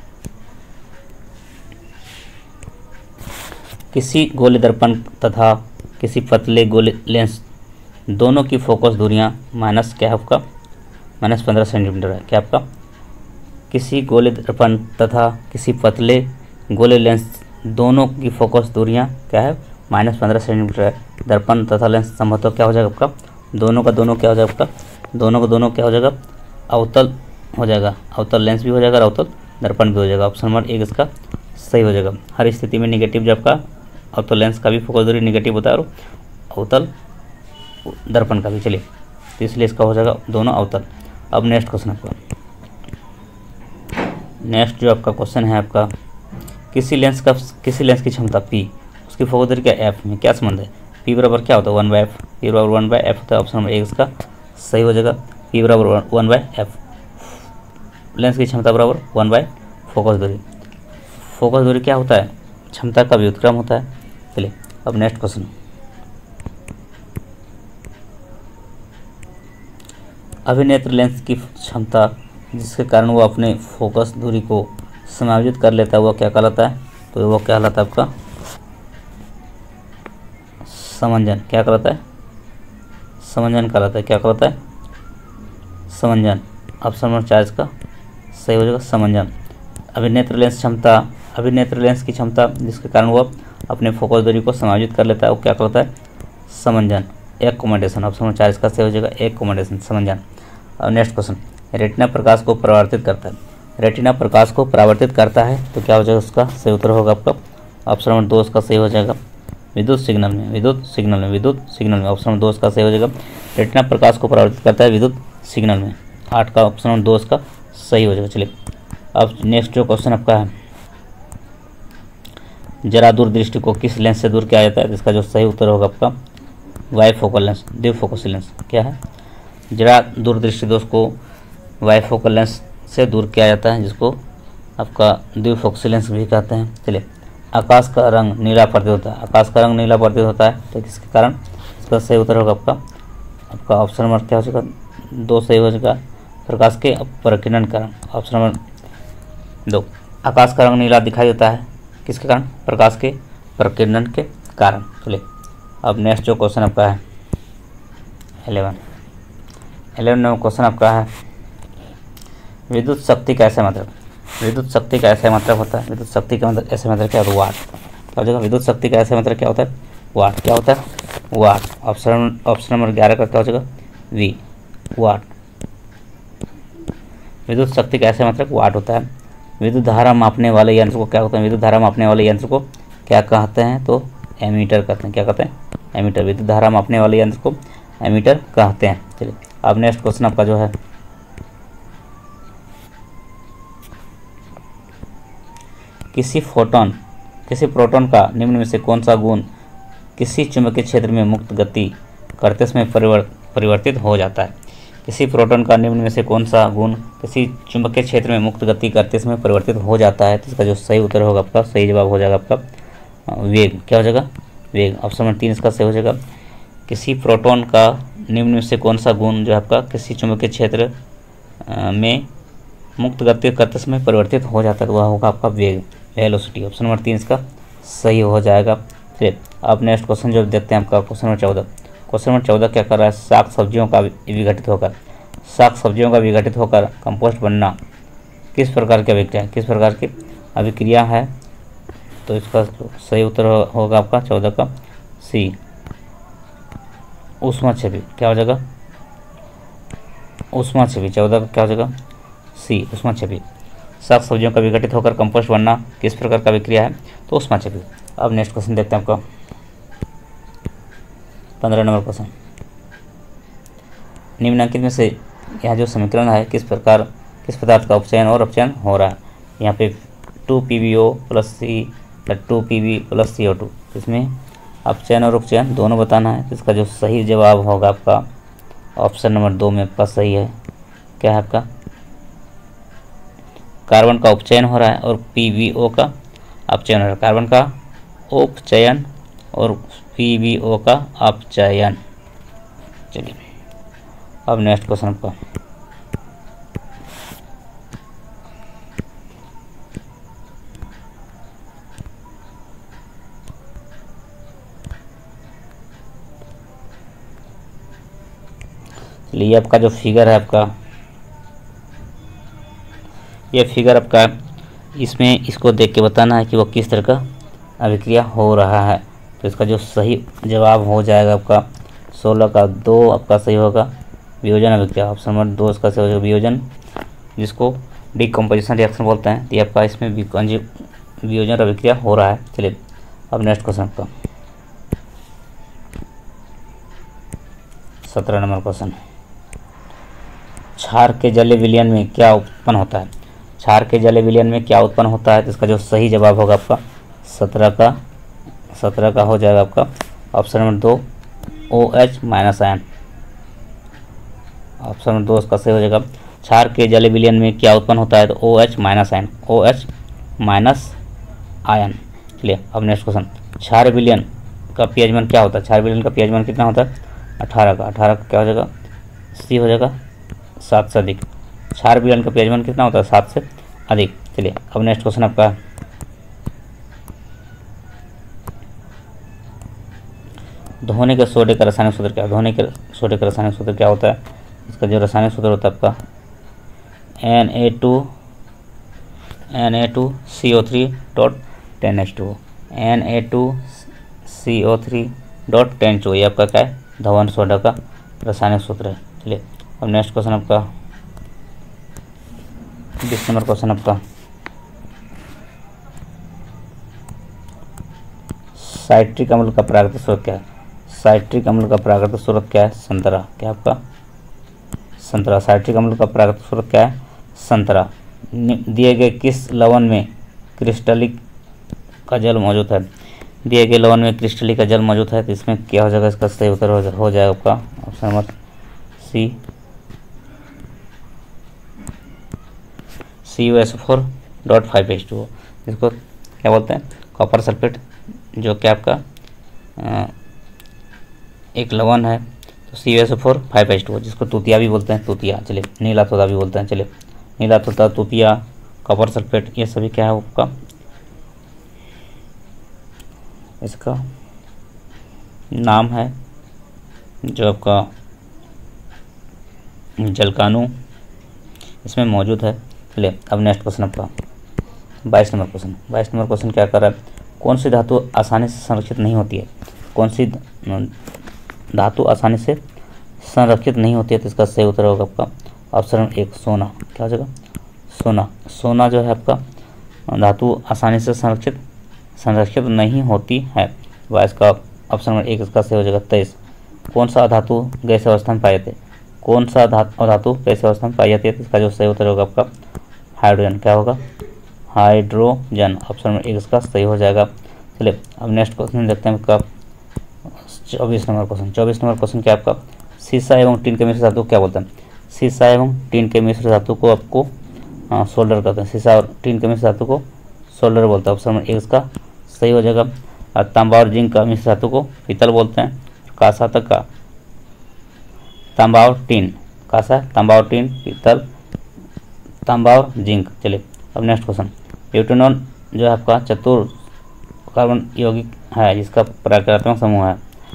किसी गोले दर्पण तथा किसी पतले गोले लेंस दोनों की फोकस दूरियां माइनस क्या है आपका? -15 सेंटीमीटर है। क्या आपका? किसी गोले दर्पण तथा किसी पतले गोले लेंस दोनों की फोकस दूरियां क्या है? -15 सेंटीमीटर है। दर्पण तथा लेंस संभवतः क्या हो जाएगा आपका? दोनों का दोनों क्या हो जाएगा आपका? दोनों का दोनों क्या हो जाएगा? अवतल हो जाएगा। अवतल लेंस भी हो जाएगा और अवतल दर्पण भी हो जाएगा। ऑप्शन नंबर 1 इसका सही हो जाएगा। हर स्थिति में निगेटिव जो आपका अवतल लेंस का भी फोकस दूरी निगेटिव होता है और अवतल दर्पण का भी। चलिए तो इसलिए इसका हो जाएगा दोनों अवतल। अब नेक्स्ट क्वेश्चन आपका, नेक्स्ट जो आपका क्वेश्चन है आपका, किसी लेंस की क्षमता P, उसकी फोकस दूरी क्या F में क्या संबंध है? P बराबर क्या होता है? 1/f। P बराबर 1/f होता है। ऑप्शन नंबर 1 इसका सही हो जाएगा। P बराबर 1/f, लेंस की क्षमता बराबर 1/, फोकस दूरी। फोकस दूरी क्या होता है? क्षमता का व्युत्क्रम होता है। चलिए अब नेक्स्ट क्वेश्चन, अभिनेत्र लेंस की क्षमता जिसके कारण वो अपने फोकस दूरी को समायोजित कर लेता है वो क्या कहलाता है? तो वो क्या कहलाता है आपका? समंजन। क्या कहलाता है? समंजन कहलाता है। क्या कहलाता है? समंजन। ऑप्शन नंबर 4 इसका सही हो जाएगा समंजन। अभिनेत्र लेंस की क्षमता जिसके कारण वो अपने फोकस दूरी को समायोजित कर लेता है वो क्या कहलाता है? समंजन, एक्कोमोडेशन। ऑप्शन नंबर 4 इसका सही हो जाएगा एक्कोमोडेशन, समंजन। अब नेक्स्ट क्वेश्चन, रेटिना प्रकाश को परावर्तित करता है। रेटिना प्रकाश को परावर्तित करता है तो क्या हो जाएगा? उसका सही उत्तर होगा आपका ऑप्शन नंबर 2 इसका सही हो जाएगा विद्युत सिग्नल में। ऑप्शन नंबर 2 इसका सही हो जाएगा। रेटिना प्रकाश को परावर्तित करता है विद्युत सिग्नल में। 8 का ऑप्शन नंबर 2 इसका सही हो जाएगा। चलिए अब नेक्स्ट जो क्वेश्चन आपका है जरा दूर दृष्टि को किस लेंस से दूर किया जाता है? इसका जो सही उत्तर होगा आपका बाइफोकल लेंस, द्विफोकसी लेंस। क्या है? जरा दूर दृष्टि दोष को बाइफोकल लेंस से दूर किया जाता है, जिसको आपका द्विफोकसी लेंस भी कहते हैं। चलिए, आकाश का रंग नीला प्रतीत होता है। आकाश का रंग नीला प्रतीत होता है तो किसके कारण? इसका सही उत्तर होगा आपका ऑप्शन नंबर क्या हो जाएगा? 2 सही हो जाएगा, प्रकाश के अपवर्तन के कारण। ऑप्शन नंबर 2, आकाश का रंग नीला दिखाई देता है किसके कारण? प्रकाश के प्रकीर्णन के कारण। चलिए, अब नेक्स्ट जो क्वेश्चन आपका है 11 नंबर क्वेश्चन आपका है, विद्युत शक्ति का ऐसा मात्रक। विद्युत शक्ति का ऐसा मात्रक होता है, विद्युत शक्ति का मतलब ऐसा मात्रक क्या होता है? वाट। क्या हो जाएगा? विद्युत शक्ति का ऐसा मात्रक क्या होता है? वाट। क्या होता है? वाट। ऑप्शन नंबर 11 का क्या हो जाएगा? V, watt. विद्युत शक्ति का ऐसा मात्रक वाट होता है। विद्युत धारा मापने वाले यंत्र को क्या होता है? विद्युत धारा मापने वाले यंत्र को क्या कहते हैं? तो एमीटर कहते हैं। क्या कहते हैं? एमीटर। विद्युत धारा मापने वाले यंत्र को एमीटर कहते हैं। चलिए, अब नेक्स्ट क्वेश्चन आपका जो है, किसी प्रोटॉन का निम्न में से कौन सा गुण किसी चुंबकीय क्षेत्र में मुक्त गति करते समय परिवर्तित हो जाता है? किसी प्रोटॉन का निम्न में से कौन सा गुण किसी चुंबकीय क्षेत्र में मुक्त गति करते समय परिवर्तित हो जाता है? तो इसका जो सही उत्तर होगा आपका, सही जवाब हो जाएगा आपका वेग। क्या हो जाएगा? वेग। ऑप्शन नंबर 3 इसका सही हो जाएगा। किसी प्रोटॉन का निम्न में से कौन सा गुण जो है आपका किसी चुंबकीय क्षेत्र में मुक्त गति करते समय परिवर्तित हो जाता है, तो वह होगा आपका वेग, वेलोसिटी। ऑप्शन नंबर 3 इसका सही हो जाएगा। फिर अब नेक्स्ट क्वेश्चन जो देखते हैं आपका क्वेश्चन नंबर 14। क्वेश्चन नंबर 14 क्या कर रहा है? शाक सब्जियों का विघटित होकर कंपोस्ट बनना किस प्रकार की अभिक्रिया है? किस प्रकार की अभिक्रिया है? तो इसका सही उत्तर होगा आपका 14 का सी, ऊष्माक्षेपी। क्या हो जाएगा? ऊष्माक्षेपी। 14 का क्या हो जाएगा? सी, ऊष्माक्षेपी। शाक सब्जियों का विघटित होकर कंपोस्ट बनना किस प्रकार का विक्रिया है? तो ऊष्माक्षेपी। अब नेक्स्ट क्वेश्चन देखते हैं आपका 15 नंबर क्वेश्चन। निम्नलिखित में से यह जो समीकरण है किस पदार्थ का उपचयन और अपचयन हो रहा है? यहाँ पे 2PbO + C 2Pb + CO2, इसमें अपचयन और उपचयन दोनों बताना है। तो इसका जो सही जवाब होगा आपका ऑप्शन नंबर 2 में आपका सही है। क्या है आपका? कार्बन का उपचयन हो रहा है और PbO का अपचयन हो रहा है। कार्बन का उपचयन और PbO का अपचयन। चलिए, अब नेक्स्ट क्वेश्चन आपका चलिए, आपका जो फिगर है आपका, ये फिगर आपका, इसमें इसको देख के बताना है कि वो किस तरह का अभिक्रिया हो रहा है। तो इसका जो सही जवाब हो जाएगा आपका 16 का 2 आपका सही होगा, वियोजन अभिक्रिया। ऑप्शन नंबर 2 इसका सही हो जाएगा वियोजन, जिसको डिकम्पोजिशन रिएक्शन बोलते हैं। तो आपका इसमें वियोजन अभिक्रिया हो रहा है। चलिए, अब नेक्स्ट क्वेश्चन आपका 17 नंबर क्वेश्चन। क्षार के जलीय विलयन में क्या उत्पन्न होता है? क्षार के जलीय विलयन में क्या उत्पन्न होता है? तो इसका जो सही जवाब होगा आपका 17 का हो जाएगा आपका option number 2 OH- ion. Option number 2 इसका सही हो जाएगा। क्षार के जलीय विलयन में क्या उत्पन्न होता है? तो OH- आयन, OH- आयन। चलिए, अब नेक्स्ट क्वेश्चन। क्षार विलयन का pH मान क्या होता है? क्षार विलयन का pH मान कितना होता है? 18 का क्या हो जाएगा? सी हो जाएगा 7 से अधिक। क्षार विलयन का pH मान कितना होता है? 7 से अधिक। चलिए, अब नेक्स्ट क्वेश्चन आपका धोने के सोडे का रासायनिक सूत्र क्या है? धोने के सोडे का रासायनिक सूत्र क्या होता है? इसका जो रासायनिक सूत्र होता है आपका Na2CO3.10H2O, Na2CO3.10H2O, ये आपका क्या है? धवन सोडा का रासायनिक सूत्र है। चलिए, अब नेक्स्ट क्वेश्चन आपका 20 नंबर क्वेश्चन आपका साइट्रिक अम्ल का प्राकृतिक स्रोत क्या है? साइट्रिक अम्ल का प्राकृतिक स्रोत क्या है? संतरा। क्या आपका? संतरा। साइट्रिक अम्ल का प्राकृतिक स्रोत क्या है? संतरा। दिए गए किस लवण में क्रिस्टलिक का जल मौजूद है। दिए गए लवण में क्रिस्टली का जल मौजूद है, तो इसमें क्या हो जाएगा, इसका सही उत्तर हो जाएगा आपका ऑप्शन नंबर सी, CuSO4.5H2O, इसको क्या बोलते हैं, कॉपर सल्फेट, जो कि आपका एक लवण है। तो CuSO4 5H2O, जिसको तूतिया भी बोलते हैं, तूतिया, चलिए नीला तोता भी बोलते हैं, चलिए नीला तोता, तूतिया, कॉपर सल्फेट, ये सभी क्या है आपका, इसका नाम है जो आपका जलकानू इसमें मौजूद है। चलिए अब नेक्स्ट क्वेश्चन आपका 22 नंबर क्वेश्चन। 22 नंबर क्वेश्चन क्या कर रहा है, कौन सी धातु आसानी से संरक्षित नहीं होती है, कौन सी धातु आसानी से संरक्षित नहीं होती है, तो इसका सही उत्तर होगा आपका ऑप्शन 1 सोना। क्या हो जाएगा, सोना। सोना जो है आपका धातु आसानी से संरक्षित नहीं होती है, वह इसका ऑप्शन नंबर 1 इसका सही हो जाएगा। 23 कौन सा धातु गैस अवस्था में पाई जाती है, कौन सा धातु गैस अवस्था में पाई जाती है, तो इसका जो सही उत्तर होगा आपका हाइड्रोजन। क्या होगा, हाइड्रोजन, ऑप्शन नंबर 1 इसका सही हो जाएगा। चलिए अब नेक्स्ट क्वेश्चन देखते हैं आपका 24 नंबर क्वेश्चन। 24 नंबर क्वेश्चन क्या आपका, सीसा एवं टीन के मिश्र धातु क्या बोलते हैं, सीसा एवं टीन के मिश्र धातु को आपको सोल्डर कहते हैं, सीसा और टीन के मिश्र धातु को सोल्डर बोलते हैं, ऑप्शन नंबर 1 इसका सही हो जाएगा। और तांबा और जिंक का मिश्र धातु को पीतल बोलते हैं। कांसा तक का तांबा और टीन, कांसा, तांबा और टीन, पीतल, तांबा और जिंक। चलिए अब नेक्स्ट क्वेश्चन, ब्यूटेनॉल जो है आपका चतुर कार्बन यौगिक है, जिसका प्रक्रियात्मक समूह है,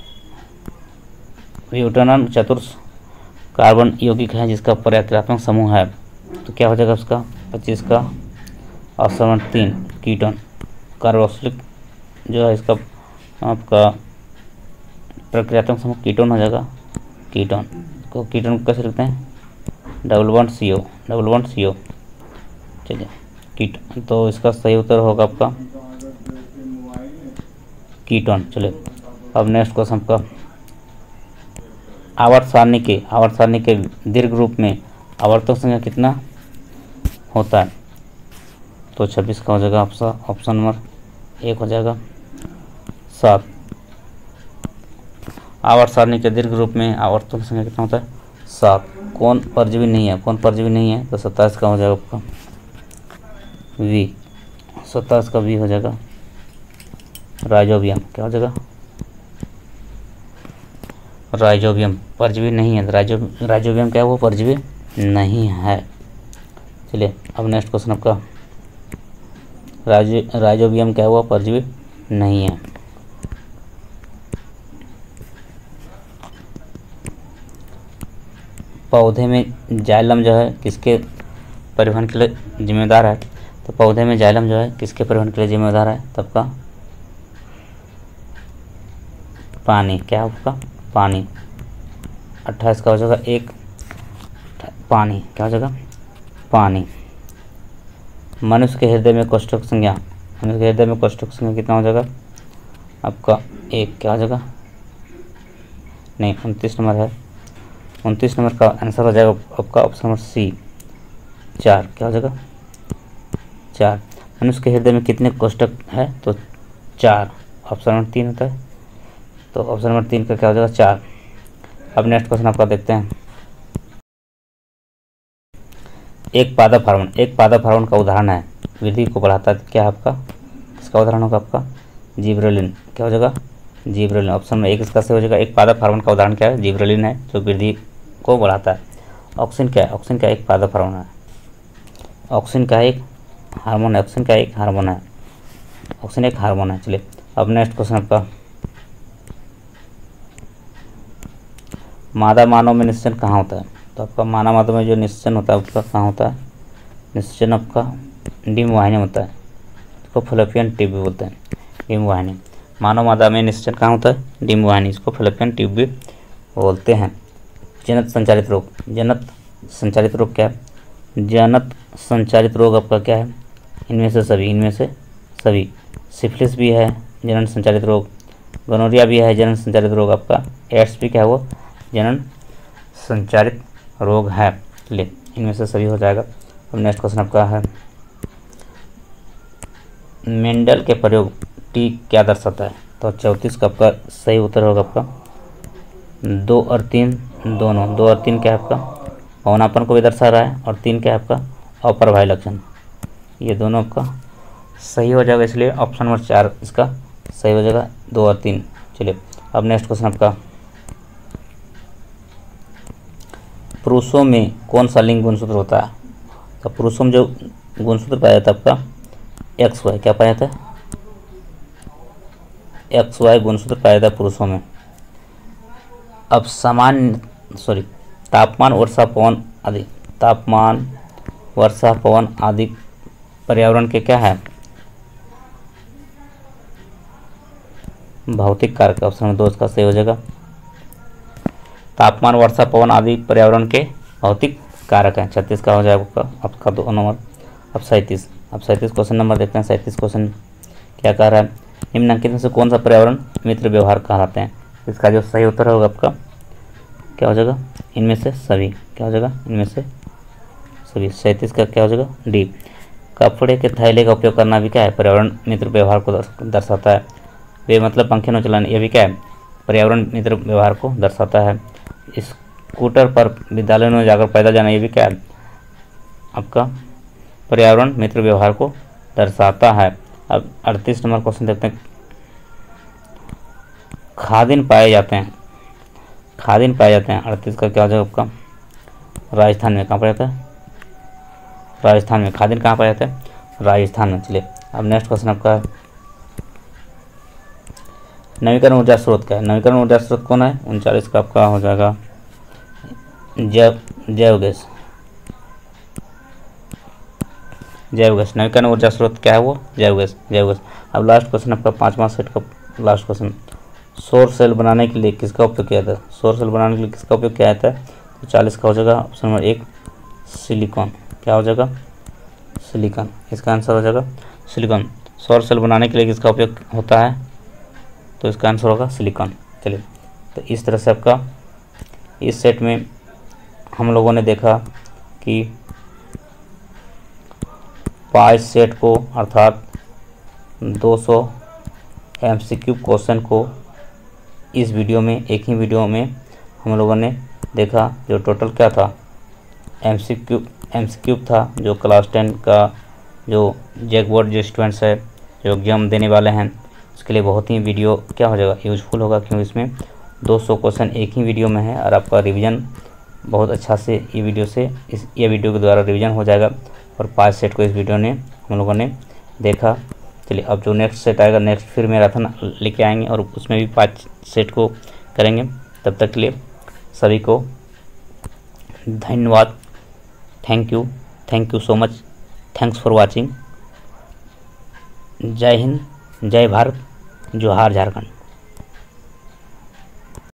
ब्यूटेनॉल चतुर कार्बन यौगिक है जिसका प्रक्रियात्मक समूह है, तो क्या हो जाएगा उसका 25 का ऑप्शन नंबर 3 कीटोन। कार्बोक्सिलिक जो है इसका आपका प्रक्रियात्मक समूह कीटोन हो जाएगा, कीटोन को, कीटोन को कैसे लिखते हैं, डबल बॉन्ड CO। चलिए कीटोन, तो इसका सही उत्तर होगा आपका कीटोन। चलिए अब नेक्स्ट क्वेश्चन आपका आवर्त सारणी के दीर्घ रूप में आवर्तक संख्या कितना होता है, तो 26 का हो जाएगा ऑप्शन नंबर 1 हो जाएगा 7। आवर्त सारणी के दीर्घ रूप में आवर्तों की संख्या कितना होता है, 7। कौन परजीवी नहीं है, तो 27 का हो जाएगा आपका V, 27 का V हो जाएगा राइजोबियम। क्या हो जाएगा, राइजोबियम परजीवी नहीं है, राइजोबियम क्या है, वो परजीवी नहीं है। चलिए अब नेक्स्ट क्वेश्चन आपका राइजोबियम क्या है, वो परजीवी नहीं है। पौधे में जाइलम जो है किसके परिवहन के लिए जिम्मेदार है, तो पौधे में जाइलम जो है किसके परिवहन के लिए जिम्मेदार है, तब का पानी। क्या आपका पानी, 28 का हो जाएगा 1 पानी। क्या हो जाएगा, पानी। मनुष्य के हृदय में कोष्ठक संख्या, कितना हो जाएगा आपका 1। क्या हो जाएगा, नहीं 29 नंबर है, 29 नंबर का आंसर हो जाएगा आपका ऑप्शन नंबर C 4। क्या हो जाएगा 4। मनुष्य के हृदय में कितने कोष्ठक है, तो 4, ऑप्शन नंबर 3 होता है, तो ऑप्शन नंबर 3 का क्या हो जाएगा 4। अब नेक्स्ट क्वेश्चन आपका देखते हैं, एक पादप हार्मोन का उदाहरण है, वृद्धि को बढ़ाता है, क्या है आपका, इसका उदाहरण होगा आपका जिब्रेलिन। क्या हो जाएगा, जिब्रेलिन, ऑप्शन में 1 इसका सही हो जाएगा। एक पादप हार्मोन का उदाहरण क्या है, जिब्रेलिन है, जो वृद्धि को बढ़ाता है। ऑक्सिन क्या है, एक पादप हार्मोन है, ऑक्सिन का एक हार्मोन है, ऑक्सिन एक हार्मोन है। चलिए अब नेक्स्ट क्वेश्चन आपका, मादा मानव में निश्चन कहाँ होता है, तो आपका मानव में जो निश्चन होता है उसका कहाँ होता है, निश्चन आपका डिम्ब वाहिनी होता है, इसको फैलोपियन ट्यूब भी बोलते हैं, डिम्ब वाहिनी। मानव मादा में निश्चन कहाँ होता है, डिम्ब वाहिनी, इसको फैलोपियन ट्यूब भी बोलते हैं। जनत संचालित रोग क्या है, जनत संचालित रोग आपका क्या है, इनमें से सभी सिफिलिस भी है जनन संचालित रोग, गोनोरिया भी है जनन संचालित रोग, आपका एड्स भी क्या है, वो जनन संचालित रोग है। चलिए इनमें से सभी हो जाएगा। अब नेक्स्ट क्वेश्चन आपका है मेंडल के प्रयोग टी क्या दर्शाता है? तो 34 का आपका सही उत्तर होगा आपका 2 और 3 दोनों। 2 और 3 क्या है आपका पवनापन को भी दर्शा रहा है, और 3 क्या है आपका अपरभाई लक्षण। ये दोनों आपका सही हो जाएगा, इसलिए ऑप्शन नंबर 4 इसका सही हो जाएगा, 2 और 3। चलिए अब नेक्स्ट क्वेश्चन आपका, पुरुषों में कौन सा लिंग गुणसूत्र होता है? तो पुरुषों में जो गुणसूत्र पाया जाता है आपका XY, क्या पाया जाता है? XY गुणसूत्र पाया जाता है पुरुषों में। अब तापमान, वर्षा, पवन आदि, तापमान, वर्षा, पवन आदि पर्यावरण के क्या है? भौतिक कारक। ऑप्शन नंबर 2 इसका सही हो जाएगा। तापमान, वर्षा, पवन आदि पर्यावरण के भौतिक कारक हैं। 36 का हो जाएगा आपका 2 नंबर। अब 37 क्वेश्चन नंबर देखते हैं। 37 क्वेश्चन क्या कह रहा है? निम्नलिखित में से कौन सा पर्यावरण मित्र व्यवहार कहलाते हैं? इसका जो सही उत्तर होगा आपका क्या हो जाएगा? इनमें से सभी। क्या हो जाएगा? इनमें से सभी। 37 का क्या हो जाएगा? डी। कपड़े के थैले का उपयोग करना भी क्या है? पर्यावरण मित्र व्यवहार को दर्शाता है। वे मतलब पंखे न चलाना, ये भी क्या है? पर्यावरण मित्र व्यवहार को दर्शाता है। स्कूटर पर विद्यालय में जाकर पैदल जाना, ये भी क्या है? आपका पर्यावरण मित्र व्यवहार को दर्शाता है। अब 38 नंबर क्वेश्चन देखते हैं। खादिन पाए जाते हैं। 38 का क्या हो जाएगा आपका? राजस्थान में। कहाँ पाया जाता है? राजस्थान में। खादिन कहाँ पाया जाता है? राजस्थान में। चलिए अब नेक्स्ट क्वेश्चन आपका है, नवीकरण ऊर्जा स्रोत क्या है? नवीकरण ऊर्जा स्रोत कौन है? 39 का आपका हो जाएगा जैव गैस। नवीकरण ऊर्जा स्रोत क्या है? वो जैव गैस। अब लास्ट क्वेश्चन आपका 5वां सेट का लास्ट क्वेश्चन, सौर सेल बनाने के लिए किसका उपयोग किया जाता है? सौर सेल बनाने के लिए किसका उपयोग किया जाता है? तो 40 का हो जाएगा ऑप्शन नंबर 1 सिलिकॉन। क्या हो जाएगा? सिलिकॉन। इसका आंसर हो जाएगा सिलिकॉन। सौर सेल बनाने के लिए किसका उपयोग होता है? तो इसका आंसर होगा सिलिकॉन। चलिए तो इस तरह से आपका इस सेट में हम लोगों ने देखा कि 5 सेट को अर्थात 200 MCQ क्वेश्चन को इस वीडियो में, एक ही वीडियो में हम लोगों ने देखा, जो टोटल क्या था? MCQ था, जो क्लास 10 का जो जैक बोर्ड जो स्टूडेंट्स है जो एग्जाम देने वाले हैं उसके लिए बहुत ही वीडियो क्या हो जाएगा? यूजफुल होगा, क्योंकि इसमें 200 क्वेश्चन एक ही वीडियो में है और आपका रिवीजन बहुत अच्छा से ये वीडियो के द्वारा रिवीजन हो जाएगा। और 5 सेट को इस वीडियो ने हम लोगों ने देखा। चलिए अब जो नेक्स्ट सेट आएगा, नेक्स्ट फिर मैराथन लेके आएंगे और उसमें भी 5 सेट को करेंगे। तब तक के लिए सभी को धन्यवाद। Thank you so much. Thanks for watching. जय हिंद, जय भारत, जोहार झारखंड।